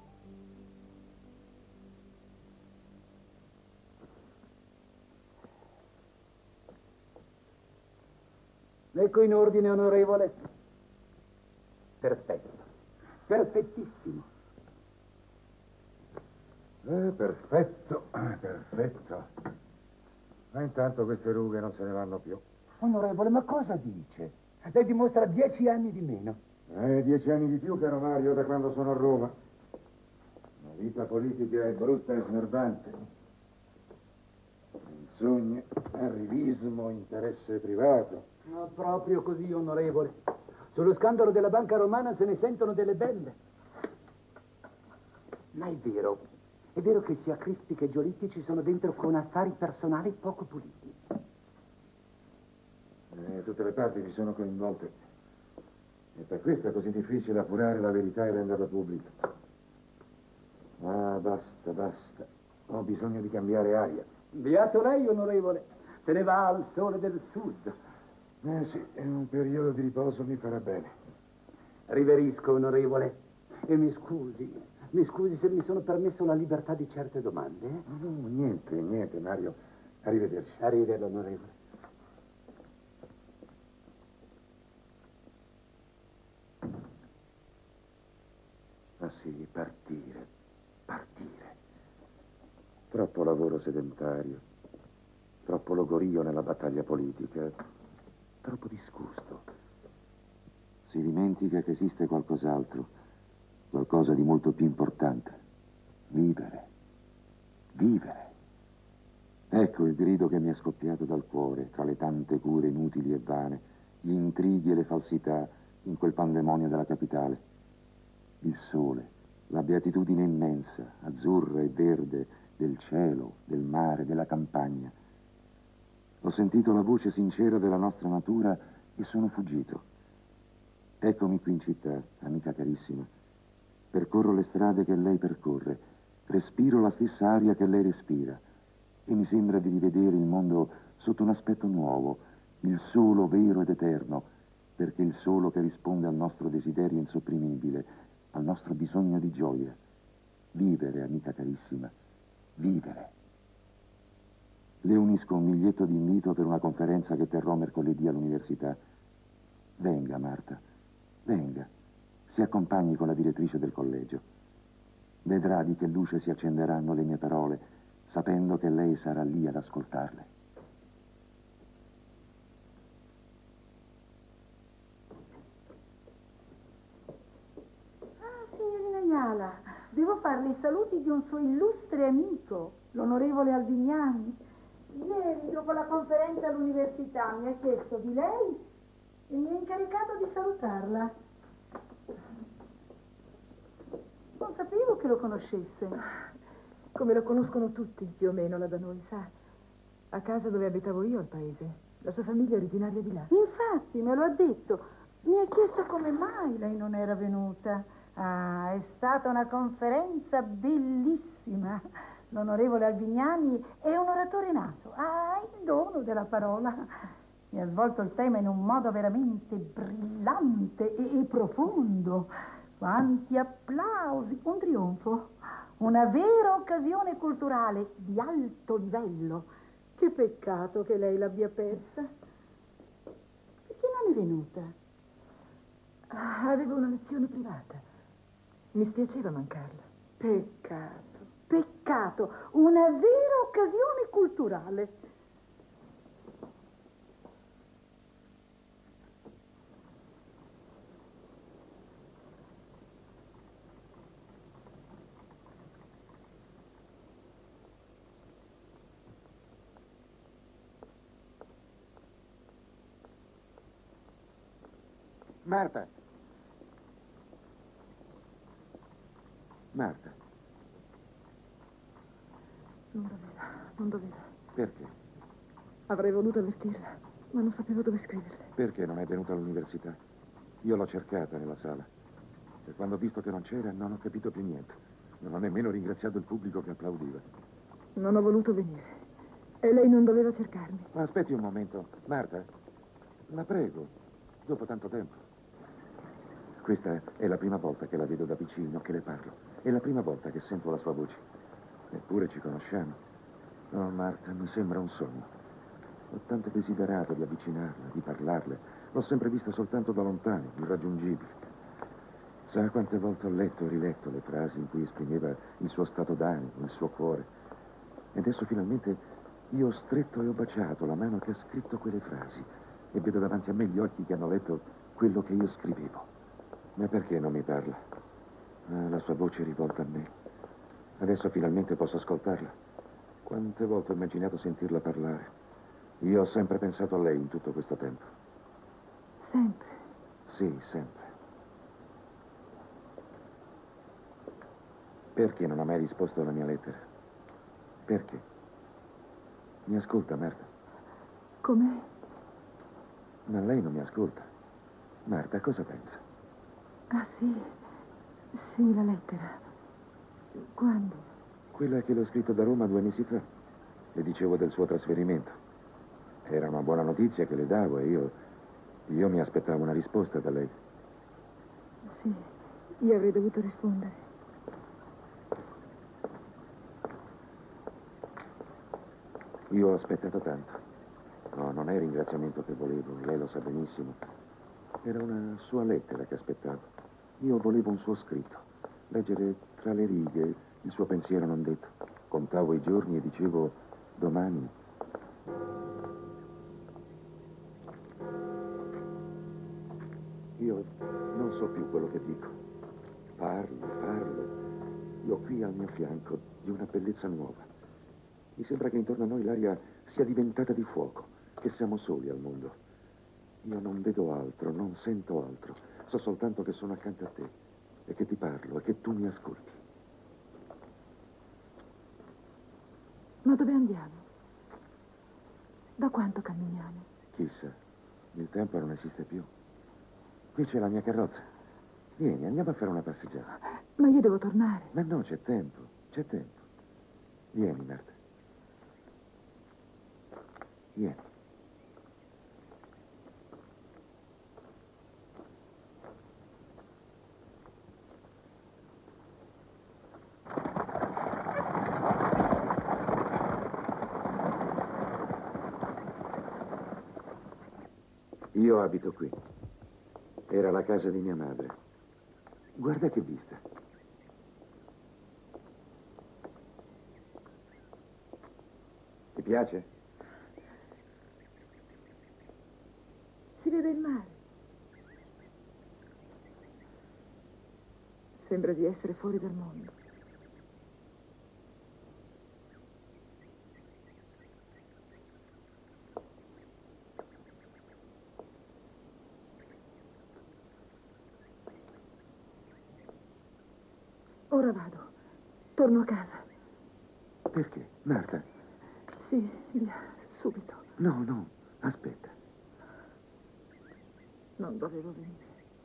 Ecco in ordine, onorevole. Perfetto. Perfettissimo. Eh, perfetto, perfetto. Ma intanto queste rughe non se ne vanno più. Onorevole, ma cosa dice? Lei dimostra dieci anni di meno. Eh, dieci anni di più, caro Mario, da quando sono a Roma. La vita politica è brutta e snervante. Menzogne, arrivismo, interesse privato. No, proprio così, onorevole. Sullo scandalo della banca romana se ne sentono delle belle. Ma è vero, è vero che sia Crispi che Giolitti ci sono dentro con affari personali poco puliti. Eh, tutte le parti ci sono coinvolte. E per questo è così difficile appurare la verità e renderla pubblica. Ah, basta, basta. Ho bisogno di cambiare aria. Beato lei, onorevole. Se ne va al sole del sud. Eh sì, un periodo di riposo mi farà bene. Riverisco, onorevole. E mi scusi, mi scusi se mi sono permesso la libertà di certe domande. Eh? No, niente, niente, Mario. Arrivederci. Arrivederci, onorevole. Ah sì, partire, partire. Troppo lavoro sedentario, troppo logorio nella battaglia politica, troppo disgusto. Si dimentica che esiste qualcos'altro, qualcosa di molto più importante. Vivere, vivere. Ecco il grido che mi è scoppiato dal cuore tra le tante cure inutili e vane, gli intrighi e le falsità in quel pandemonio della capitale. Il sole, la beatitudine immensa, azzurra e verde del cielo, del mare, della campagna. Ho sentito la voce sincera della nostra natura e sono fuggito. Eccomi qui in città, amica carissima. Percorro le strade che lei percorre, respiro la stessa aria che lei respira e mi sembra di rivedere il mondo sotto un aspetto nuovo, il solo vero ed eterno, perché il solo che risponde al nostro desiderio insopprimibile, al nostro bisogno di gioia. Vivere, amica carissima, vivere. Le unisco un biglietto di invito per una conferenza che terrò mercoledì all'università. Venga, Marta, venga. Si accompagni con la direttrice del collegio. Vedrà di che luce si accenderanno le mie parole, sapendo che lei sarà lì ad ascoltarle. Ah, signorina Iala, devo farle i saluti di un suo illustre amico, l'onorevole Alvignani. Ieri, dopo la conferenza all'università, mi ha chiesto di lei e mi ha incaricato di salutarla. Non sapevo che lo conoscesse. Come lo conoscono tutti, più o meno, là da noi, sa. A casa dove abitavo io al paese. La sua famiglia è originaria di là. Infatti, me lo ha detto. Mi ha chiesto come mai lei non era venuta. Ah, è stata una conferenza bellissima. L'onorevole Alvignani è un oratore nato, ha il dono della parola. Mi ha svolto il tema in un modo veramente brillante e, e profondo. Quanti applausi, un trionfo, una vera occasione culturale di alto livello. Che peccato che lei l'abbia persa. Perché non è venuta? Ah, avevo una lezione privata. Mi spiaceva mancarla. Peccato. Peccato, una vera occasione culturale. Marta! Marta. Non doveva, non doveva. Perché? Avrei voluto avvertirla, ma non sapevo dove scriverle. Perché non è venuta all'università? Io l'ho cercata nella sala. E quando ho visto che non c'era, non ho capito più niente. Non ho nemmeno ringraziato il pubblico che applaudiva. Non ho voluto venire. E lei non doveva cercarmi. Ma aspetti un momento. Marta, la prego, dopo tanto tempo. Questa è la prima volta che la vedo da vicino, che le parlo. È la prima volta che sento la sua voce. Eppure ci conosciamo. Oh, Marta, mi sembra un sogno. Ho tanto desiderato di avvicinarla, di parlarle. L'ho sempre vista soltanto da lontano, irraggiungibile. Sa quante volte ho letto e riletto le frasi in cui esprimeva il suo stato d'animo, il suo cuore. E adesso finalmente io ho stretto e ho baciato la mano che ha scritto quelle frasi e vedo davanti a me gli occhi che hanno letto quello che io scrivevo. Ma perché non mi parla? Ah, la sua voce è rivolta a me. Adesso finalmente posso ascoltarla. Quante volte ho immaginato sentirla parlare. Io ho sempre pensato a lei in tutto questo tempo. Sempre? Sì, sempre. Perché non ha mai risposto alla mia lettera? Perché? Mi ascolta, Marta? Come? Ma lei non mi ascolta. Marta, cosa pensa? Ah, sì. Sì, la lettera. Quando? Quella che l'ho scritto da Roma due mesi fa. Le dicevo del suo trasferimento. Era una buona notizia che le davo e io... Io mi aspettavo una risposta da lei. Sì, io avrei dovuto rispondere. Io ho aspettato tanto. No, non è il ringraziamento che volevo, lei lo sa benissimo. Era una sua lettera che aspettavo. Io volevo un suo scritto. Leggere tra le righe il suo pensiero non detto. Contavo i giorni e dicevo, domani... Io non so più quello che dico. Parlo, parlo. Io qui al mio fianco di una bellezza nuova. Mi sembra che intorno a noi l'aria sia diventata di fuoco, che siamo soli al mondo. Io non vedo altro, non sento altro. So soltanto che sono accanto a te e che ti parlo e che tu mi ascolti. Ma dove andiamo? Da quanto camminiamo? Chissà, il tempo non esiste più. Qui c'è la mia carrozza. Vieni, andiamo a fare una passeggiata. Ma io devo tornare. Ma no, c'è tempo, c'è tempo. Vieni, Marta. Vieni. Io abito qui. Era la casa di mia madre. Guarda che vista. Ti piace? Si vede il mare. Sembra di essere fuori dal mondo. Ora vado. Torno a casa. Perché? Marta? Sì, via, subito. No, no, aspetta. Non dovevo venire.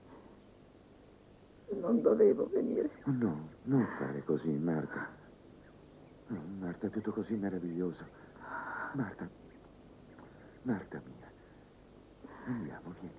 Non dovevo venire. Oh, no, non fare così, Marta. No, Marta, è tutto così meraviglioso. Marta. Marta mia. Andiamo, vieni.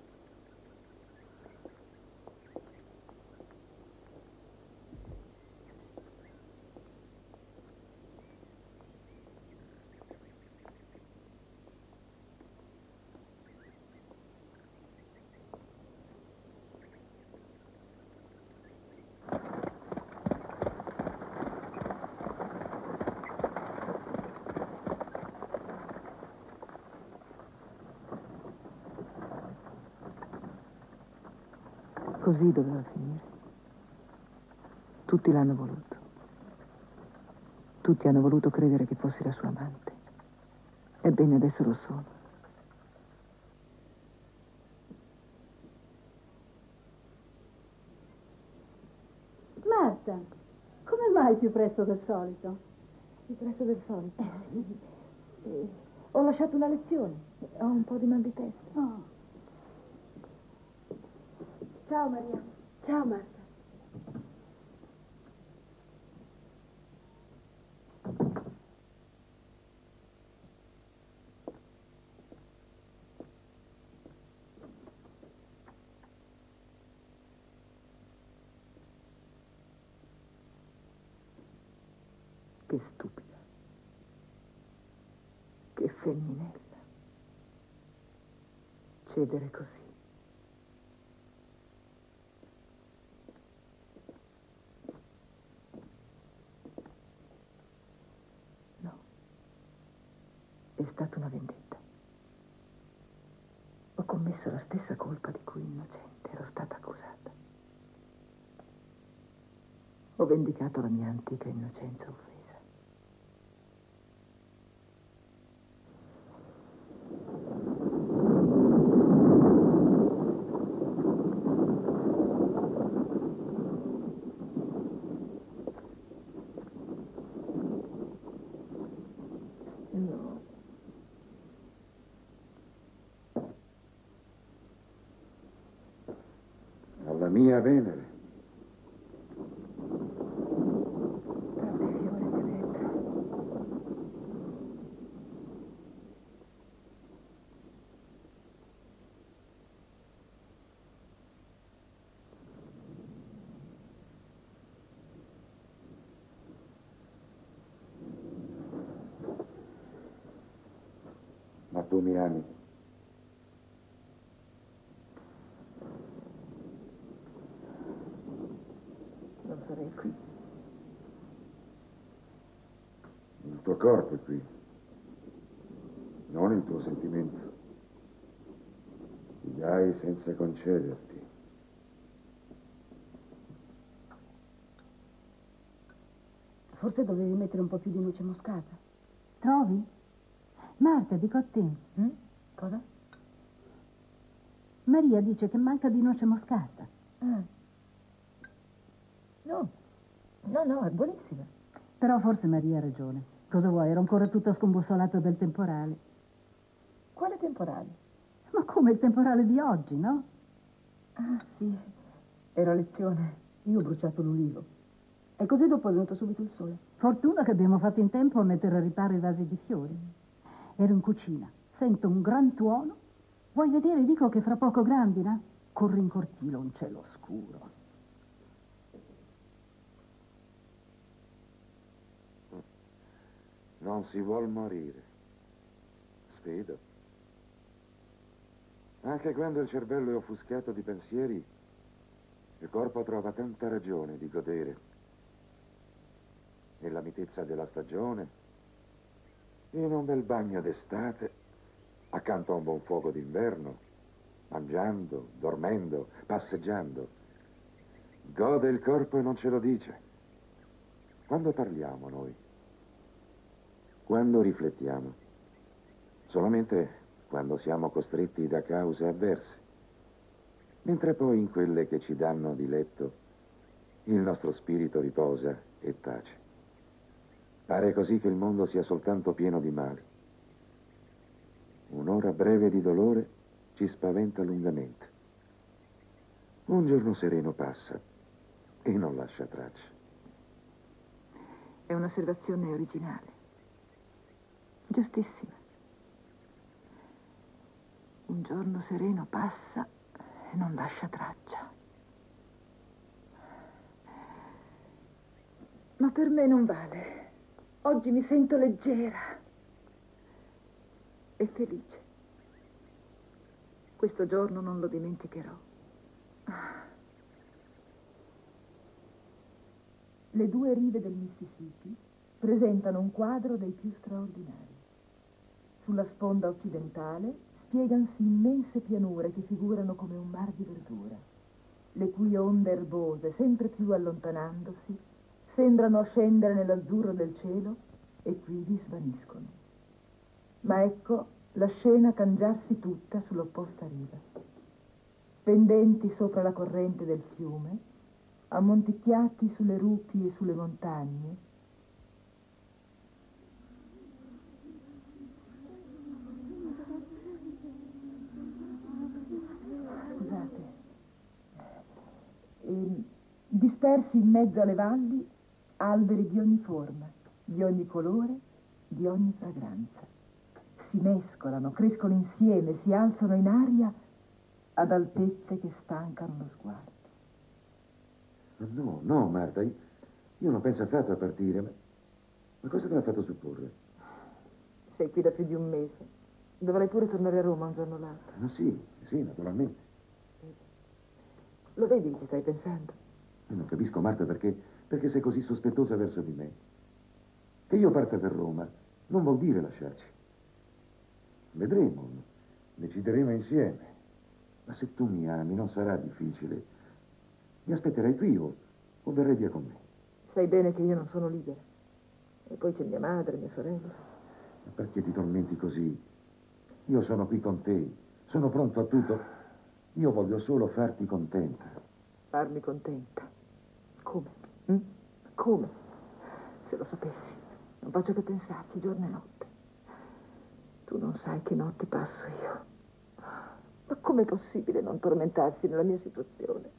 Così doveva finire. Tutti l'hanno voluto. Tutti hanno voluto credere che fossi la sua amante. Ebbene, adesso lo sono. Marta, come vai più presto del solito? Più presto del solito? Eh, sì. Eh, ho lasciato una lezione. Ho un po' di mal di testa. Oh. Ciao Maria. Ciao Marta. Che stupida. Che femminella. Cedere così. È stata una vendetta. Ho commesso la stessa colpa di cui innocente ero stata accusata. Ho vendicato la mia antica innocenza offesa. No. Alla mia Venere. Troppi fiori qui dentro. Ma tu mi ami? Non sarei qui. Il tuo corpo è qui, non il tuo sentimento. Ti dai senza concederti. Forse dovevi mettere un po' più di noce moscata. Trovi? Marta, dico a te. Mm? Cosa? Maria dice che manca di noce moscata. Ah. No, no, no, è buonissima. Però forse Maria ha ragione. Cosa vuoi? Ero ancora tutta scombussolata del temporale. Quale temporale? Ma come il temporale di oggi, no? Ah, sì. Ero a lezione. Io ho bruciato l'ulivo. E così dopo è venuto subito il sole. Fortuna che abbiamo fatto in tempo a mettere a riparo i vasi di fiori. Ero in cucina. Sento un gran tuono. Vuoi vedere? Dico che fra poco grandina. Corro in cortile, un cielo scuro. Non si vuol morire. Sfido. Anche quando il cervello è offuscato di pensieri, il corpo trova tanta ragione di godere. Nella mitezza della stagione, in un bel bagno d'estate, accanto a un buon fuoco d'inverno, mangiando, dormendo, passeggiando. Gode il corpo e non ce lo dice. Quando parliamo noi? Quando riflettiamo? Solamente quando siamo costretti da cause avverse. Mentre poi in quelle che ci danno diletto, il nostro spirito riposa e tace. Pare così che il mondo sia soltanto pieno di mali. Un'ora breve di dolore ci spaventa lungamente. Un giorno sereno passa e non lascia traccia. È un'osservazione originale. Giustissima. Un giorno sereno passa e non lascia traccia. Ma per me non vale. Oggi mi sento leggera e felice. Questo giorno non lo dimenticherò. Le due rive del Mississippi presentano un quadro dei più straordinari. Sulla sponda occidentale spiegansi immense pianure che figurano come un mar di verdura, le cui onde erbose, sempre più allontanandosi, sembrano scendere nell'azzurro del cielo e qui svaniscono. Ma ecco la scena cangiarsi tutta sull'opposta riva. Pendenti sopra la corrente del fiume, ammonticchiati sulle rupi e sulle montagne, scusate, e, dispersi in mezzo alle valli, alberi di ogni forma, di ogni colore, di ogni fragranza. Si mescolano, crescono insieme, si alzano in aria ad altezze che stancano lo sguardo. No, no, Marta, io, io non penso affatto a partire, ma, ma cosa te l'ha fatto supporre? Sei qui da più di un mese. Dovrai pure tornare a Roma un giorno o l'altro. Ah, sì, sì, naturalmente. Lo vedi che ci stai pensando? Io non capisco, Marta, perché, perché sei così sospettosa verso di me. Che io parta per Roma non vuol dire lasciarci. Vedremo, decideremo insieme. Ma se tu mi ami non sarà difficile. Mi aspetterai qui o, o verrai via con me. Sai bene che io non sono libera. E poi c'è mia madre, mia sorella. Ma perché ti tormenti così? Io sono qui con te, sono pronto a tutto. Io voglio solo farti contenta. Farmi contenta? Come? Hm? Come? Se lo sapessi, non faccio che pensarci giorno e notte. Tu non sai che notti passo io. Ma com'è possibile non tormentarsi nella mia situazione?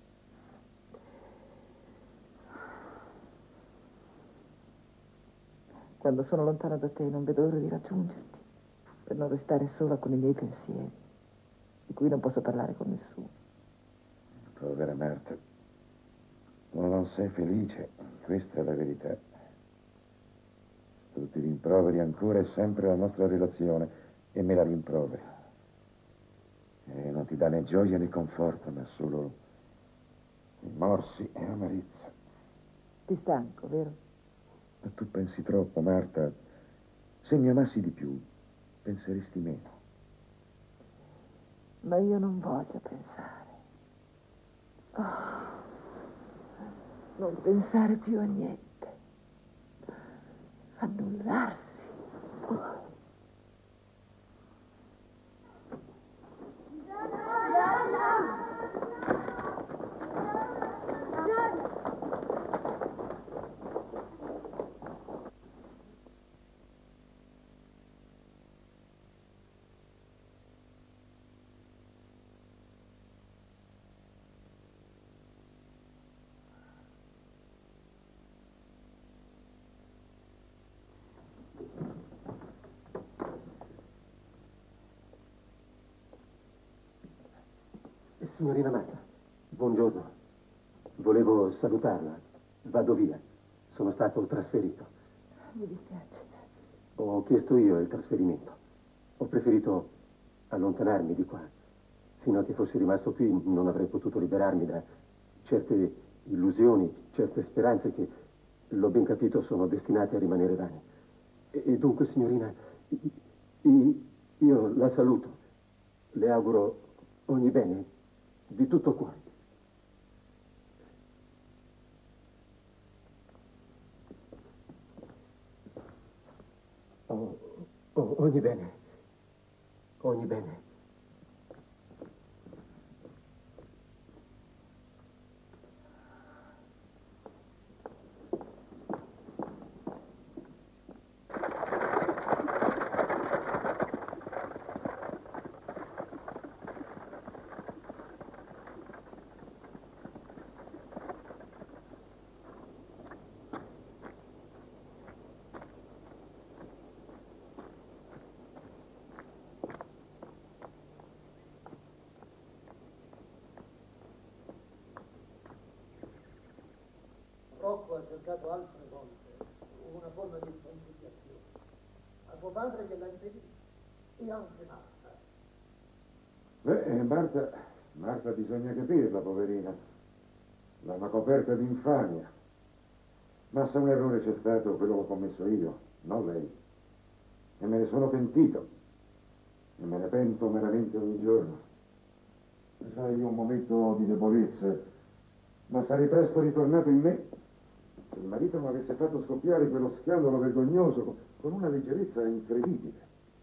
Quando sono lontana da te non vedo l'ora di raggiungerti, per non restare sola con i miei pensieri, di cui non posso parlare con nessuno. Povera Marta, tu non sei felice, questa è la verità. Tu ti rimproveri ancora e sempre la nostra relazione e me la rimproveri. E non ti dà né gioia né conforto, ma solo rimorsi e amarezza. Ti stanco, vero? Ma tu pensi troppo, Marta. Se mi amassi di più, penseresti meno. Ma io non voglio pensare. Oh, non pensare più a niente. Annullarsi. Oh. Signorina Marta, buongiorno. Volevo salutarla. Vado via. Sono stato trasferito. Mi dispiace. Ho chiesto io il trasferimento. Ho preferito allontanarmi di qua, Fino a che fossi rimasto qui non avrei potuto liberarmi da certe illusioni, certe speranze che, l'ho ben capito, sono destinate a rimanere vane. E, e dunque, signorina, i- io la saluto. Le auguro ogni bene, di tutto cuore. Oh, oh, ogni bene, ogni bene. Rocco ha cercato altre volte una forma di conciliazione. A tuo padre gliel'ha impedito, e anche Marta. Beh, Marta, Marta bisogna capirla, poverina. L'hanno coperta di infamia. Ma se un errore c'è stato, quello l'ho commesso io, non lei. E me ne sono pentito. E me ne pento meramente ogni giorno. Sai, io ho un momento di debolezza, ma sarei presto ritornato in me se il marito non avesse fatto scoppiare quello scandalo vergognoso con una leggerezza incredibile.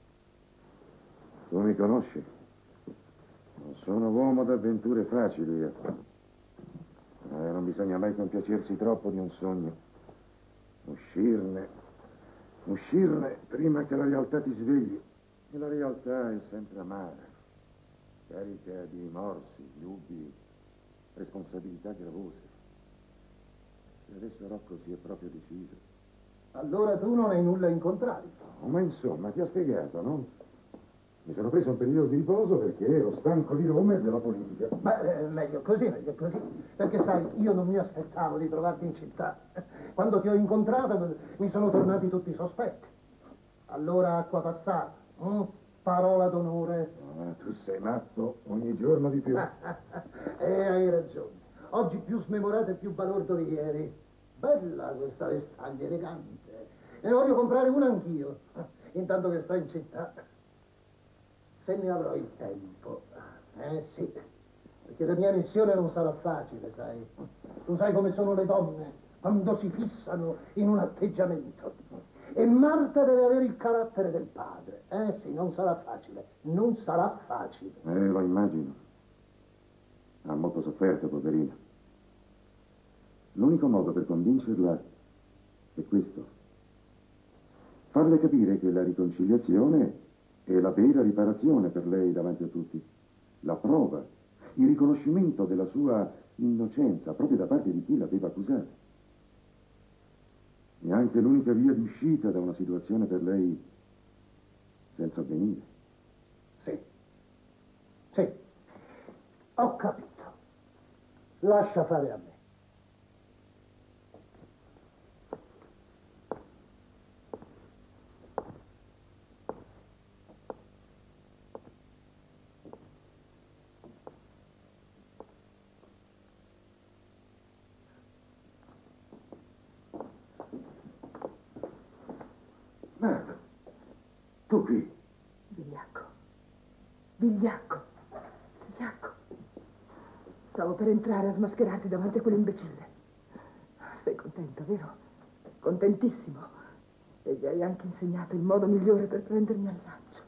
Tu mi conosci? Non sono uomo d'avventure facili io. Eh, non bisogna mai compiacersi troppo di un sogno. Uscirne, uscirne prima che la realtà ti svegli. E la realtà è sempre amara, carica di morsi, dubbi, responsabilità gravose. E adesso Rocco si è proprio deciso. Allora tu non hai nulla in contrario. Oh, ma insomma, ti ha spiegato, no? Mi sono preso un periodo di riposo perché ero stanco di Roma e della politica. Beh, eh, meglio così, meglio così. Perché sai, io non mi aspettavo di trovarti in città. Quando ti ho incontrato mi sono tornati tutti sospetti. Allora acqua passata, hm? Parola d'onore. Ah, tu sei matto ogni giorno di più. E hai ragione. Oggi più smemorato e più balordo di ieri. Bella questa vestaglia elegante. E ne voglio comprare una anch'io, intanto che sto in città. Se ne avrò il tempo. Eh sì, perché la mia missione non sarà facile, sai. Tu sai come sono le donne quando si fissano in un atteggiamento. E Marta deve avere il carattere del padre. Eh sì, non sarà facile. Non sarà facile. Eh, lo immagino. Ha molto sofferto, poverina. L'unico modo per convincerla è questo. Farle capire che la riconciliazione è la vera riparazione per lei davanti a tutti. La prova, il riconoscimento della sua innocenza proprio da parte di chi l'aveva accusata. E anche l'unica via di uscita da una situazione per lei senza avvenire. Sì. Sì. Ho capito. Lascia fare a me. Marta, tu qui? Vigliacco. Vigliacco. Vigliacco. Stavo per entrare a smascherarti davanti a quell'imbecille. Sei contento, vero? Contentissimo. E gli hai anche insegnato il modo migliore per prendermi al lancio.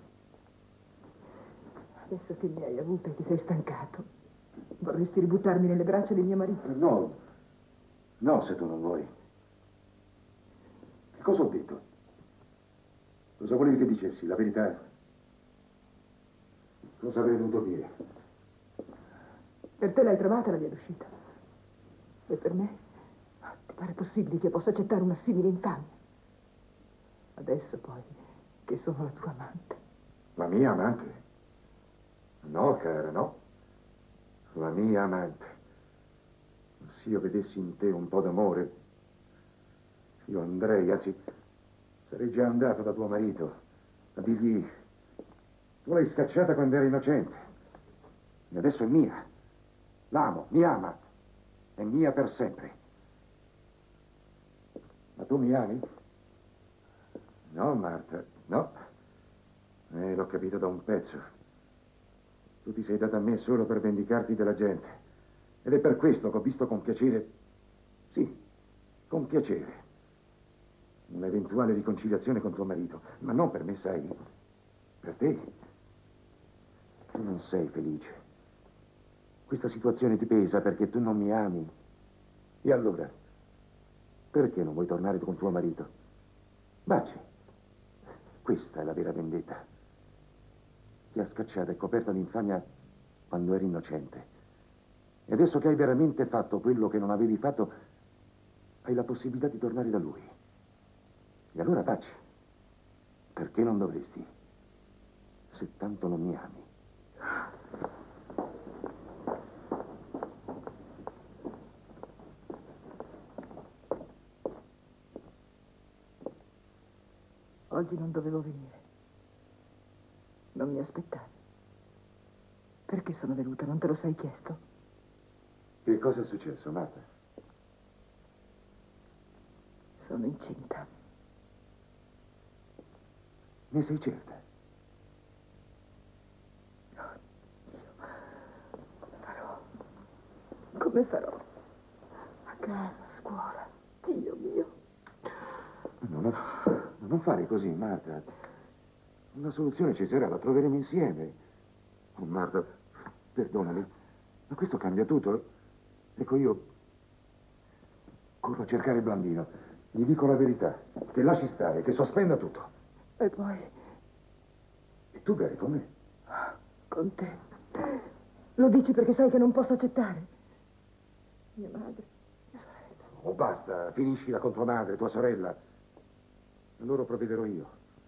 Adesso che mi hai avuto e ti sei stancato, vorresti ributtarmi nelle braccia di mio marito? No. No, se tu non vuoi. Che cosa ho detto? Cosa volevi che dicessi? La verità? Cosa avrei dovuto dire? Per te l'hai trovata la via d'uscita. E per me? Ti pare possibile che possa accettare una simile infamia? Adesso poi, che sono la tua amante. La mia amante? No, cara, no. La mia amante. Se io vedessi in te un po' d'amore, io andrei, anzi, sarei già andato da tuo marito a dirgli: tu l'hai scacciata quando era innocente. E adesso è mia. L'amo, mi ama. È mia per sempre. Ma tu mi ami? No, Marta, no. Eh, l'ho capito da un pezzo. Tu ti sei data a me solo per vendicarti della gente. Ed è per questo che ho visto con piacere, sì, con piacere, un'eventuale riconciliazione con tuo marito. Ma non per me, sai, per te. Tu non sei felice. Questa situazione ti pesa perché tu non mi ami. E allora, perché non vuoi tornare con tuo marito? Baci. Questa è la vera vendetta. Ti ha scacciata e coperta d'infamia quando eri innocente. E adesso che hai veramente fatto quello che non avevi fatto, hai la possibilità di tornare da lui. E allora baci. Perché non dovresti? Se tanto non mi ami. Oggi non dovevo venire. Non mi aspettavi. Perché sono venuta? Non te lo sei chiesto? Che cosa è successo, Marta? Sono incinta. Ne sei certa? Farò. Come farò? A casa, a scuola. Dio mio. No, no, non fare così, Marta. Una soluzione ci sarà, la troveremo insieme. Oh, Marta, perdonami, ma questo cambia tutto. Ecco, io corro a cercare Blandino. Gli dico la verità, che lasci stare, che sospenda tutto. E poi? E tu vieni con me? Con te. Lo dici perché sai che non posso accettare. Mia madre, mia sorella. Oh, basta, finiscila con tua madre, tua sorella. Loro provvederò io.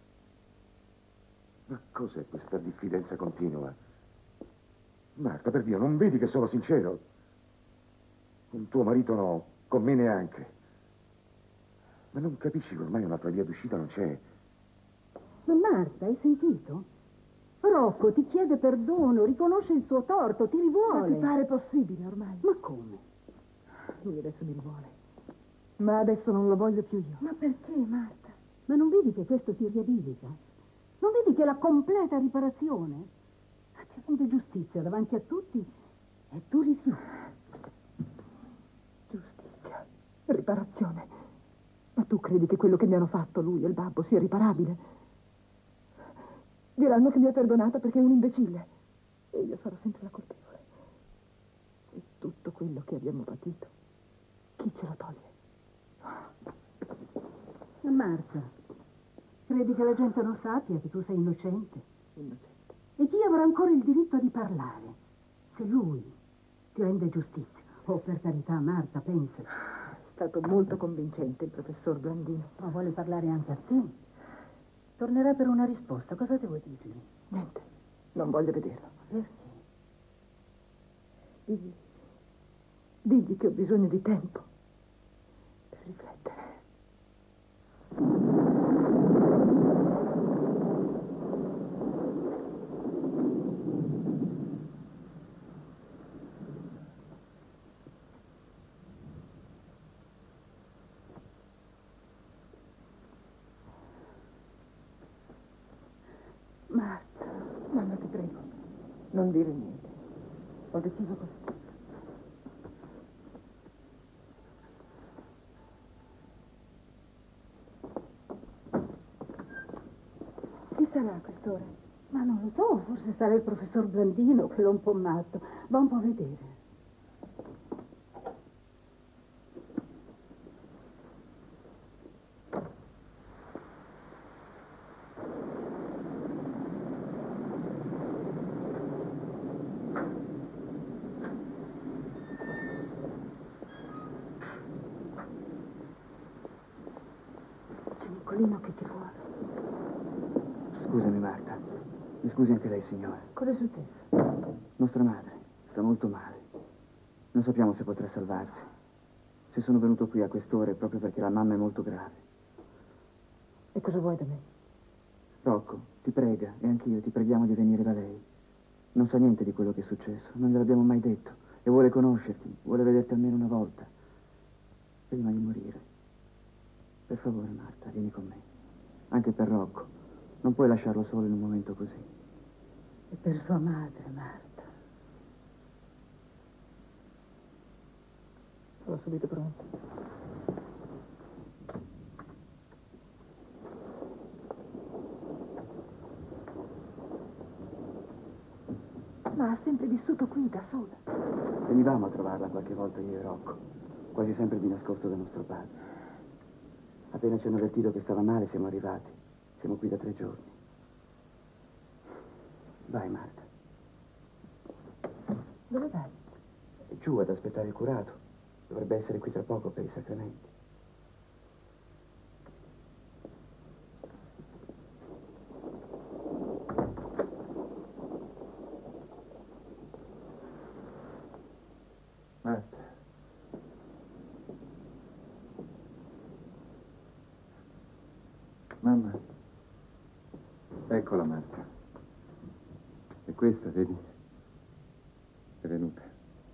Ma cos'è questa diffidenza continua? Marta, per Dio, non vedi che sono sincero? Con tuo marito no, con me neanche. Ma non capisci che ormai un'altra via d'uscita non c'è? Ma Marta, hai sentito? Rocco ti chiede perdono, riconosce il suo torto, ti rivuole. Ma ti pare possibile ormai? Ma come? Lui adesso mi rivuole. Ma adesso non lo voglio più io. Ma perché, Marta? Ma non vedi che questo ti riabilita? Non vedi che la completa riparazione ti rende giustizia davanti a tutti e tu rifiuti? Giustizia, riparazione. Ma tu credi che quello che mi hanno fatto lui e il babbo sia riparabile? Diranno che mi ha perdonata perché è un imbecille. E io sarò sempre la colpevole. E tutto quello che abbiamo patito, chi ce lo toglie? Ma Marta, credi che la gente non sappia che tu sei innocente? Innocente. E chi avrà ancora il diritto di parlare? Se lui ti rende giustizia. Oh, per carità, Marta, pensa. È stato molto convincente il professor Blandino. Ma vuole parlare anche a te? Tornerà per una risposta. Cosa devo dirgli? Niente, non voglio vederlo. Perché? Digli, digli che ho bisogno di tempo per riflettere. Marta, mamma, ti prego, non dire niente. Ho deciso così. Chi sarà a quest'ora? Ma non lo so, forse sarà il professor Blandino, quello un po' matto. Va un po' a vedere. C'è Nicolino che ti vuole. Scusami, Marta. Mi scusi anche lei, signore. Cosa è successo? Nostra madre sta molto male. Non sappiamo se potrà salvarsi. Se sono venuto qui a quest'ore proprio perché la mamma è molto grave. E cosa vuoi da me? Rocco, ti prega, e anch'io ti preghiamo di venire da lei. Non sa niente di quello che è successo, non gliel'abbiamo mai detto. E vuole conoscerti, vuole vederti almeno una volta. Prima di morire. Per favore, Marta, vieni con me. Anche per Rocco. Non puoi lasciarlo solo in un momento così. E per sua madre, Marta. Sono subito pronta. Ma ha sempre vissuto qui, da sola. Venivamo a trovarla qualche volta io e Rocco, quasi sempre di nascosto da nostro padre. Appena ci hanno avvertito che stava male siamo arrivati. Siamo qui da tre giorni. Vai, Marta. Dove vai? È giù ad aspettare il curato. Dovrebbe essere qui tra poco per i sacramenti. Marta. Mamma. Eccola, Marta. E questa, vedi? È venuta.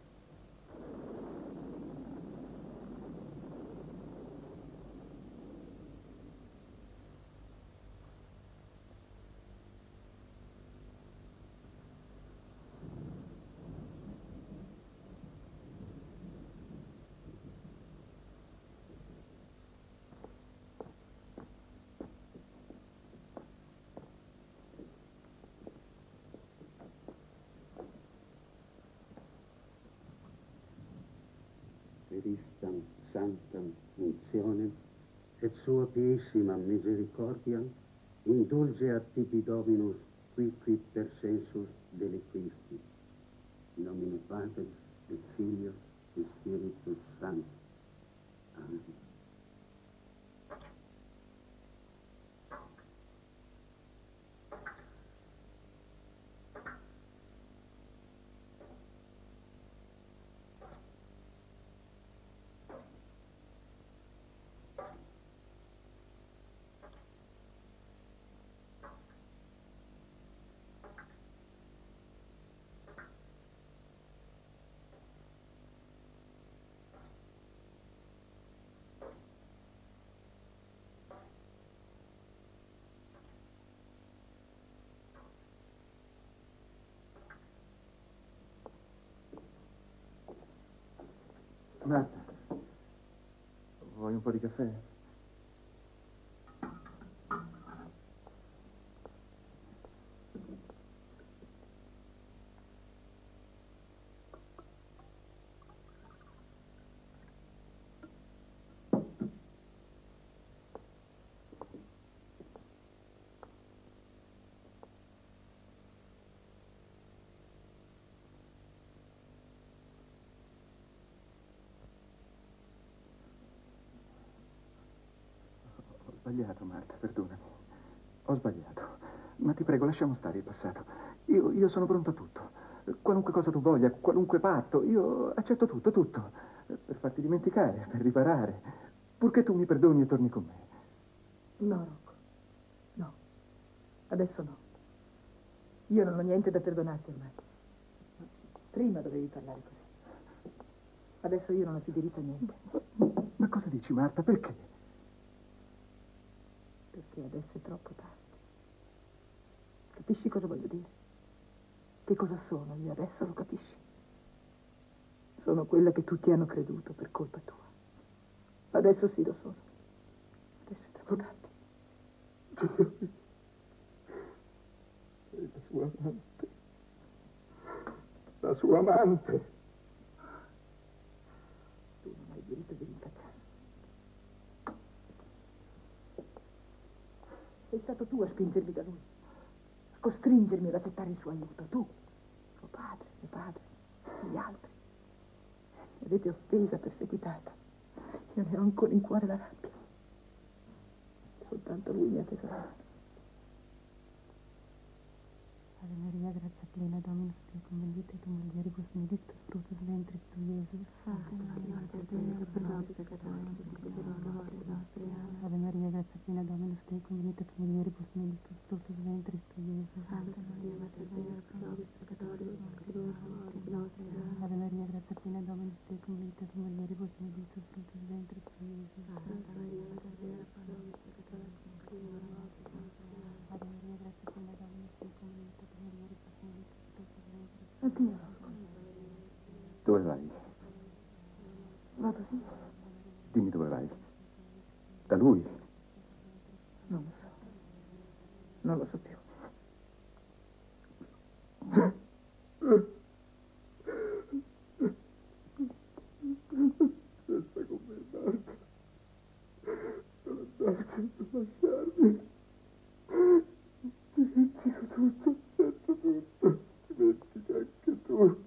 Christam Sanctam Untionem et sua piissima misericordia indulge a tibi Dominus qui qui per sensus deliquisti. In nomine Patris et Filius et Spiritus Sanctus. Amen. Marta, vuoi un po' di caffè? Ho sbagliato, Marta, perdonami. Ho sbagliato. Ma ti prego, lasciamo stare il passato. Io, io sono pronto a tutto. Qualunque cosa tu voglia, qualunque patto, io accetto tutto, tutto. Per farti dimenticare, per riparare. Purché tu mi perdoni e torni con me. No, Rocco. No. Adesso no. Io non ho niente da perdonarti ormai. Prima dovevi parlare così. Adesso io non ho più diritto a niente. Ma cosa dici, Marta? Perché? Perché adesso è troppo tardi. Capisci cosa voglio dire? Che cosa sono io adesso, lo capisci? Sono quella che tutti hanno creduto per colpa tua. Adesso sì lo sono. Adesso è troppo tardi. La sua amante. La sua amante. Tu non hai diritto di rincazzare. Sei stato tu a spingermi da lui, a costringermi ad accettare il suo aiuto. Tu, tuo padre, mio padre, gli altri. Mi avete offesa, perseguitata. Io ne ho ancora in cuore la rabbia. Soltanto lui mi ha teso la mano. Ave Maria, grazia plena, Dominus tecum, benedicta tu mulieribus, benedictus fructus ventris tu, Iesus. Sancta Maria, Mater Dei, pro nobis peccatoribus, sic et in hora mortis nostri. Amen. Ave Maria, grazia plena, Dominus tecum, benedicta tu mulieribus, benedictus fructus ventris tu, Iesus. Sancta Maria, Mater Dei, pro nobis peccatoribus, Dove vai? Vado via. Dimmi dove vai. Da lui? Non lo so. Non lo so più. Resta con me, Marta. Non andarti, non lasciarmi. Dimentico tutto, sento tutto. Dimentica anche tu.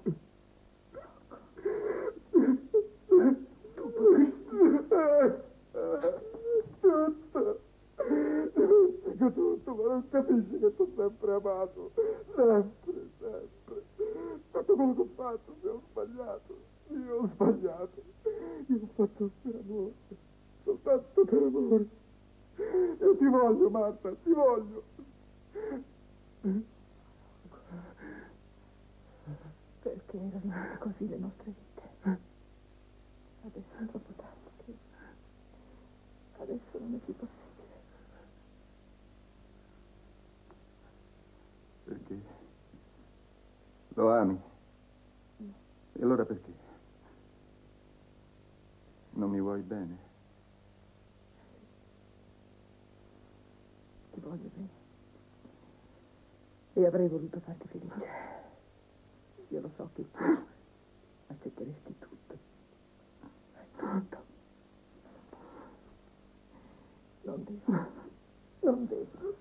Tu potresti. Tutto. Dimentico tutto, ma non capisci che ti ho sempre amato. Sempre, sempre. Tutto quello che ho fatto, se ho sbagliato. Io ho sbagliato. Io ho fatto per amore. Soltanto per amore. Io ti voglio, Marta, ti voglio. Perché erano nate così le nostre vite? Adesso è troppo tardi che... Adesso non è più possibile. Perché? Lo ami? E allora perché? Non mi vuoi bene? Ti voglio bene. E avrei voluto farti felice. Io lo so che tu accetteresti tutto. Tutto. Non devo. Non devo.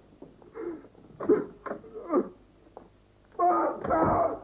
Basta!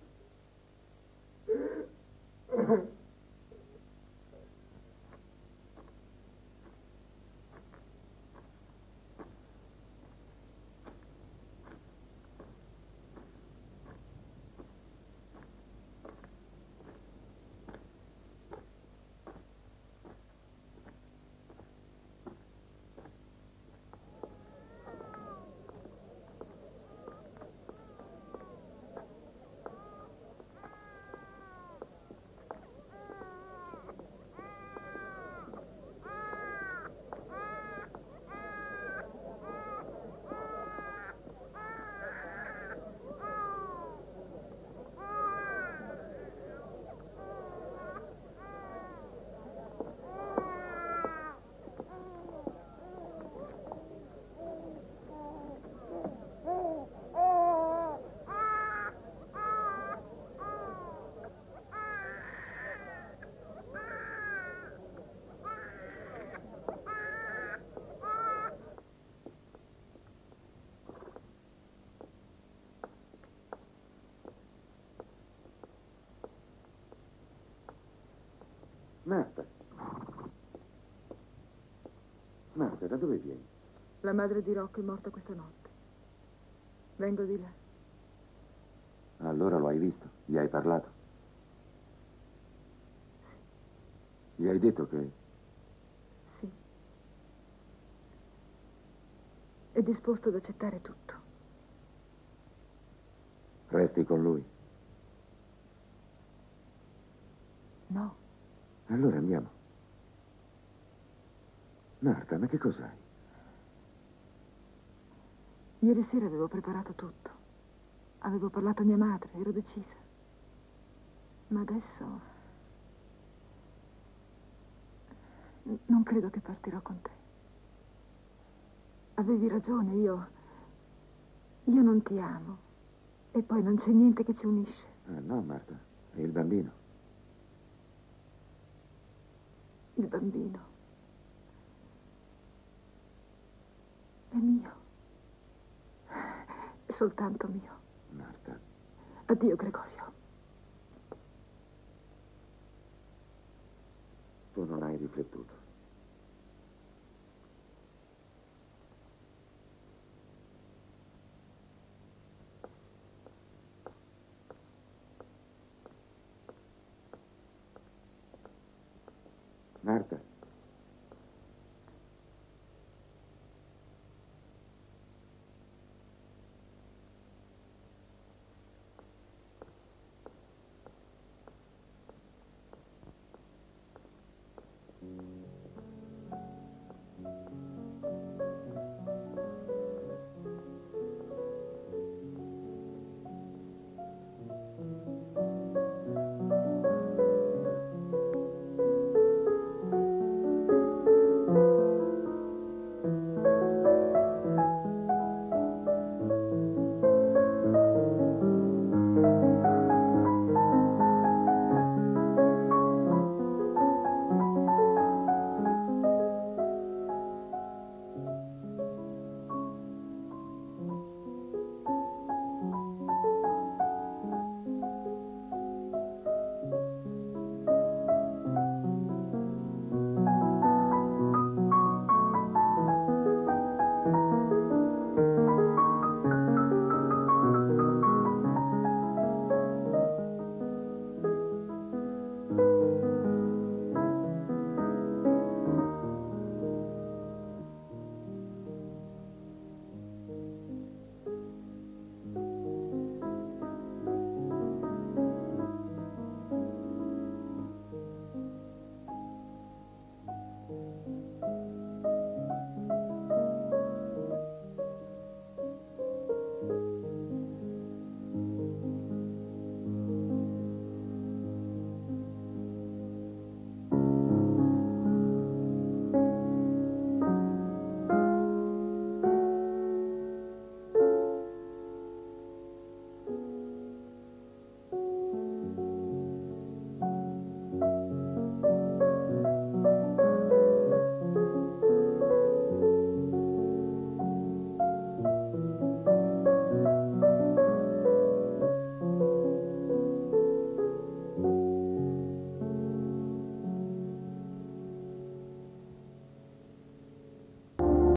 Marta. Marta, da dove vieni? La madre di Rocco è morta questa notte. Vengo di là. Allora lo hai visto? Gli hai parlato? Gli hai detto che... Sì. È disposto ad accettare tutto. Resti con lui? No. Allora andiamo. Marta, ma che cos'hai? Ieri sera avevo preparato tutto. Avevo parlato a mia madre, ero decisa. Ma adesso... non credo che partirò con te. Avevi ragione, io... io non ti amo. E poi non c'è niente che ci unisce. Ah, no, Marta, è il bambino. Il bambino è mio, è soltanto mio. Marta. Addio, Gregorio. Tu non hai riflettuto. Marta.